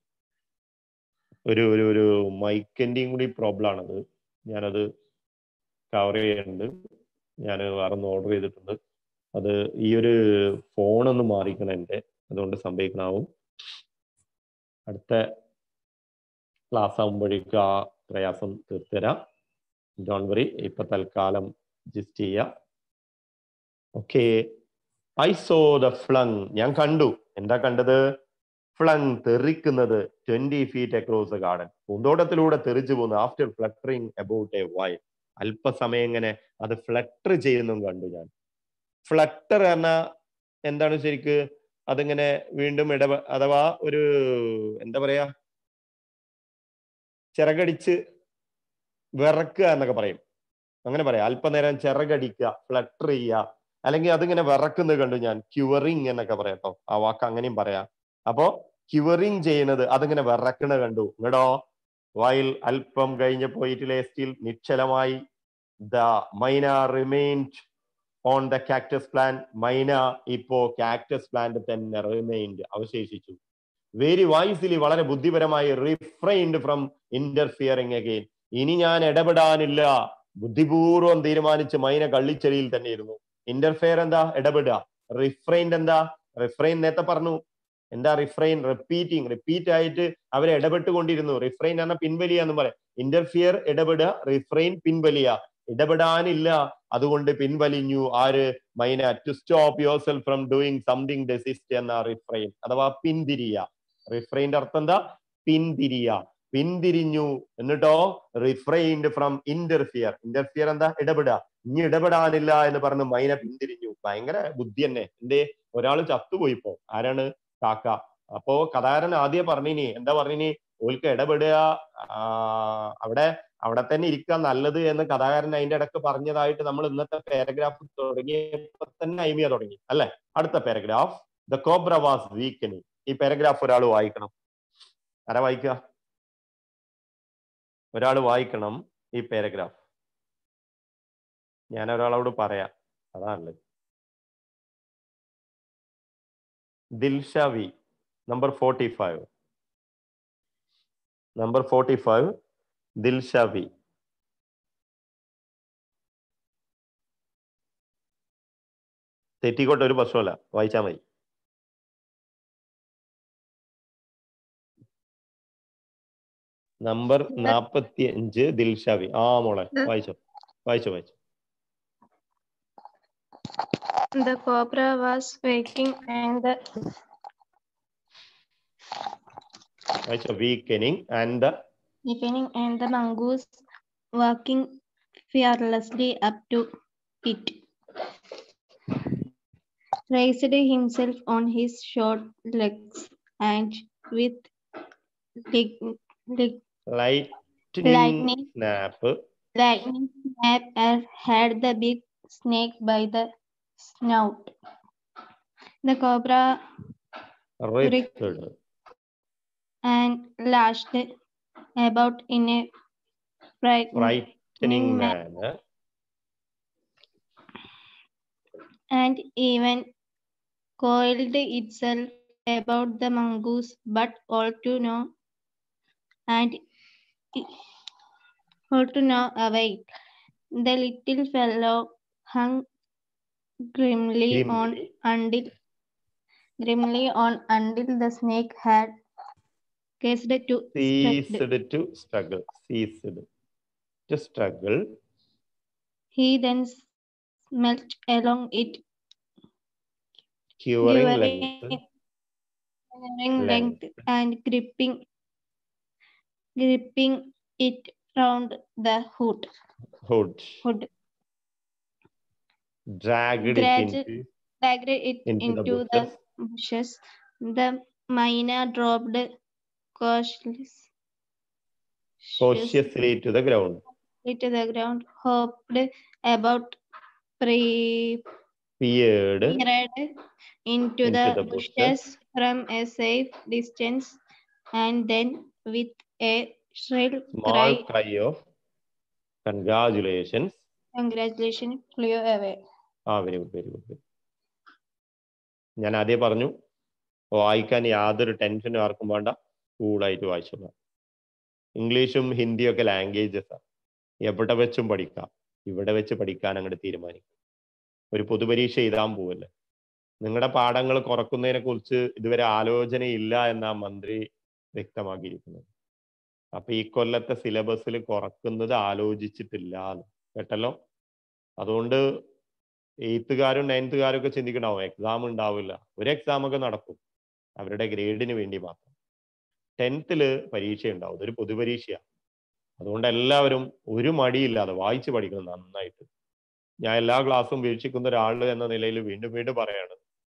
ഒരു ഒരു ഒരു മൈക്കിന്റെയും കൂടി പ്രോബ്ലം ആണത്. ഞാനത് കവർ ചെയ്യുന്നുണ്ട്. ഞാൻ വേറൊന്ന് ഓർഡർ ചെയ്തിട്ടുണ്ട്. അത് ഈ ഒരു ഫോണൊന്ന് മാറിക്കണം എൻ്റെ, അതുകൊണ്ട് സംഭവിക്കണാവും. അടുത്ത ക്ലാസ് ആകുമ്പോഴേക്കും ആ പ്രയാസം തീർത്തുതരാം. Don't worry. ഇപ്പൊ തൽക്കാലം ജസ്റ്റ് ചെയ്യാം. Okay. I saw the flung. ഞാൻ കണ്ടു. എന്താ കണ്ടത്? ഫ്ലങ്, തെറിക്കുന്നത് 20 feet അക്രോസ് ദ ഗാർഡൻ. പൂന്തോട്ടത്തിലൂടെ തെറിച്ചു പോകുന്നു. After fluttering about a while. അല്പസമയം ഇങ്ങനെ അത് ഫ്ലട്ടർ ചെയ്യുന്നതും കണ്ടു ഞാൻ. ഫ്ലട്ടർ എന്ന എന്താണ് ശരിക്ക്? അതിങ്ങനെ വീണ്ടും അഥവാ ഒരു എന്താ പറയാ, ചിറകടിച്ച് വിറക്കുക എന്നൊക്കെ പറയും. അങ്ങനെ പറയാം. അല്പനേരം ചിറകടിക്കുക, ഫ്ലട്ടർ ചെയ്യുക, അല്ലെങ്കിൽ അതിങ്ങനെ വിറക്കുന്നത് കണ്ടു ഞാൻ. ക്യുവറിങ് എന്നൊക്കെ പറയാം കേട്ടോ. ആ വാക്ക് അങ്ങനെയും പറയാം. അപ്പോ ക്യുവറിങ് ചെയ്യുന്നത്, അതിങ്ങനെ വിറക്കണ കണ്ടു. ഇങ്ങടോ വൈൽ, അല്പം കഴിഞ്ഞ് പോയിട്ടില്ലേ, സ്റ്റിൽ നിശ്ചലമായി. The myna remained on the cactus plant. Myna ഇപ്പോ കാക്ടസ് പ്ലാന്റ് തന്നെ റിമെയിൻഡ്, അവശേഷിച്ചു. വെരി വൈസ്ലി, വളരെ ബുദ്ധിപരമായി. Refrained from interfering again. ഇനി ഞാൻ ഇടപെടാനില്ല. ബുദ്ധിപൂർവം തീരുമാനിച്ച് മൈന കള്ളിച്ചെടിയിൽ തന്നെ ഇരുന്നു. ഇന്റർഫിയർ എന്താ? ഇടപെടുക. റിഫ്രൈൻഡ് എന്താ? റിഫ്രൈൻ നേരത്തെ പറഞ്ഞു. എന്താ റിഫ്രൈൻ? റിപ്പീറ്റിംഗ്. റിപ്പീറ്റ് ആയിട്ട് അവരെ ഇടപെട്ടുകൊണ്ടിരുന്നു. റിഫ്രൈൻ എന്ന പിൻവലിയ എന്ന് പറയാം. Interfere ഇടപെടുക, refrain പിൻവലിയ. ഇടപെടാനില്ല, അതുകൊണ്ട് പിൻവലിഞ്ഞു. ആര്? Myna. To stop yourself from doing something, desist എന്ന റിഫ്രൈൻ അഥവാ പിന്തിരിയ. റിഫ്രൈൻ്റെ അർത്ഥം എന്താ? പിന്തിരിയ. പിന്തിരിഞ്ഞു. എന്നിട്ടോ റിഫ്രൈൻഡ് ഫ്രം ഇന്റർഫിയർ. ഇന്റർഫിയർ എന്താ? ഇടപെടുക. ഇനി ഇടപെടാനില്ല എന്ന് പറഞ്ഞ് മൈന പിന്തിരിഞ്ഞു. ഭയങ്കര ബുദ്ധി തന്നെ. എന്തേ? ഒരാൾ ചത്തുപോയിപ്പോ. ആരാണ്? കാക്ക. അപ്പോ കഥാകാരൻ ആദ്യം പറഞ്ഞിനി, എന്താ പറഞ്ഞിനി? ഓൽക്ക് ഇടപെടുക, അവിടെ തന്നെ ഇരിക്കുക നല്ലത് എന്ന് കഥാകാരൻ അതിന്റെ ഇടക്ക് പറഞ്ഞതായിട്ട് നമ്മൾ ഇന്നത്തെ പാരഗ്രാഫ് തുടങ്ങിയപ്പോ തന്നെ ഐമിയ തുടങ്ങി അല്ലെ? അടുത്ത paragraph, the cobra was weakening. ഈ പാരഗ്രാഫ് ഒരാൾ വായിക്കണം. ആരാ വായിക്കുക? ഒരാൾ വായിക്കണം ഈ പാരഗ്രാഫ്. ഞാൻ ഒരാളോട് പറയാം, അതാണുള്ളത്. Dilsha V, number 45. Number 45, Dilsha V. തെറ്റിക്കോട്ടെ, ഒരു പ്രശ്നമല്ല, വായിച്ചാൽ മതി. Number 45, Dilsha V. ആ മോളെ വായിച്ചോ, വായിച്ചോ, വായിച്ചോ. The cobra was waking and the mongoose walking fearlessly up to it. Raised himself on his short legs and with lightning snap had the big snake by the snout. The cobra writhed and lashed about in a frightening manner, and even coiled itself about the mongoose, but all to no avail. The little fellow hung grimly on until the snake had ceased to struggle. He then smelt along it, quivering length and gripping it round the hood. Dragged it into the bushes. The myna dropped cautiously to the ground. Hopped about, peered into the bushes from a safe distance, and then with a shrill cry of congratulations flew away. Very good. ഞാൻ ആദ്യം പറഞ്ഞു, വായിക്കാൻ യാതൊരു ടെൻഷനും ആർക്കും വേണ്ട, കൂളായിട്ട് വായിച്ചോളാം. ഇംഗ്ലീഷും ഹിന്ദിയും ഒക്കെ ലാംഗ്വേജസാണ്, എവിടെ വെച്ചും പഠിക്കാം. ഇവിടെ വെച്ച് പഠിക്കാൻ അങ്ങോട്ട് തീരുമാനിക്കും. ഒരു പൊതുപരീക്ഷ എഴുതാൻ പോവല്ലേ, നിങ്ങളുടെ പാഠങ്ങൾ കുറക്കുന്നതിനെ കുറിച്ച് ഇതുവരെ ആലോചനയില്ല എന്നാ മന്ത്രി വ്യക്തമാക്കിയിരിക്കുന്നത്. അപ്പൊ ഈ കൊല്ലത്തെ സിലബസിൽ കുറക്കുന്നത് ആലോചിച്ചിട്ടില്ല കേട്ടല്ലോ. അതുകൊണ്ട് 8th-കാരും 9th-കാരും ഒക്കെ ചിന്തിക്കണ്ടാവും എക്സാം ഉണ്ടാവില്ല. ഒരു എക്സാം ഒക്കെ നടക്കും അവരുടെ ഗ്രേഡിന് വേണ്ടി മാത്രം. 10th പരീക്ഷ ഉണ്ടാവും, ഇതൊരു പൊതുപരീക്ഷയാണ്. അതുകൊണ്ട് എല്ലാവരും ഒരു മടിയില്ലാതെ വായിച്ച് പഠിക്കണം നന്നായിട്ട്. ഞാൻ എല്ലാ ക്ലാസ്സും വീക്ഷിക്കുന്ന ഒരാൾ എന്ന നിലയിൽ വീണ്ടും വീണ്ടും പറയാണ്,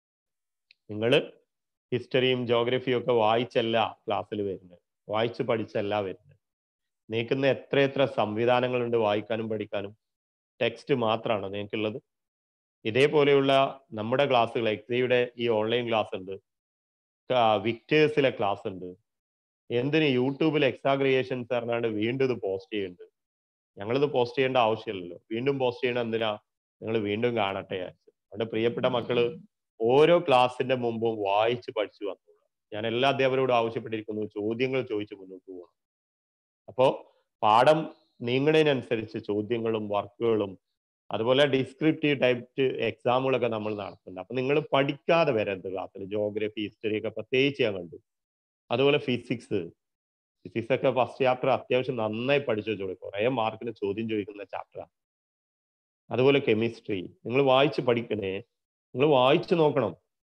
നിങ്ങൾ ഹിസ്റ്ററിയും ജോഗ്രഫിയും ഒക്കെ വായിച്ചല്ല ക്ലാസ്സിൽ വരുന്നത്, വായിച്ച് പഠിച്ചല്ല വരുന്നത്. നീക്കുന്ന എത്ര സംവിധാനങ്ങളുണ്ട് വായിക്കാനും പഠിക്കാനും. ടെക്സ്റ്റ് മാത്രമാണോ നിങ്ങൾക്കുള്ളത്? ഇതേപോലെയുള്ള നമ്മുടെ ക്ലാസ്സുകൾ, എക്സയുടെ ഈ ഓൺലൈൻ ക്ലാസ് ഉണ്ട്, വിക്ടേഴ്സിലെ ക്ലാസ് ഉണ്ട്, എന്തിന് യൂട്യൂബിൽ എക്സാഗ്രിഗേഷൻസ് പറഞ്ഞാണ്ട് വീണ്ടും ഇത് പോസ്റ്റ് ചെയ്യുന്നുണ്ട്. ഞങ്ങളിത് പോസ്റ്റ് ചെയ്യേണ്ട ആവശ്യമില്ലല്ലോ, വീണ്ടും പോസ്റ്റ് ചെയ്യണ എന്തിനാ? നിങ്ങൾ വീണ്ടും കാണട്ടെ. അവിടെ പ്രിയപ്പെട്ട മക്കള് ഓരോ ക്ലാസ്സിന്റെ മുമ്പും വായിച്ച് പഠിച്ചു വന്നു. ഞാൻ എല്ലാ അധ്യാപകരോടും ആവശ്യപ്പെട്ടിരിക്കുന്നു, ചോദ്യങ്ങൾ ചോദിച്ച് മുന്നോട്ട് പോകണം. അപ്പോ പാഠം നീങ്ങുന്നതിനനുസരിച്ച് ചോദ്യങ്ങളും വർക്കുകളും അതുപോലെ ഡിസ്ക്രിപ്റ്റീവ് ടൈപ്പ് എക്സാമുകളൊക്കെ നമ്മൾ നടത്തുന്നുണ്ട്. അപ്പൊ നിങ്ങൾ പഠിക്കാതെ വരരുത് ക്ലാസ്സിൽ. ജോഗ്രഫി, ഹിസ്റ്ററി ഒക്കെ പ്രത്യേകിച്ച് ഞാൻ കണ്ടു. അതുപോലെ ഫിസിക്സ് ഒക്കെ ഫസ്റ്റ് ചാപ്റ്റർ അത്യാവശ്യം നന്നായി പഠിച്ചു വെച്ചോളൂ, കുറെ മാർക്കിന് ചോദ്യം ചോദിക്കുന്ന ചാപ്റ്ററാണ്. അതുപോലെ കെമിസ്ട്രി നിങ്ങൾ വായിച്ച് പഠിക്കണേ, നിങ്ങൾ വായിച്ചു നോക്കണം.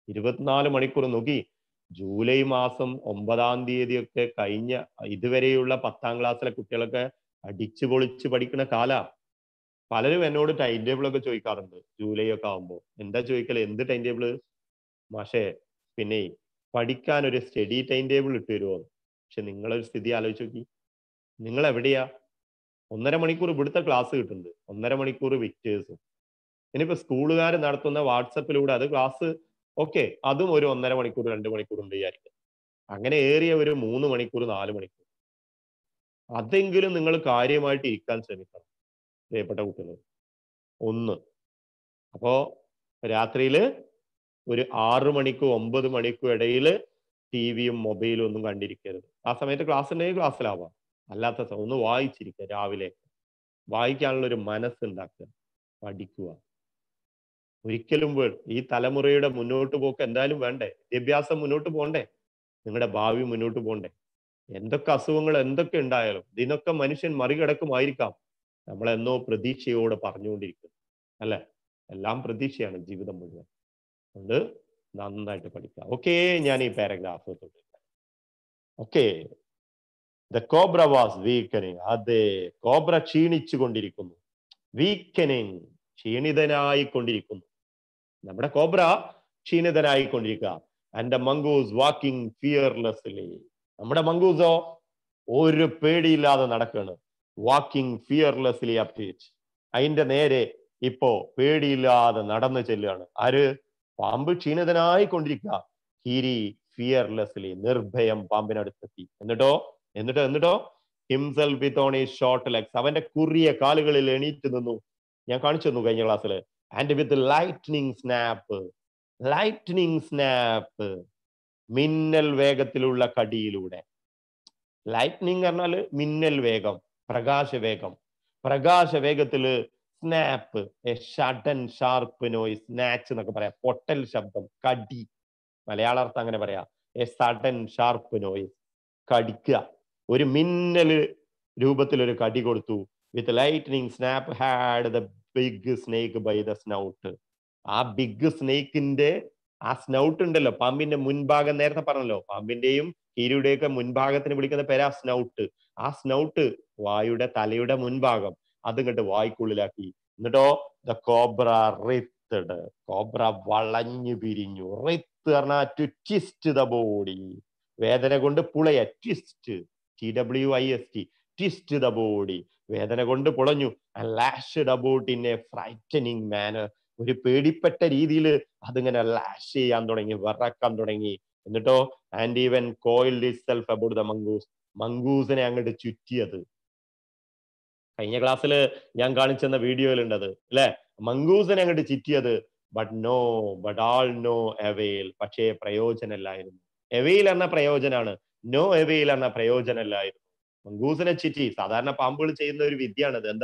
24 മണിക്കൂർ നോക്കി. ജൂലൈ മാസം 9-ാം തീയതി ഒക്കെ കഴിഞ്ഞ ഇതുവരെയുള്ള 10ാം ക്ലാസ്സിലെ കുട്ടികളൊക്കെ അടിച്ചു പൊളിച്ച് പഠിക്കുന്ന കാല. പലരും എന്നോട് ടൈം ടേബിൾ ഒക്കെ ചോദിക്കാറുണ്ട് ജൂലൈ ഒക്കെ ആകുമ്പോൾ. എന്താ ചോദിക്കല്, എന്ത് ടൈം ടേബിള് മാഷേ? പിന്നെ പഠിക്കാൻ ഒരു സ്റ്റഡി ടൈം ടേബിൾ ഇട്ട് തരുമോ? പക്ഷെ നിങ്ങളൊരു സ്ഥിതി ആലോചിച്ച് നോക്കി, നിങ്ങൾ എവിടെയാ? 1.5 മണിക്കൂർ ഇവിടുത്തെ ക്ലാസ് കിട്ടുന്നുണ്ട്, 1.5 മണിക്കൂർ വിക്ടേഴ്സും. ഇനിയിപ്പോ സ്കൂളുകാർ നടത്തുന്ന വാട്സപ്പിലൂടെ അത് ക്ലാസ് ഓക്കെ, അതും ഒരു 1.5 മണിക്കൂർ 2 മണിക്കൂർ ഉണ്ട് വിചാരിക്കും. അങ്ങനെ ഏറിയ ഒരു 3 മണിക്കൂർ 4 മണിക്കൂർ അതെങ്കിലും നിങ്ങൾ കാര്യമായിട്ട് ഇരിക്കാൻ ശ്രമിക്കണം പ്രിയപ്പെട്ട കുട്ടികൾ. ഒന്ന്, അപ്പോ രാത്രിയില് ഒരു 6 മണിക്കും 9 മണിക്കും ഇടയിൽ ടിവിയും മൊബൈലും ഒന്നും കണ്ടിരിക്കരുത്. ആ സമയത്ത് ക്ലാസ് ഉണ്ടെങ്കിൽ ക്ലാസ്സിലാവാം, അല്ലാത്ത ഒന്ന് വായിച്ചിരിക്കുക. രാവിലെ വായിക്കാനുള്ള ഒരു മനസ്സുണ്ടാക്കുക, പഠിക്കുക. ഒരിക്കലും ഈ തലമുറയുടെ മുന്നോട്ട് പോക്ക് എന്തായാലും വേണ്ടേ? വിദ്യാഭ്യാസം മുന്നോട്ട് പോകണ്ടേ? നിങ്ങളുടെ ഭാവി മുന്നോട്ട് പോകണ്ടേ? എന്തൊക്കെ അസുഖങ്ങൾ എന്തൊക്കെ ഉണ്ടായാലും ഇതിനൊക്കെ മനുഷ്യൻ മറികടക്കുമായിരിക്കാം. നമ്മളെന്നോ പ്രതീക്ഷയോടെ പറഞ്ഞുകൊണ്ടിരിക്കുന്നു അല്ലെ? എല്ലാം പ്രതീക്ഷയാണ് ജീവിതം മുഴുവൻ. അതുകൊണ്ട് നന്നായിട്ട് പഠിക്കുക. ഓക്കെ, ഞാൻ ഈ paragraph okay. The cobra was weakening. അതെ, കോബ്ര ക്ഷീണിച്ചു കൊണ്ടിരിക്കുന്നു. വീക്കനിങ്, ക്ഷീണിതനായിക്കൊണ്ടിരിക്കുന്നു. നമ്മുടെ കോബ്ര ക്ഷീണിതനായിക്കൊണ്ടിരിക്കുക. And the mongoose walking fearlessly. നമ്മുടെ മംഗൂസോ ഒരു പേടിയില്ലാതെ നടക്കുകയാണ്. Walking fearlessly up it. അതിന്റെ നേരെ ഇപ്പോ പേടിയില്ലാതെ നടന്നു ചെല്ലുകയാണ്. ആര്? പാമ്പ് ക്ഷീണിതനായിക്കൊണ്ടിരിക്കുക. ഹീരി ഫിയർലെസ്ലി, നിർഭയം പാമ്പിനടുത്തെത്തി. എന്നിട്ടോ himself with on his short legs. അവന്റെ കുറിയ കാലുകളിൽ എണീറ്റ് നിന്നു. ഞാൻ കാണിച്ചു തന്നു കഴിഞ്ഞ ക്ലാസ്സിൽ. ആൻഡ് വിത്ത് ലൈറ്റ്നിങ് സ്നാപ്പ്, മിന്നൽ വേഗത്തിലുള്ള കടിയിലൂടെ. ലൈറ്റ്നിങ് പറഞ്ഞാൽ മിന്നൽ വേഗം, പ്രകാശവേഗത്തില് snap, a sudden sharp noise. Snatch എന്നൊക്കെ പറയാം, പൊട്ടൽ ശബ്ദം, കടി. മലയാള അർത്ഥം അങ്ങനെ പറയാം, എ സഡൻ ഷാർപ്പ് നോയ്സ്, കടിക്കുക. ഒരു മിന്നൽ രൂപത്തിൽ ഒരു കടി കൊടുത്തു. With lightning snap had the big snake by the snout. ആ ബിഗ് സ്നേക്കിന്റെ ആ സ്നൗട്ട് ഉണ്ടല്ലോ, പാമ്പിന്റെ മുൻഭാഗം. നേരത്തെ പറഞ്ഞല്ലോ, പാമ്പിന്റെയും കീരിയുടെയൊക്കെ മുൻഭാഗത്തിന് വിളിക്കുന്ന പേരാ സ്നൗട്ട്. ആ സ്നൗട്ട് വായുടെ തലയുടെ മുൻഭാഗം അത് ഇങ്ങോട്ട് വായ്ക്കുള്ളിലാക്കി. എന്നിട്ടോ ദ കോബ്ര റിത്തഡ്. കോബ്ര വളഞ്ഞു പിരിഞ്ഞു. റിത്ത് പറഞ്ഞാൽ ടു ട്വിസ്റ്റ് ദ ബോഡി, വേദന കൊണ്ട് പുളയ. Twist, TWIST, twist the body, വേദന കൊണ്ട് പുളഞ്ഞു. And lashed about in a frightening manner. ഒരു പേടിപ്പെട്ട രീതിയിൽ അതിങ്ങനെ ലാഷ് ചെയ്യാൻ തുടങ്ങി, വിറക്കാൻ തുടങ്ങി. എന്നിട്ടോ and even coiled itself about the mongoose. മംഗൂസിനെ അങ്ങോട്ട് ചുറ്റിയത്. കഴിഞ്ഞ ക്ലാസ്സിൽ ഞാൻ കാണിച്ചെന്ന വീഡിയോയിലുണ്ടത് അല്ലെ? മംഗൂസിനെ അങ്ങോട്ട് ചുറ്റിയത്. But all no avail. പക്ഷേ പ്രയോജനമില്ലായിരുന്നു. അവെയിൽ എന്ന പ്രയോജനാണ്, നോ അവെയിൽ എന്ന പ്രയോജനമില്ലായിരുന്നു. മംഗൂസിനെ ചുറ്റി. സാധാരണ പാമ്പുകൾ ചെയ്യുന്ന ഒരു വിദ്യയാണത്. എന്താ?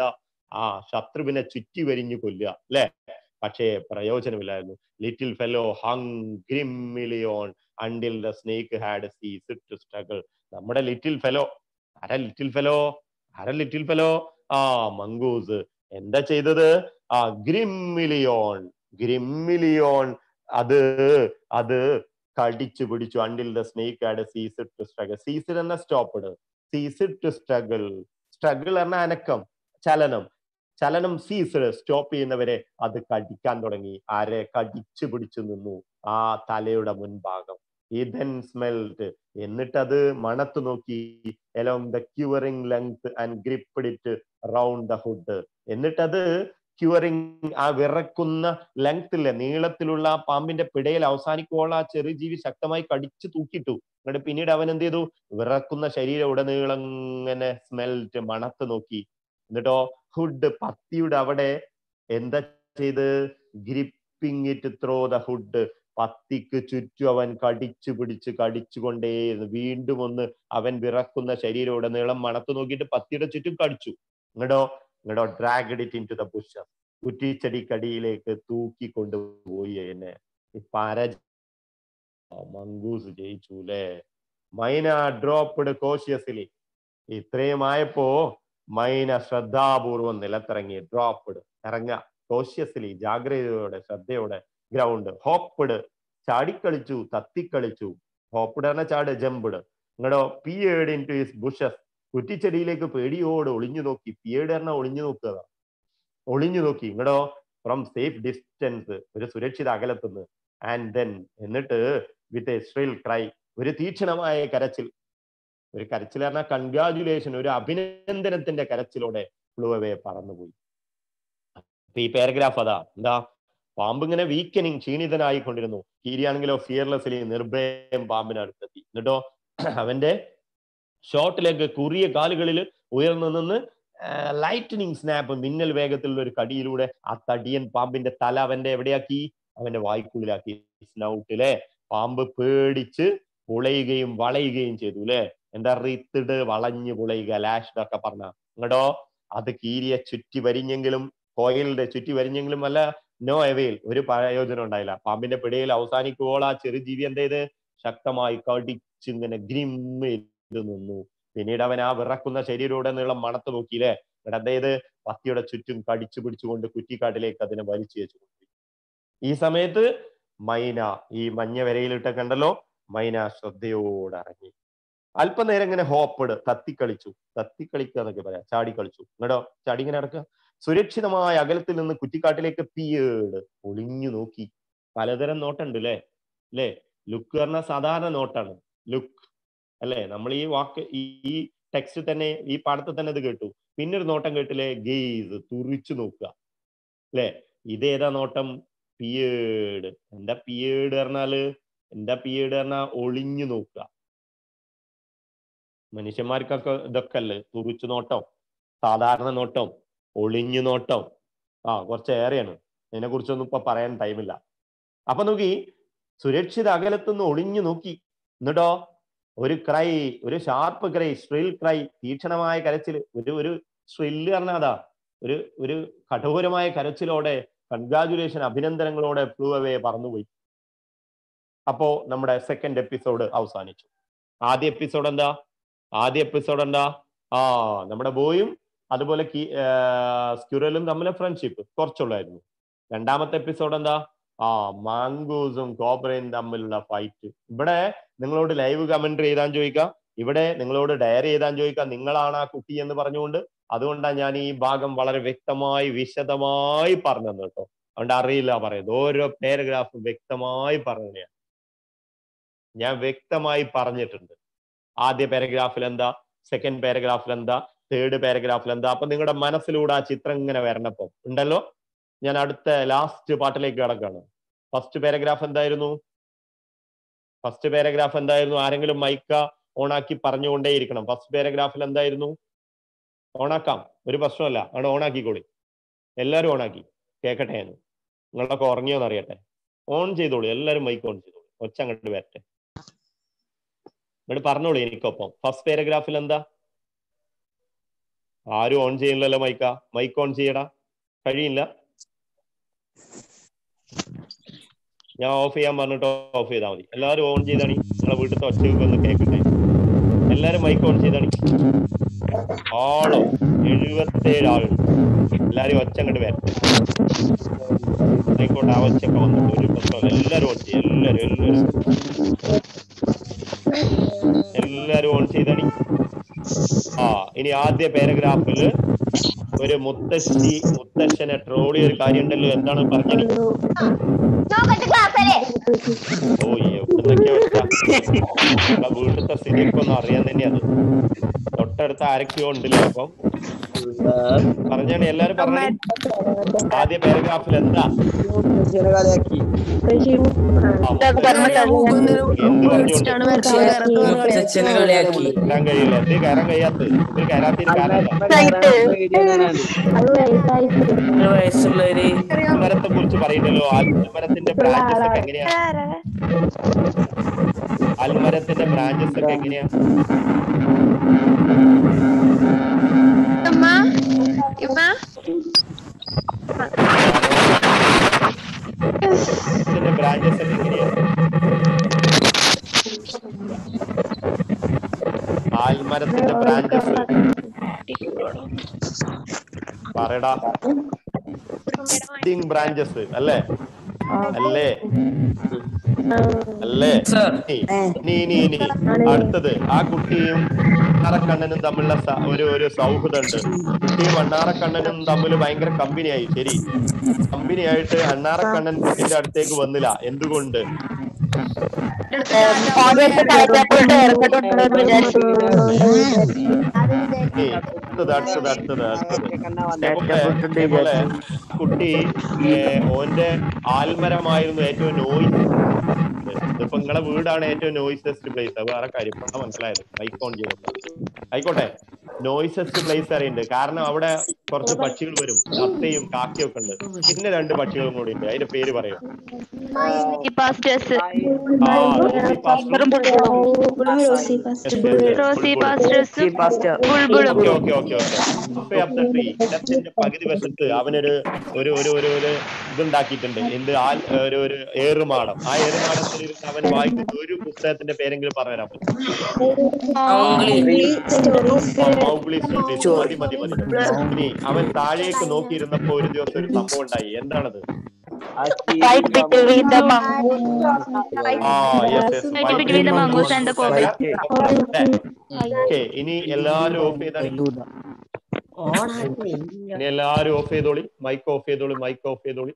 ആ ശത്രുവിനെ ചുറ്റി വരിഞ്ഞു കൊല്ലുക അല്ലെ. പക്ഷേ പ്രയോജനമില്ലായിരുന്നു. Little fellow hung grimly on until the snake had ceased to struggle. നമ്മുടെ ലിറ്റിൽ ഫെലോ, ആരാ ലിറ്റിൽ ഫെലോ? ആരാ ലിറ്റിൽ ഫെലോ? ആ മംഗൂസ്. എന്താ ചെയ്തത്? ആ ഗ്രിമ്മിലിയോൺ, ഗ്രിമ്മിലിയോൺ അത് അത് കടിച്ചു പിടിച്ചു. Until the snake had ceased to struggle. Ceased എന്ന stopped, ceased to struggle. Struggle എന്ന അനക്കം, ചലനം. ചലനം സീസ്ഡ്, സ്റ്റോപ്പ് ചെയ്യുന്നവരെ അത് കടിക്കാൻ തുടങ്ങി. ആരെ? കടിച്ചു പിടിച്ചു നിന്നു ആ തലയുടെ മുൻഭാഗം. ഈ then smelled, എന്നിട്ടത് മണത്ത് നോക്കി. along the quivering length and gripped it round the hood. എന്നിട്ടത് ക്യൂറിങ്, ആ വിറക്കുന്ന ലെങ്ത്തിലെ നീളത്തിലുള്ള ആ പാമ്പിന്റെ പിടയിൽ അവസാനിക്കുമ്പോൾ ആ ചെറിയ ജീവി ശക്തമായി കടിച്ചു തൂക്കിട്ടു. എന്നിട്ട് പിന്നീട് അവൻ എന്ത് ചെയ്തു? വിറക്കുന്ന ശരീരം ഉടനീളം ഇങ്ങനെ സ്മെൽറ്റ്, മണത്ത് നോക്കി. എന്നിട്ടോ ഹുഡ്, പത്തിയുടെ അവിടെ എന്താ ചെയ്ത്? Gripping it through the hood. പത്തിക്ക് ചുറ്റും അവൻ കടിച്ചു പിടിച്ച് കടിച്ചുകൊണ്ടേയിരുന്നു. വീണ്ടും ഒന്ന് അവൻ വിറക്കുന്ന ശരീരം ഉടനീളം മണത്ത് നോക്കിയിട്ട് പത്തിയുടെ ചുറ്റും കടിച്ചു. ഇങ്ങടോ dragged it into the bush, കുറ്റിച്ചെടിക്കടിയിലേക്ക് തൂക്കി കൊണ്ടുപോയി. എന്നെ മംഗൂസ് ജയിച്ചു അല്ലേ. മൈന ഡ്രോപ്പ്ഡ് കോഷ്യസ്ലി. ഇത്രയും ആയപ്പോ മൈന ശ്രദ്ധാപൂർവം നിലത്തിറങ്ങി. ഡ്രോപ്പ്ഡ്, ഇറങ്ങുക. കോഷ്യസ്ലി, ജാഗ്രതയോടെ, ശ്രദ്ധയോടെ. ഗ്രൗണ്ട്, ഹോപ്പ്ഡ്, ചാടിക്കളിച്ചു, തത്തിക്കളിച്ചു. ഹോപ്പ്ഡ് എന്ന ചാട്, ജംപ്ഡ്. ഇങ്ങടോ peered into his bushes, കുറ്റിച്ചെടിയിലേക്ക് പേടിയോട് ഒളിഞ്ഞു നോക്കി. പിയേർഡ് എന്ന ഒളിഞ്ഞു നോക്കുക, ഒളിഞ്ഞു നോക്കി. ഇങ്ങടോ ഫ്രം സേഫ് ഡിസ്റ്റൻസ്, ഒരു സുരക്ഷിത അകലത്തുനിന്ന്. ആൻഡ് ദെൻ, എന്നിട്ട് വിത്ത് എ ഷ്രിൽ ക്രൈ, ഒരു തീക്ഷണമായ കരച്ചിൽ. ഒരു കരച്ചിൽ പറഞ്ഞാൽ കൺഗ്രാജുലേഷൻ, ഒരു അഭിനന്ദനത്തിന്റെ കരച്ചിലോടെ ഫ്ലൂ അവേ, പറന്നുപോയി. അപ്പൊ ഈ പാരഗ്രാഫ് അതാ. എന്താ? പാമ്പ് ഇങ്ങനെ വീക്കനിങ്, ക്ഷീണിതനായിക്കൊണ്ടിരുന്നു. കീരിയാണെങ്കിലോ ഫിയർലെസ്ലി, നിർഭയം പാമ്പിനടുത്തെത്തി. എന്നിട്ടോ അവന്റെ ഷോർട്ട് ലെഗ്, കുറിയ കാലുകളിൽ ഉയർന്നു നിന്ന് ലൈറ്റനിങ് സ്നാപ്പ്, മിന്നൽ വേഗത്തിലുള്ള ഒരു കടിയിലൂടെ ആ തടിയൻ പാമ്പിന്റെ തല അവന്റെ എവിടെയാക്കി? അവന്റെ വായ്ക്കുള്ളിലാക്കി. സ്നൗട്ടിലെ പാമ്പ് പേടിച്ച് പുളയുകയും വളയുകയും ചെയ്തു അല്ലെ. എന്താ? റിത്തിഡ്, വളഞ്ഞു പുളയുക, ലാഷ്ഡ് ഒക്കെ പറഞ്ഞ. ഇങ്ങടോ അത് കീരിയെ ചുറ്റി വരിഞ്ഞെങ്കിലും, കോയിലിന്റെ ചുറ്റി വരിഞ്ഞെങ്കിലും അല്ല, നോ അവെയിൽ, ഒരു പ്രയോജനം ഉണ്ടായില്ല. പാമ്പിന്റെ പിടിയിൽ അവസാനിക്കുമ്പോൾ ആ ചെറു ജീവി എന്ത് ചെയ്ത്? ശക്തമായി കടിച്ചിങ്ങനെ ഗ്രിമ്മ് ചെയ്ത് നിന്നു. പിന്നീട് അവൻ ആ വിറക്കുന്ന ശരീരയുടെ നീളം മണത്ത് നോക്കിയില്ലേ. എന്നിട്ട് എന്ത് ചെയ്ത്? പത്തിയുടെ ചുറ്റും കടിച്ചു പിടിച്ചുകൊണ്ട് കുറ്റിക്കാട്ടിലേക്ക് അതിനെ വലിച്ചു വെച്ചു. ഈ സമയത്ത് മൈന, ഈ മഞ്ഞ വരയിലിട്ടൊക്കെ ഉണ്ടല്ലോ, മൈന ശ്രദ്ധയോടെ ഇറങ്ങി. അല്പനേരം ഇങ്ങനെ ഹോപ്പഡ്, തത്തിക്കളിച്ചു. തത്തിക്കളിക്കുക എന്നൊക്കെ പറയാം, ചാടിക്കളിച്ചു. ഇങ്ങടോ ചാടി ഇങ്ങനെ നടക്കുക. സുരക്ഷിതമായ അകലത്തിൽ നിന്ന് കുറ്റിക്കാട്ടിലേക്ക് പിയേർഡ്, ഒളിഞ്ഞു നോക്കി. പലതരം നോട്ടുണ്ട് അല്ലേ. ലുക്ക് പറഞ്ഞ സാധാരണ നോട്ടാണ്, ലുക്ക് അല്ലെ. നമ്മൾ ഈ വാക്ക്, ഈ ടെക്സ്റ്റ് തന്നെ, ഈ പാഠത്തിൽ തന്നെ ഇത് കേട്ടു. പിന്നൊരു നോട്ടം കേട്ടില്ലേ? ഗെയ്സ്, തുറിച്ചു നോക്കുക അല്ലെ. ഇതേതാ നോട്ടം? പിയേർഡ്. എന്താ പിയേർഡ് പറഞ്ഞാല്? ഒളിഞ്ഞു നോക്കുക. മനുഷ്യന്മാർക്കൊക്കെ ഇതൊക്കെ അല്ലേ, തുറിച്ചു നോട്ടം, സാധാരണ നോട്ടം, ഒളിഞ്ഞു നോട്ടം. കുറച്ചേറെയാണ്. ഇതിനെ കുറിച്ചൊന്നും ഇപ്പൊ പറയാൻ ടൈമില്ല. അപ്പൊ നോക്കി, സുരക്ഷിത അകലത്തുനിന്ന് ഒളിഞ്ഞു നോക്കി. എന്നിട്ടോ ഒരു ക്രൈ, ഒരു ഷാർപ്പ് ക്രൈ, ഷ്രിൽ ക്രൈ, തീക്ഷണമായ കരച്ചിൽ. ഒരു ഷ്രില്ല് പറഞ്ഞാതാ, ഒരു കഠോരമായ കരച്ചിലോടെ, കൺഗ്രാജുലേഷൻ, അഭിനന്ദനങ്ങളോടെ ഫ്ലൂ അവേ, പറന്നുപോയി. അപ്പോ നമ്മുടെ സെക്കൻഡ് എപ്പിസോഡ് അവസാനിച്ചു. ആദ്യ എപ്പിസോഡ് എന്താ? നമ്മുടെ ബോയും അതുപോലെ സ്ക്യൂറലും തമ്മിലെ ഫ്രണ്ട്ഷിപ്പ് കുറച്ചുള്ളായിരുന്നു. രണ്ടാമത്തെ എപ്പിസോഡ് എന്താ? മാംഗൂസും കോബ്രയും തമ്മിലുള്ള ഫൈറ്റ്. ഇവിടെ നിങ്ങളോട് ലൈവ് കമന്ററി എഴുതാൻ ചോദിക്കാം, ഇവിടെ നിങ്ങളോട് ഡയറി എഴുതാൻ ചോദിക്കാം. നിങ്ങളാണ് ആ കുട്ടി എന്ന് പറഞ്ഞുകൊണ്ട്, അതുകൊണ്ടാണ് ഞാൻ ഈ ഭാഗം വളരെ വ്യക്തമായി, വിശദമായി പറഞ്ഞത് കേട്ടോ. അതുകൊണ്ട് അറിയില്ല പറയുന്നത്, ഓരോ പാരഗ്രാഫും വ്യക്തമായി പറഞ്ഞതാണ്. ഞാൻ വ്യക്തമായി പറഞ്ഞിട്ടുണ്ട്. ആദ്യ പാരഗ്രാഫിൽ എന്താ, സെക്കൻഡ് പാരഗ്രാഫിൽ എന്താ, തേർഡ് പാരഗ്രാഫിൽ എന്താ. അപ്പൊ നിങ്ങളുടെ മനസ്സിലൂടെ ആ ചിത്രം ഇങ്ങനെ വരണപ്പോ ഉണ്ടല്ലോ. ഞാൻ അടുത്ത ലാസ്റ്റ് പാർട്ടിലേക്ക് കിടക്കാണ്. ഫസ്റ്റ് പാരഗ്രാഫ് എന്തായിരുന്നു? ആരെങ്കിലും മൈക്ക ഓണാക്കി പറഞ്ഞുകൊണ്ടേയിരിക്കണം. ഫസ്റ്റ് പാരഗ്രാഫിൽ എന്തായിരുന്നു? ഓണാക്കാം, ഒരു പ്രശ്നമല്ല, അവിടെ ഓണാക്കിക്കോളി. എല്ലാവരും ഓണാക്കി കേക്കട്ടെ. എന്ന് നിങ്ങളൊക്കെ ഉറങ്ങിയോന്ന് അറിയട്ടെ. ഓൺ ചെയ്തോളൂ, എല്ലാവരും മൈക്ക് ഓൺ ചെയ്തോളൂ, ഒച്ച അങ്ങോട്ട് വരട്ടെ. എന്നിട്ട് പറഞ്ഞോളൂ എനിക്കൊപ്പം. ഫസ്റ്റ് പാരഗ്രാഫിൽ എന്താ? ആരും ഓൺ ചെയ്യുന്നില്ലല്ലോ മൈക്ക് ഓൺ ചെയ്യടാ. കഴിയില്ല. ഞാൻ ഓഫ് ചെയ്യാൻ പറഞ്ഞിട്ട് ഓഫ് ചെയ്താൽ മതി. എല്ലാവരും ഓൺ ചെയ്താണ്. നിങ്ങളെ വീട്ടിലത്തെ ഒച്ചയൊക്കെ ഒന്ന് കേൾക്കട്ടെ. എല്ലാരും മൈക്ക് ഓൺ ചെയ്താണ്. ആളോ 77 ആളുണ്ട്. എല്ലാരും ഒച്ച അങ്ങോട്ട് വരട്ടെ. ആയിക്കോട്ടെ, ആ ഒച്ചയൊക്കെ വന്നിട്ട് ഒരു പ്രശ്നമല്ല. എല്ലാരും ഓൺ ചെയ്യും. എല്ലാരും ഓൺ ചെയ്താണ്. ഇനി ആദ്യ പാരഗ്രാഫില് ഒരു മുത്തശ്ശനെ ട്രോളി ഒരു കാര്യം ഉണ്ടല്ലോ. എന്താണ് പറഞ്ഞത്? ഓ എവിടുന്നൊക്കെയാ ഒച്ച? നമ്മളെ വീട്ടിലത്തെ സ്ഥിതിയൊക്കെ ഒന്ന് അറിയാൻ തന്നെയാ അത്. തൊട്ടടുത്ത ആരൊക്കെയോ ഉണ്ടല്ലേ? അപ്പം പറഞ്ഞാണ്, എല്ലാരും പറഞ്ഞു. ആദ്യ പാരഗ്രാഫിൽ എന്താ കയറാൻ കഴിയില്ല. എന്ത് കയറാൻ കഴിയാത്ത? ഇതിൽ കയറാത്തിന് കാരണം ആൽമരത്തെ കുറിച്ച് പറയുന്നല്ലോ. ആൽമരത്തിന്റെ ബ്രാഞ്ചസ് ഒക്കെ എങ്ങനെയാ? ആൽമരത്തിന്റെ ബ്രാഞ്ചസ് ഒക്കെ എങ്ങനെയാ? ബ്രാഞ്ചസ് ഒക്കെ എങ്ങനെയാ? ആൽമരത്തിന്റെ ബ്രാഞ്ചസ് പറയടാ. ബ്രാഞ്ചസ് അല്ലേ? ഇനി അടുത്തത്, ആ കുട്ടിയും അണ്ണാറക്കണ്ണനും തമ്മിലുള്ള ഒരു സൗഹൃദം ഉണ്ട്. കുട്ടിയും അണ്ണാറക്കണ്ണനും തമ്മിൽ ഭയങ്കര കമ്പനിയായി. ശരി, കമ്പനിയായിട്ട് അണ്ണാറക്കണ്ണൻ കുട്ടിന്റെ അടുത്തേക്ക് വന്നില്ല. എന്തുകൊണ്ട്? അതേപോലെ കുട്ടി ഓന്റെ ആൽമരമായിരുന്നു ഏറ്റവും നോയിസ്. ഇതിപ്പോ നിങ്ങളെ വീടാണ് ഏറ്റവും നോയിസസ്റ്റ് പ്ലേസ്. അത് വേറെ കാര്യം. ഇപ്പൊ മനസ്സിലായത്. മൈക്ക് ഓൺ ചെയ്തപ്പോ. ആയിക്കോട്ടെ, നോയിസസ്റ്റ് പ്ലേസ് അറിയുന്നുണ്ട്. കാരണം അവിടെ കുറച്ച് പക്ഷികൾ വരും. തത്തയും കാക്കയും ഒക്കെ ഉണ്ട്. പിന്നെ 2 പക്ഷികളും കൂടി ഉണ്ട്. അതിന്റെ പേര് പറയും. ഇടത്തിന്റെ പകുതി വശത്ത് അവനൊരു ഇതുണ്ടാക്കിയിട്ടുണ്ട്. എന്ത്? ഒരു ഏറുമാടം. ആ ഏറുമാടത്തിൽ അവൻ വായിക്കുന്ന ഒരു പുസ്തകത്തിന്റെ പേരെങ്കിലും പറഞ്ഞുതരാൻ പറ്റും? മതി. ഇനി അവൻ താഴേക്ക് നോക്കിയിരുന്നപ്പോ ഒരു ദിവസം ഒരു സംഭവം ഉണ്ടായി. എന്താണത്? ഇനി എല്ലാരും ഓഫ് ചെയ്താണ്. മൈക്ക് ഓഫ് ചെയ്തോളി.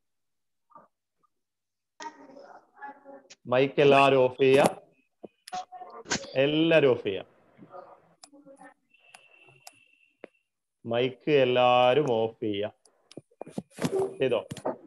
മൈക്ക് എല്ലാരും ഓഫ് ചെയ്യാ. മൈക്ക് എല്ലാരും ഓഫ് ചെയ്യാ. ചെയ്തോ?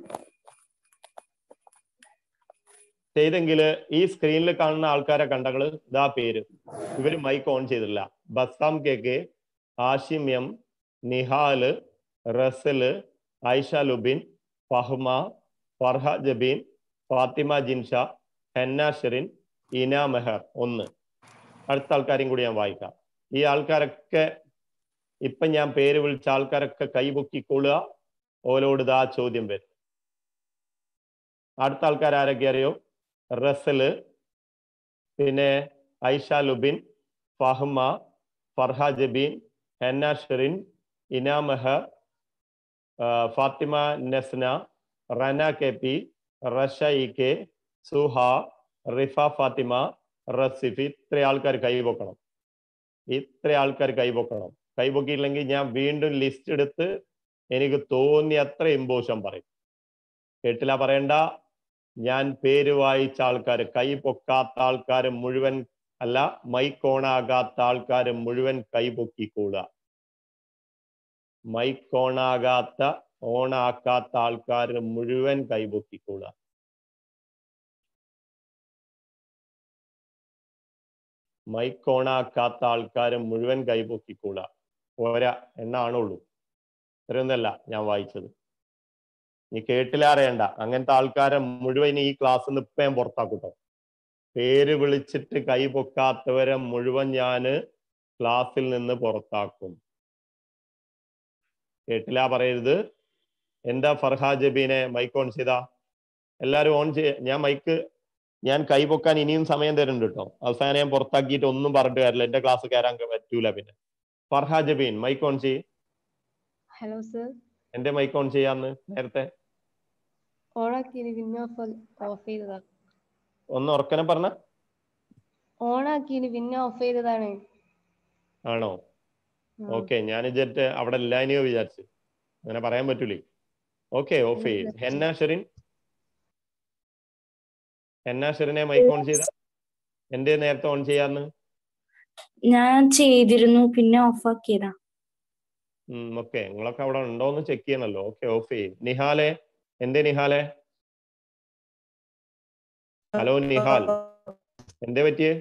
ചെയ്തെങ്കില് ഈ സ്ക്രീനിൽ കാണുന്ന ആൾക്കാരെ കണ്ടകള് ഇതാ പേര്. ഇവര് മൈക്ക് ഓൺ ചെയ്തില്ല. Bassam K, Ashim M, Nihal, Rasal, Ayisha Lubin, Fahma, Farha Jabeen, Fathima Jinsha, Henna Sherin, Ina Mehar. 1. അടുത്ത ആൾക്കാരെയും കൂടി ഞാൻ വായിക്കാം. ഈ ആൾക്കാരൊക്കെ ഇപ്പൊ ഞാൻ പേര് വിളിച്ച ആൾക്കാരൊക്കെ കൈപൊക്കിക്കൊള്ളുക. ഓലോട് ഇതാ ചോദ്യം വരും. അടുത്ത ആൾക്കാർ ആരൊക്കെ അറിയോ? റസല്, പിന്നെ Aisha Lubin, Fahma, Farha Jabeen, Henna Sherin, Ina Mehar, Fathima Nasna, Rana K P, Rasha E K, Suha, Rifa Fathima, Rasif. ഇത്ര ആൾക്കാർ കൈപൊക്കണം. കൈപൊക്കിയില്ലെങ്കിൽ ഞാൻ വീണ്ടും ലിസ്റ്റ് എടുത്ത് എനിക്ക് തോന്നിയത്ര ഇമ്പോഷൻ പറയും. കേട്ടില്ല പറയണ്ട. ഞാൻ പേര് വായിച്ച ആൾക്കാർ, കൈ പൊക്കാത്ത ആൾക്കാർ മുഴുവൻ അല്ല, മൈക്ക് ഓണാകാത്ത ആൾക്കാർ മുഴുവൻ കൈ പൊക്കിക്കൂടുക. മൈക്ക് ഓണാക്കാത്ത ആൾക്കാർ മുഴുവൻ കൈ പൊക്കിക്കൂടുക. മൈക്ക് ഓണാക്കാത്ത ആൾക്കാർ മുഴുവൻ കൈ പൊക്കിക്കൂടുക. എണ്ണാണുള്ളൂ. ഇത്രയൊന്നല്ല ഞാൻ വായിച്ചത്. നീ കേട്ടില്ല അറിയണ്ട. അങ്ങനത്തെ ആൾക്കാരെ മുഴുവൻ ഈ ക്ലാസ്സിൽ നിന്ന് ഇപ്പം ഞാൻ പുറത്താക്കൂട്ടോ. പേര് വിളിച്ചിട്ട് കൈ പൊക്കാത്തവരെ മുഴുവൻ ഞാന് ക്ലാസ്സിൽ നിന്ന് പുറത്താക്കും. കേട്ടില്ല പറയരുത്. എന്താ ഫർഹാ ജബീനെ മൈക്ക് ഓൺ ചെയ്താ? എല്ലാരും ഓൺ ചെയ്യ. ഞാൻ കൈ പൊക്കാൻ ഇനിയും സമയം തരുന്നുണ്ട് കേട്ടോ. അവസാനം ഞാൻ പുറത്താക്കിയിട്ട് ഒന്നും പറഞ്ഞിട്ട് കാര്യമില്ല. എന്റെ ക്ലാസ് കയറാൻ പറ്റൂല. പിന്നെ ഫർഹാ ജബീൻ മൈക്ക് ഓൺ ചെയ്യ്. Hello sir. എന്റെ മൈക്ക് ഓൺ ചെയ്യാന്ന് നേരത്തെ ഓണാക്കി പിന്നെ ഓഫ് ചെയ്തതാ. ഒന്ന് ഉറക്കനെ പറഞ്ഞ. ഓണാക്കി പിന്നെ ഓഫ് ചെയ്തതാണ്. ആണോ? ഓക്കെ, ഞാൻ വിചാരിച്ച അവിടെ ഇല്ലാനിയോ വിചാരിച്ചു. അങ്ങനെ പറയാൻ പറ്റൂലേ. ഓക്കെ, ഓഫ് ചെയ്യും. ഹെന്ന ഷെറിനെ മൈക്ക് ഓൺ ചെയ്ത. എന്റെ നേരത്തെ ഓൺ ചെയ്യാന്ന്. ഞാൻ ചെയ്തിരുന്നു പിന്നെ ഓഫ് ആക്കിയതാ. ഓക്കെ, നിങ്ങളൊക്കെ അവിടെ ഉണ്ടോന്ന് ചെക്ക് ചെയ്യണല്ലോ. ഓക്കെ, ഓഫ് ചെയ്യും. നിഹാലെ, എന്തേ നിഹാലെ? ഹലോ നിഹാൽ, എന്തേ പറ്റിയേ?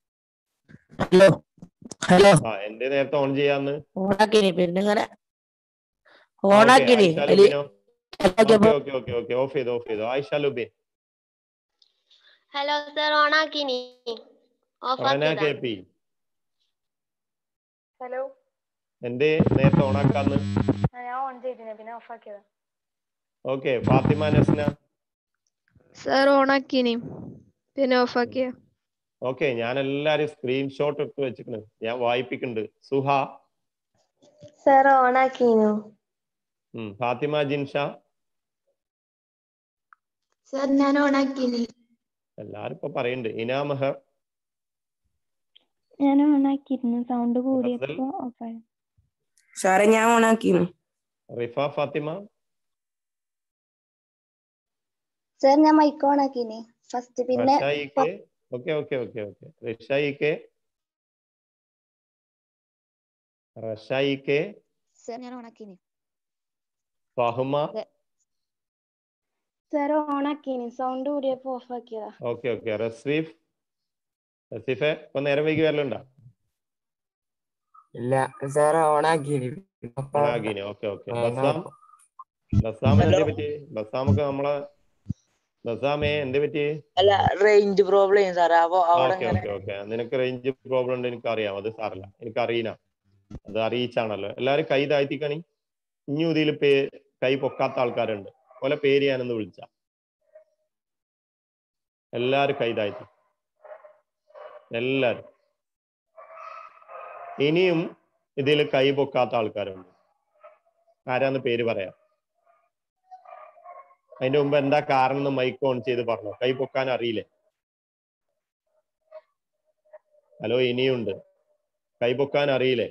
ഹലോ, എന്റെ നേരത്തെ ഓൺ ചെയ്യാന്ന്. ഓണാക്കിനി പിന്നെ ഇങ്ങനെ ഓക്കെ, ഓണാക്കിനി. ആയിഷ ലുബിനോ? ഓക്കെ, ഓഫ് ചെയ്തു. ആയിഷ ലുബിൻ. ഹലോ സർ, ഓണാക്കിനി ഓഫ് റന ആക്കിയതാ. K P, hello. എന്തേ നേരത്തെ ഓണാക്കാന്ന്? ഞാൻ ഓൺ ചെയ്തിരുന്നു പിന്നെ ഓഫ് ആക്കിയതാ. ഓക്കെ, ഫാത്തിമ നസ്ന. സർ ഓണാക്കിനി പിന്നെ ഓഫ് ആക്കിയ. ഓക്കെ, ഞാൻ എല്ലാരും സ്ക്രീൻഷോട്ട് എടുത്ത് വെച്ചിട്ടുണ്ട്. ഞാൻ വായിപ്പിക്കുന്നുണ്ട്. സുഹ. സർ ഓണാക്കിനു. ഫാത്തിമ ജിൻഷ. സർ ഞാൻ ഓണാക്കിനി. എല്ലാരും ഇപ്പൊ പറയുന്നുണ്ട്. ഇനാമഹർ. ഞാൻ ഓണാക്കിയിരുന്നു, സൗണ്ട് കൂടിയപ്പോ ഓഫായി. സാറേ ഞാൻ ഓണാക്കിയിരുന്നു. റിഫ ഫാത്തിമ. സർ ഞാൻ മൈക്ക് ഓണാക്കിനി ഫസ്റ്റ്. പിന്നെ റഷായിക്കെ. സർ ഞാൻ ഓണാക്കിനി. ഫഹ്മ. സർ ഓണാക്കിനി, സൗണ്ട് കൂടിയപ്പോ ഓഫ് ആക്കിയതാ. ഓക്കെ. റസീഫെ ഇപ്പൊ നേരം വൈകി വരലുണ്ടോ? ഇല്ല സാർ ഓണാക്കിനി. ഓക്കെ. ബസാമിന് എന്തേ പറ്റി? ബസാമൊക്കെ നമ്മളെ ബസാമേ എന്തേ പറ്റി? അല്ല, റേഞ്ച് പ്രോബ്ലം സാറേ. ഓക്കെ. നിനക്ക് റേഞ്ച് പ്രോബ്ലം ഉണ്ട്, എനിക്കറിയാം. അത് സാറില്ല, എനിക്കറിയില്ല. അത് അറിയിച്ചാണല്ലോ. എല്ലാരും കൈ താഴ്ത്തിക്കണി. ഇനി ഇതിൽ കൈ പൊക്കാത്ത ആൾക്കാരുണ്ട്. പോലെ പേര് ഞാനൊന്ന് വിളിച്ച. എല്ലാരും കൈ താഴ്ത്തി. എല്ലാരും. ഇനിയും ഇതിൽ കൈ പൊക്കാത്ത ആൾക്കാരുണ്ട്. ആരാന്ന് പേര് പറയാം. അതിന്റെ മുമ്പ് എന്താ കാരണം എന്ന് മൈക്ക് ഓൺ ചെയ്ത് പറഞ്ഞോ. കൈ പൊക്കാൻ അറിയില്ലേ? ഹലോ, ഇനിയുണ്ട്. കൈ പൊക്കാൻ അറിയില്ലേ?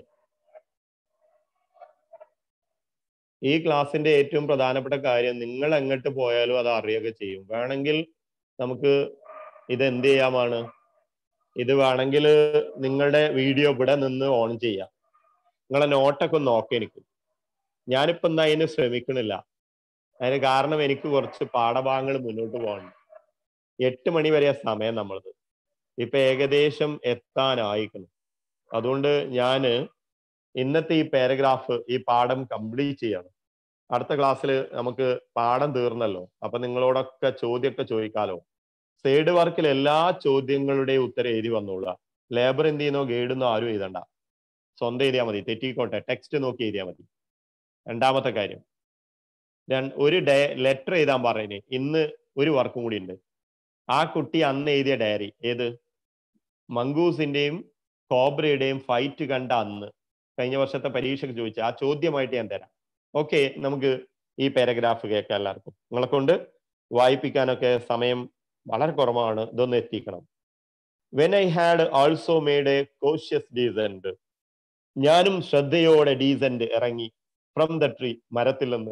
ഈ ക്ലാസ്സിന്റെ ഏറ്റവും പ്രധാനപ്പെട്ട കാര്യം, നിങ്ങൾ എങ്ങോട്ട് പോയാലും അത് അറിയുകയൊക്കെ ചെയ്യും. വേണമെങ്കിൽ നമുക്ക് ഇത് എന്ത് ചെയ്യാമാണ്? ഇത് വേണമെങ്കിൽ നിങ്ങളുടെ വീഡിയോ ഇവിടെ നിന്ന് ഓൺ ചെയ്യാം. നിങ്ങളെ നോട്ടൊക്കെ ഒന്ന് നോക്കാം. ഞാനിപ്പോ എന്താ അതിന് ശ്രമിക്കണില്ല. അതിന് കാരണം എനിക്ക് കുറച്ച് പാഠഭാഗങ്ങൾ മുന്നോട്ട് പോകണം. 8 മണി വരെ സമയം നമ്മളത്. ഇപ്പൊ ഏകദേശം എത്താനായിക്കണം. അതുകൊണ്ട് ഞാന് ഇന്നത്തെ ഈ പാരഗ്രാഫ്, ഈ പാഠം കംപ്ലീറ്റ് ചെയ്യണം. അടുത്ത ക്ലാസ്സിൽ നമുക്ക് പാഠം തീർന്നല്ലോ. അപ്പൊ നിങ്ങളോടൊക്കെ ചോദ്യമൊക്കെ ചോദിക്കാലോ. സൈഡ് വർക്കിൽ എല്ലാ ചോദ്യങ്ങളുടെയും ഉത്തരം എഴുതി വന്നോളുക. ലേബർ എന്ത് ചെയ്യുന്നോ ഗൈഡൊന്നും ആരും എഴുതണ്ട. സ്വന്തം എഴുതിയാൽ മതി. തെറ്റിക്കോട്ടെ, ടെക്സ്റ്റ് നോക്കി എഴുതിയാൽ മതി. രണ്ടാമത്തെ കാര്യം, ഒരു ലെറ്റർ എഴുതാൻ പറഞ്ഞേ. ഇന്ന് ഒരു വർക്കും കൂടി ഉണ്ട്. ആ കുട്ടി അന്ന് എഴുതിയ ഡയറി, ഏത് മംഗൂസിന്റെയും കോബ്രയുടെയും ഫൈറ്റ് കണ്ട അന്ന്, കഴിഞ്ഞ വർഷത്തെ പരീക്ഷയ്ക്ക് ചോദിച്ച ആ ചോദ്യമായിട്ട് ഞാൻ തരാം. ഓക്കെ, നമുക്ക് ഈ പാരഗ്രാഫ് കേൾക്കാം. എല്ലാവർക്കും നിങ്ങളെ കൊണ്ട് വായിപ്പിക്കാനൊക്കെ സമയം വളരെ കുറവാണ്. ഇതൊന്ന് എത്തിക്കണം. When I had also made a cautious descent. ഞാനും ശ്രദ്ധയോടെ ഡീസന്റ് ഇറങ്ങി. ഫ്രം ദ ട്രീ, മരത്തിൽ നിന്ന്.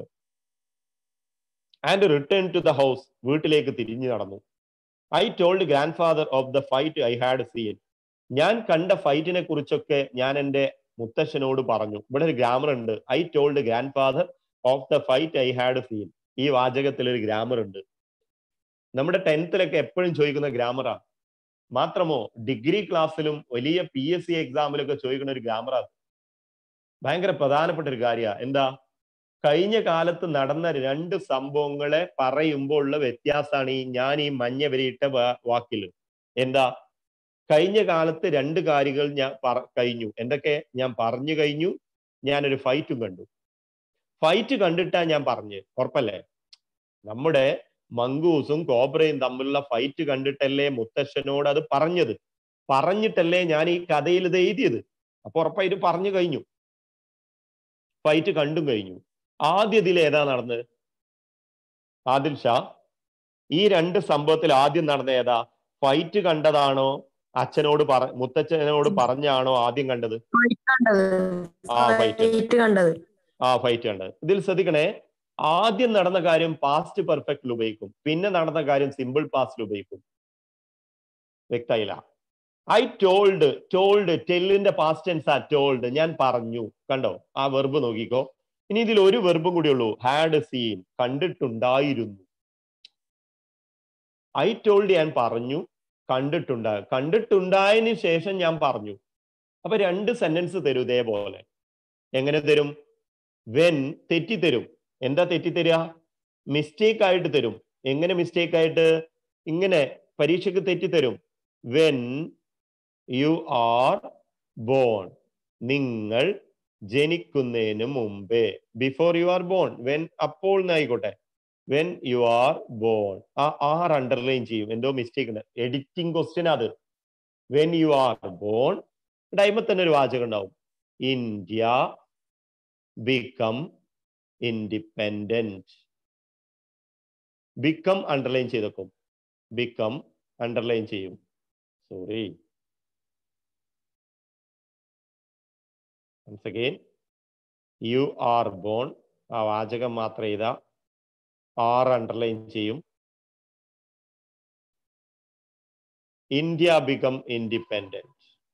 And return to the house, വീട്ടിലേക്ക് തിരിഞ്ഞു നടന്നു. I told grandfather of the fight I had seen. ഞാൻ കണ്ട ഫൈറ്റിനെ കുറിച്ചൊക്കെ ഞാൻ എൻ്റെ മുത്തശ്ശനോട് പറഞ്ഞു. ഇവിടെ ഒരു ഗ്രാമർ ഉണ്ട്. I told grandfather of the fight I had seen. ഈ വാചകത്തിൽ ഒരു ഗ്രാമർ ഉണ്ട്. നമ്മുടെ 10th എപ്പോഴും ചോദിക്കുന്ന ഗ്രാമറാണ്. മാത്രമോ ഡിഗ്രി ക്ലാസ്സിലും വലിയ PSC എക്സാമിലൊക്കെ ചോദിക്കുന്ന ഒരു ഗ്രാമറാണ്. ഭയങ്കര പ്രധാനപ്പെട്ട ഒരു കാര്യമാണ്. എന്താ? കഴിഞ്ഞ കാലത്ത് നടന്ന 2 സംഭവങ്ങളെ പറയുമ്പോൾ ഉള്ള വ്യത്യാസമാണ് ഞാൻ ഈ മഞ്ഞ വരിയിട്ട വാക്കിൽ. എന്താ? കഴിഞ്ഞ കാലത്ത് 2 കാര്യങ്ങൾ ഞാൻ കഴിഞ്ഞു. എന്തൊക്കെ? ഞാൻ പറഞ്ഞു കഴിഞ്ഞു, ഞാനൊരു ഫൈറ്റും കണ്ടു. ഫൈറ്റ് കണ്ടിട്ടാ ഞാൻ പറഞ്ഞ്, ഉറപ്പല്ലേ? നമ്മുടെ മംഗൂസും കോബ്രയും തമ്മിലുള്ള ഫൈറ്റ് കണ്ടിട്ടല്ലേ മുത്തശ്ശനോട് അത് പറഞ്ഞത്, പറഞ്ഞിട്ടല്ലേ ഞാൻ ഈ കഥയിൽ ഇത് എഴുതിയത്. അപ്പൊ ഉറപ്പായിട്ട് പറഞ്ഞു കഴിഞ്ഞു, ഫൈറ്റ് കണ്ടും കഴിഞ്ഞു. ആദ്യത്തിൽ ഏതാ നടന്നത്? ആദിൽ ഷാ, ഈ രണ്ട് സംഭവത്തിൽ ആദ്യം നടന്ന ഏതാ? ഫൈറ്റ് കണ്ടതാണോ അച്ഛനോട് മുത്തച്ഛനോട് പറഞ്ഞാണോ ആദ്യം കണ്ടത്? ഫൈറ്റ് കണ്ടത്. ഇതിൽ ശ്രദ്ധിക്കണേ, ആദ്യം നടന്ന കാര്യം പാസ്റ്റ് പെർഫെക്റ്റിൽ ഉപയോഗിക്കും, പിന്നെ നടന്ന കാര്യം സിമ്പിൾ പാസ്റ്റിൽ ഉപയോഗിക്കും. വ്യക്തമായില്ല? ഐ ടോൾഡ്, ടെല്ലിന്റെ പാസ്റ്റ് ടെൻസ് ആ ടോൾഡ്, ഞാൻ പറഞ്ഞു. കണ്ടോ ആ വെർബ് നോക്കിക്കോ. ഇനി ഇതിൽ ഒരു വെർബും കൂടി ഉള്ളൂ, ഹാഡ് സീൻ, കണ്ടിട്ടുണ്ടായിരുന്നു. ഐ ടോൾഡ് ഞാൻ പറഞ്ഞു, കണ്ടിട്ടുണ്ടായതിനു ശേഷം ഞാൻ പറഞ്ഞു. അപ്പൊ രണ്ട് സെന്റൻസ് തരും ഇതേപോലെ. എങ്ങനെ തരും? വെൻ തെറ്റിത്തരും. എന്താ തെറ്റിത്തരിക? മിസ്റ്റേക്ക് ആയിട്ട് തരും. എങ്ങനെ മിസ്റ്റേക്ക് ആയിട്ട്? ഇങ്ങനെ പരീക്ഷയ്ക്ക് തെറ്റിത്തരും. വെൻ യു ആർ ബോൺ, നിങ്ങൾ ജനിക്കുന്നതിന് മുമ്പേ. Before you are born, when അപ്പോൾ എന്നായിക്കോട്ടെ. വെൻ യു ആർ ബോൺ, ആ ആർ അണ്ടർലൈൻ ചെയ്യും, എന്തോ മിസ്റ്റേക്ക് ഉണ്ട്, എഡിറ്റിംഗ് ക്വസ്റ്റ്യൻ അത്. വെൻ യു ആർ ബോൺ, ടൈമിൽ തന്നെ ഒരു വാചകം ഉണ്ടാവും, India become independent. Become underline ചെയ്തേക്കും, ബിക്കം അണ്ടർലൈൻ ചെയ്യും. Sorry, once again, you are born, ആ വാചകം മാത്രം ചെയ്താ ആർ അണ്ടർലൈൻ ചെയ്യും. ഇന്ത്യ ബിക്കം ഇൻഡിപെൻഡന്റ്,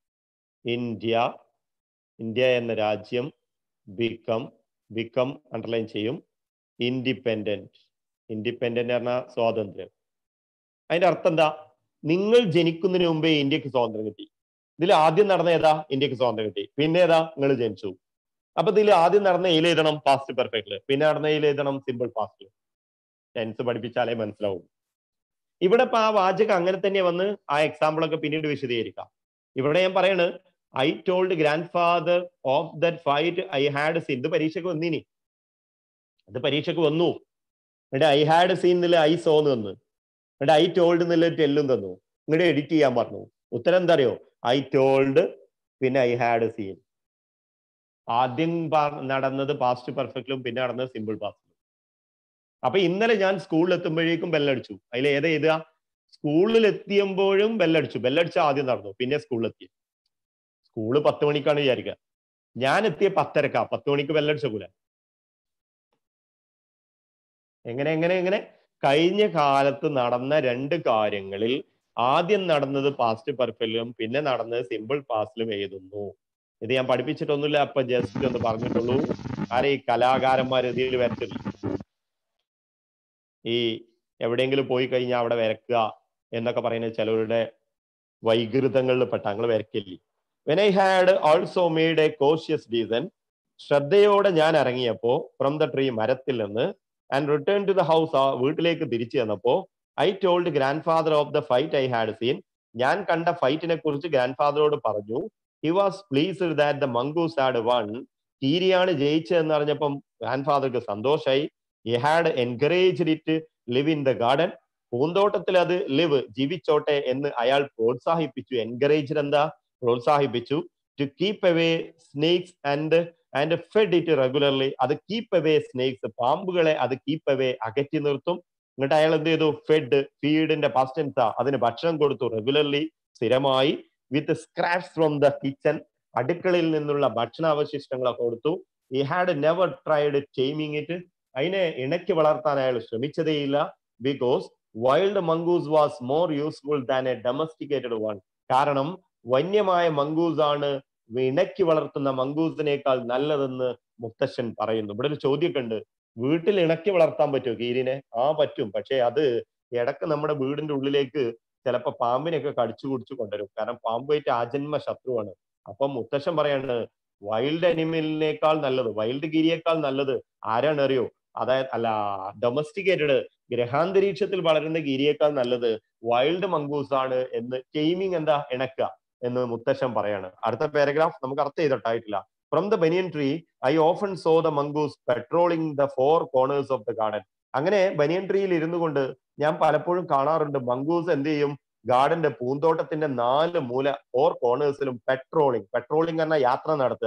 ഇന്ത്യ എന്ന രാജ്യം, ബിക്കം അണ്ടർലൈൻ ചെയ്യും. ഇൻഡിപെൻഡന്റ് പറഞ്ഞാൽ സ്വാതന്ത്ര്യം. അതിന്റെ അർത്ഥം എന്താ? നിങ്ങൾ ജനിക്കുന്നതിന് മുമ്പേ ഇന്ത്യക്ക് സ്വാതന്ത്ര്യം കിട്ടി. ഇതിൽ ആദ്യം നടന്ന ഏതാ? ഇന്ത്യക്ക് സ്വാതന്ത്ര്യം കിട്ടി. പിന്നെ ഏതാ? നിങ്ങൾ ജനിച്ചു. അപ്പൊ ഇതിൽ ആദ്യം നടന്ന ഏൽ എഴുതണം പാസ്റ്റ് പെർഫെക്റ്റില്, പിന്നെ നടന്ന ഏൽ എഴുതണം സിമ്പിൾ പാസ്റ്റില്. ടെൻസ് പഠിപ്പിച്ചാലേ മനസ്സിലാവും. ഇവിടെ ഇപ്പൊ ആ വാചകം അങ്ങനെ തന്നെ വന്ന് ആ എക്സാമ്പിൾ ഒക്കെ പിന്നീട് വിശദീകരിക്കാം. ഇവിടെ ഞാൻ പറയാണ്, I told grandfather of that fight I had seen. ഇത് പരീക്ഷയ്ക്ക് വന്നിനി, അത് പരീക്ഷയ്ക്ക് വന്നു. എന്നിട്ട് ഐ ഹാഡ് സീൻ എന്നില്ല ഐ സോ എന്ന് തന്നു, എന്നിട്ട് ഐ ടോൾഡ് എന്നില്ല ടെല്ലും തന്നു. ഇങ്ങോട്ട് എഡിറ്റ് ചെയ്യാൻ പറഞ്ഞു. ഉത്തരം എന്താ അറിയോ? ഐ ടോൾഡ് പിന്നെ ഐ ഹാഡ് സീൻ. ആദ്യം നടന്നത് പാസ്റ്റ് പെർഫെക്റ്റിലും പിന്നെ നടന്നത് സിമ്പിൾ പാസ്റ്റിലും. അപ്പൊ ഇന്നലെ ഞാൻ സ്കൂളിൽ എത്തുമ്പോഴേക്കും ബെല്ലടിച്ചു. അതിൽ ഏതാ എഴുതുക? സ്കൂളിൽ എത്തിയുമ്പോഴും ബെല്ലടിച്ചു. ബെല്ലടിച്ച ആദ്യം നടന്നു, പിന്നെ സ്കൂളിലെത്തി. സ്കൂള് 10 മണിക്കാണ് വിചാരിക്കുക, ഞാൻ എത്തിയ 10:30. 10 മണിക്ക് ബെല്ലടിച്ചൂല. എങ്ങനെ കഴിഞ്ഞ കാലത്ത് നടന്ന രണ്ട് കാര്യങ്ങളിൽ ആദ്യം നടന്നത് പാസ്റ്റ് പെർഫെക്റ്റിലും പിന്നെ നടന്നത് സിമ്പിൾ പാസ്റ്റിലും എഴുതുന്നു. ഇത് ഞാൻ പഠിപ്പിച്ചിട്ടൊന്നുമില്ല, അപ്പൊ ജസ്റ്റ് ഒന്ന് പറഞ്ഞിട്ടുള്ളൂ. ആരെ ഈ കലാകാരന്മാർ ഇതിൽ വരച്ചില്ല. ഈ എവിടെയെങ്കിലും പോയി കഴിഞ്ഞാൽ അവിടെ വരക്കുക എന്നൊക്കെ പറയുന്നത് ചിലവരുടെ വൈകൃതങ്ങളിൽ പെട്ട. ഞങ്ങൾ വരക്കില്ലേ. When I had also made a cautious descent, ശ്രദ്ധയോടെ ഞാൻ ഇറങ്ങിയപ്പോ ഫ്രം ദ ട്രീ, മരത്തിൽ നിന്ന്, and return to the house, വീട്ടിലേക്ക് തിരിച്ചു ചെന്നപ്പോ, I told grandfather of the fight I had seen, ഞാൻ കണ്ട ഫൈറ്റിനെ കുറിച്ച് ഗ്രാൻഡ് ഫാദറോട് പറഞ്ഞു. He was pleased that the mongoose had won, കീരിയാണ് ജയിച്ചതെന്ന് അറിഞ്ഞപ്പം ഗ്രാൻഡ് ഫാദർക്ക് സന്തോഷായി. He had encouraged it live in the garden, പൂന്തോട്ടത്തിൽ അത് ലിവ് ജീവിച്ചോട്ടെ എന്ന് അയാൾ പ്രോത്സാഹിപ്പിച്ചു. എൻകറേജ്ഡ് എന്താ? പ്രോത്സാഹിപ്പിച്ചു. To keep away snakes and fed it regularly, അത് കീപ്പ് അവേ സ്നേക്സ്, പാമ്പുകളെ അത് കീപ്പ് അവേ അകറ്റി നിർത്തും. എന്നിട്ട് അയാൾ എന്ത് ചെയ്തു? ഫെഡ്, ഫീഡിന്റെ പാസ്റ്റ് ടെൻസാ, അതിന് ഭക്ഷണം കൊടുത്തു. റെഗുലർലി, സ്ഥിരമായി. With scraps from the kitchen, അടുക്കളയിൽ നിന്നുള്ള ഭക്ഷണാവശിഷ്ടങ്ങളൊക്കെ കൊടുത്തു. He had never tried taming it, അതിനെ ഇണക്കി വളർത്താൻ അയാൾ ശ്രമിച്ചതേയില്ല. Because wild mongoose was more useful than a domesticated one, കാരണം വന്യമായ മംഗൂസ് ആണ് ഇണക്കി വളർത്തുന്ന മംഗൂസിനേക്കാൾ നല്ലതെന്ന് മുത്തശ്ശൻ പറയുന്നു. ഇവിടെ ഒരു ചോദ്യമൊക്കെ ഉണ്ട്, വീട്ടിൽ ഇണക്കി വളർത്താൻ പറ്റുമോ കീരിനെ? പറ്റും. പക്ഷെ അത് ഇടക്ക് നമ്മുടെ വീടിന്റെ ഉള്ളിലേക്ക് ചിലപ്പോ പാമ്പിനെയൊക്കെ കടിച്ചു കുടിച്ചു കൊണ്ടുവരും. കാരണം പാമ്പുമായിട്ട് ആജന്മ ശത്രുവാണ്. അപ്പം മുത്തശ്ശൻ പറയാണ്, വൈൽഡ് അനിമലിനേക്കാൾ നല്ലത്, വൈൽഡ് കീരിയേക്കാൾ നല്ലത് ആരാണ് അറിയോ? അതായത് ഡൊമസ്റ്റിക്കേറ്റഡ്, ഗ്രഹാന്തരീക്ഷത്തിൽ വളരുന്ന കീരിയേക്കാൾ നല്ലത് വൈൽഡ് മംഗൂസ് ആണ് എന്ന്. ടൈമിങ് എന്താ? ഇണക്കുക എന്ന് മുത്തശ്ശൻ പറയാണ്. അടുത്ത പാരഗ്രാഫ് നമുക്ക് അർത്ഥം ചെയ്തിട്ടായിട്ടില്ല. From the banyan tree, I often saw the mongoose patrolling the four corners of the garden. അങ്ങനെ ബനിയൻ ട്രീയിൽ ഇരുന്നു കൊണ്ട് ഞാൻ പലപ്പോഴും കാണാറുണ്ട് മംഗൂസ് എന്ത് ചെയ്യും, ഗാർഡന്റെ പൂന്തോട്ടത്തിന്റെ 4 മൂല 4 കോർണേഴ്സിലും പെട്രോളിംഗ് പറഞ്ഞാൽ യാത്ര നടത്തുക.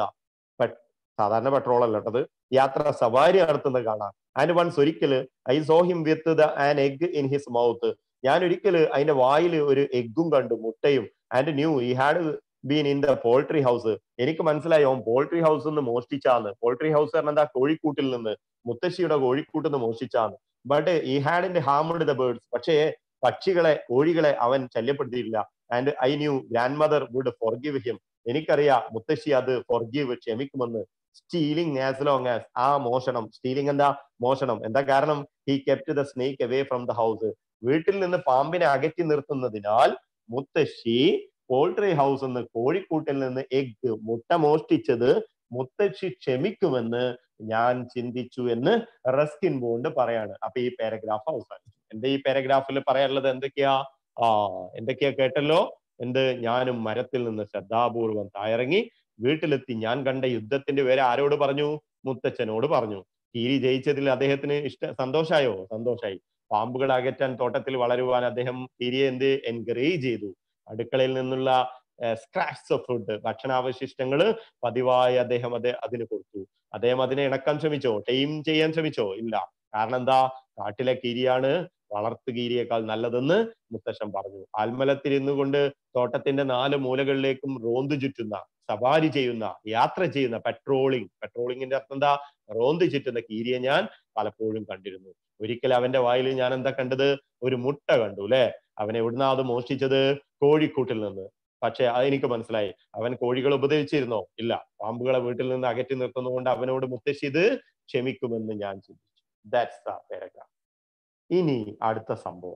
സാധാരണ പെട്രോൾ അല്ല കേട്ടത്, യാത്ര സവാരി നടത്തുന്നത് കാണാം. ആൻഡ് വൺസ് ഒരിക്കല് I saw him with an egg in his mouth. ഞാൻ ഒരിക്കല് അതിന്റെ വായിൽ ഒരു എഗ്ഗും കണ്ടു, മുട്ടയും. And knew he had been in the poultry house. എനിക്ക് മനസ്സിലായി ഓൻ പോൾട്രി ഹൗസ് നിന്ന് മോഷ്ടിച്ചാന്ന്. പോൾട്രി ഹൗസ് പറഞ്ഞാൽ എന്താ, കോഴിക്കൂട്ടിൽ നിന്ന്, മുത്തശ്ശിയുടെ കോഴിക്കൂട്ടിൽ നിന്ന് മോഷ്ടിച്ചാന്ന്. But he had harmed the birds. പക്ഷേ കോഴികളെ അവൻ ശല്യപ്പെടുത്തിയില്ല. And I knew grandmother would forgive him. എനിക്കറിയാം മുത്തശ്ശി അത് ക്ഷമിക്കുമെന്ന്. സ്റ്റീലിംഗ് ആസ് ലോങ് ആസ്, ആ മോഷണം, സ്റ്റീലിംഗ് എന്താ, മോഷണം. എന്താ കാരണം? He kept the snake away from the house. വീട്ടിൽ നിന്ന് പാമ്പിനെ അകറ്റി നിർത്തുന്നതിനാൽ മുത്തശ്ശി പോൾട്രി ഹൗസ് നിന്ന്, കോഴിക്കൂട്ടിൽ നിന്ന് എഗ്, മുട്ട മോഷ്ടിച്ചത് മുത്തശ്ശി ക്ഷമിക്കുമെന്ന് ഞാൻ ചിന്തിച്ചു എന്ന് റസ്കിൻ ബോണ്ട് പറയാണ്. അപ്പൊ ഈ പാരഗ്രാഫ് അവസാനിച്ചു. എന്റെ ഈ പാരഗ്രാഫിൽ പറയാനുള്ളത് എന്തൊക്കെയാ കേട്ടല്ലോ. ഞാനും മരത്തിൽ നിന്ന് ശ്രദ്ധാപൂർവം തായിറങ്ങി വീട്ടിലെത്തി ഞാൻ കണ്ട യുദ്ധത്തിന്റെ പേര് ആരോട് പറഞ്ഞു? മുത്തച്ഛനോട് പറഞ്ഞു. കീരി ജയിച്ചതിൽ അദ്ദേഹത്തിന് സന്തോഷായോ? സന്തോഷായി. പാമ്പുകൾ അകറ്റാൻ, തോട്ടത്തിൽ വളരുവാൻ അദ്ദേഹം കീരിയെ എൻകറേജ് ചെയ്തു. അടുക്കളയിൽ നിന്നുള്ള സ്ക്രാപ്സ് ഓഫ് ഫുഡ്, ഭക്ഷണാവശിഷ്ടങ്ങൾ പതിവായി അദ്ദേഹം അതിന് കൊടുത്തു. അദ്ദേഹം അതിനെ ഇണക്കാൻ ശ്രമിച്ചോ? ടൈം ചെയ്യാൻ ശ്രമിച്ചോ? ഇല്ല. കാരണം എന്താ? കാട്ടിലെ കീരിയാണ് വളർത്തു കീരിയേക്കാൾ നല്ലതെന്ന് മുത്തശ്ശൻ പറഞ്ഞു. ആൽമലത്തിൽ ഇരുന്നുകൊണ്ട് തോട്ടത്തിന്റെ 4 മൂലകളിലേക്കും റോന്തു ചുറ്റുന്ന, സവാരി ചെയ്യുന്ന, യാത്ര ചെയ്യുന്ന, പെട്രോളിങ്ങിന്റെ അർത്ഥം എന്താ? റോന്തു ചുറ്റുന്ന കീരിയെ ഞാൻ പലപ്പോഴും കണ്ടിരുന്നു. ഒരിക്കൽ അവന്റെ വായിൽ ഞാൻ എന്താ കണ്ടത്? ഒരു മുട്ട കണ്ടു അല്ലെ. അവൻ എവിടുന്നാ അത് മോഷ്ടിച്ചത്? കോഴിക്കൂട്ടിൽ നിന്ന്. പക്ഷെ അതെനിക്ക് മനസ്സിലായി, അവൻ കോഴികളെ ഉപദ്രവിച്ചിരുന്നോ? ഇല്ല. പാമ്പുകളെ വീട്ടിൽ നിന്ന് അകറ്റി നിർത്തുന്നതുകൊണ്ട് അവനോട് മുത്തശ്ശി ഇത് ക്ഷമിക്കുമെന്ന് ഞാൻ ചിന്തിച്ചു. That's the paragraph. ഇനി അടുത്ത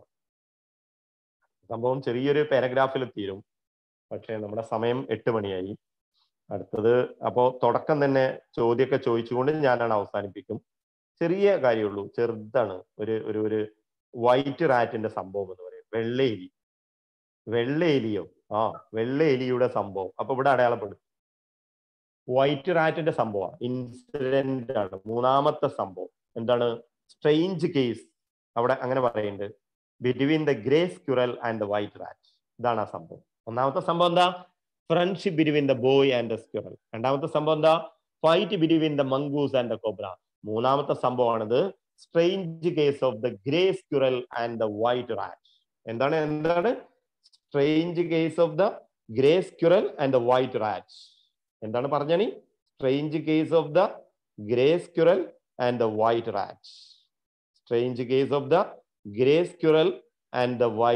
സംഭവം ചെറിയൊരു പാരഗ്രാഫിൽ തീരും. പക്ഷെ നമ്മുടെ സമയം 8 മണിയായി. അടുത്തത് അപ്പോ തുടക്കം തന്നെ ചോദ്യമൊക്കെ ചോദിച്ചുകൊണ്ട് ഞാനാണ് അവസാനിപ്പിക്കും. ചെറിയ കാര്യമുള്ളൂ, ചെറുതാണ്. ഒരു വൈറ്റ് റാറ്റിന്റെ സംഭവം എന്ന് പറയും. വെള്ളെലിയോ? വെള്ളെലിയുടെ സംഭവം. അപ്പൊ ഇവിടെ അടയാളപ്പെടും. വൈറ്റ് റാറ്റിന്റെ സംഭവം ഇൻസിഡന്റ് ആണ്. 3ാമത്തെ സംഭവം എന്താണ്? Strange case. അവിടെ അങ്ങനെ പറയുന്നുണ്ട്, between the grey squirrel and the white rat. ഇതാണ് ആ സംഭവം. 1ാമത്തെ സംഭവം എന്താ? Friendship between the boy and the squirrel. 2ാമത്തെ സംഭവം എന്താ? Fight between the mongoose and the cobra. 3ാമത്തെ സംഭവമാണിത്, strange case of the grey squirrel and the white rat. എന്താണ് strange case of the grey squirrel and the white rat? എന്താണ് പറഞ്ഞാണി? Strange case of the grey squirrel and the white rat. Strange case of the gray squirrel and the white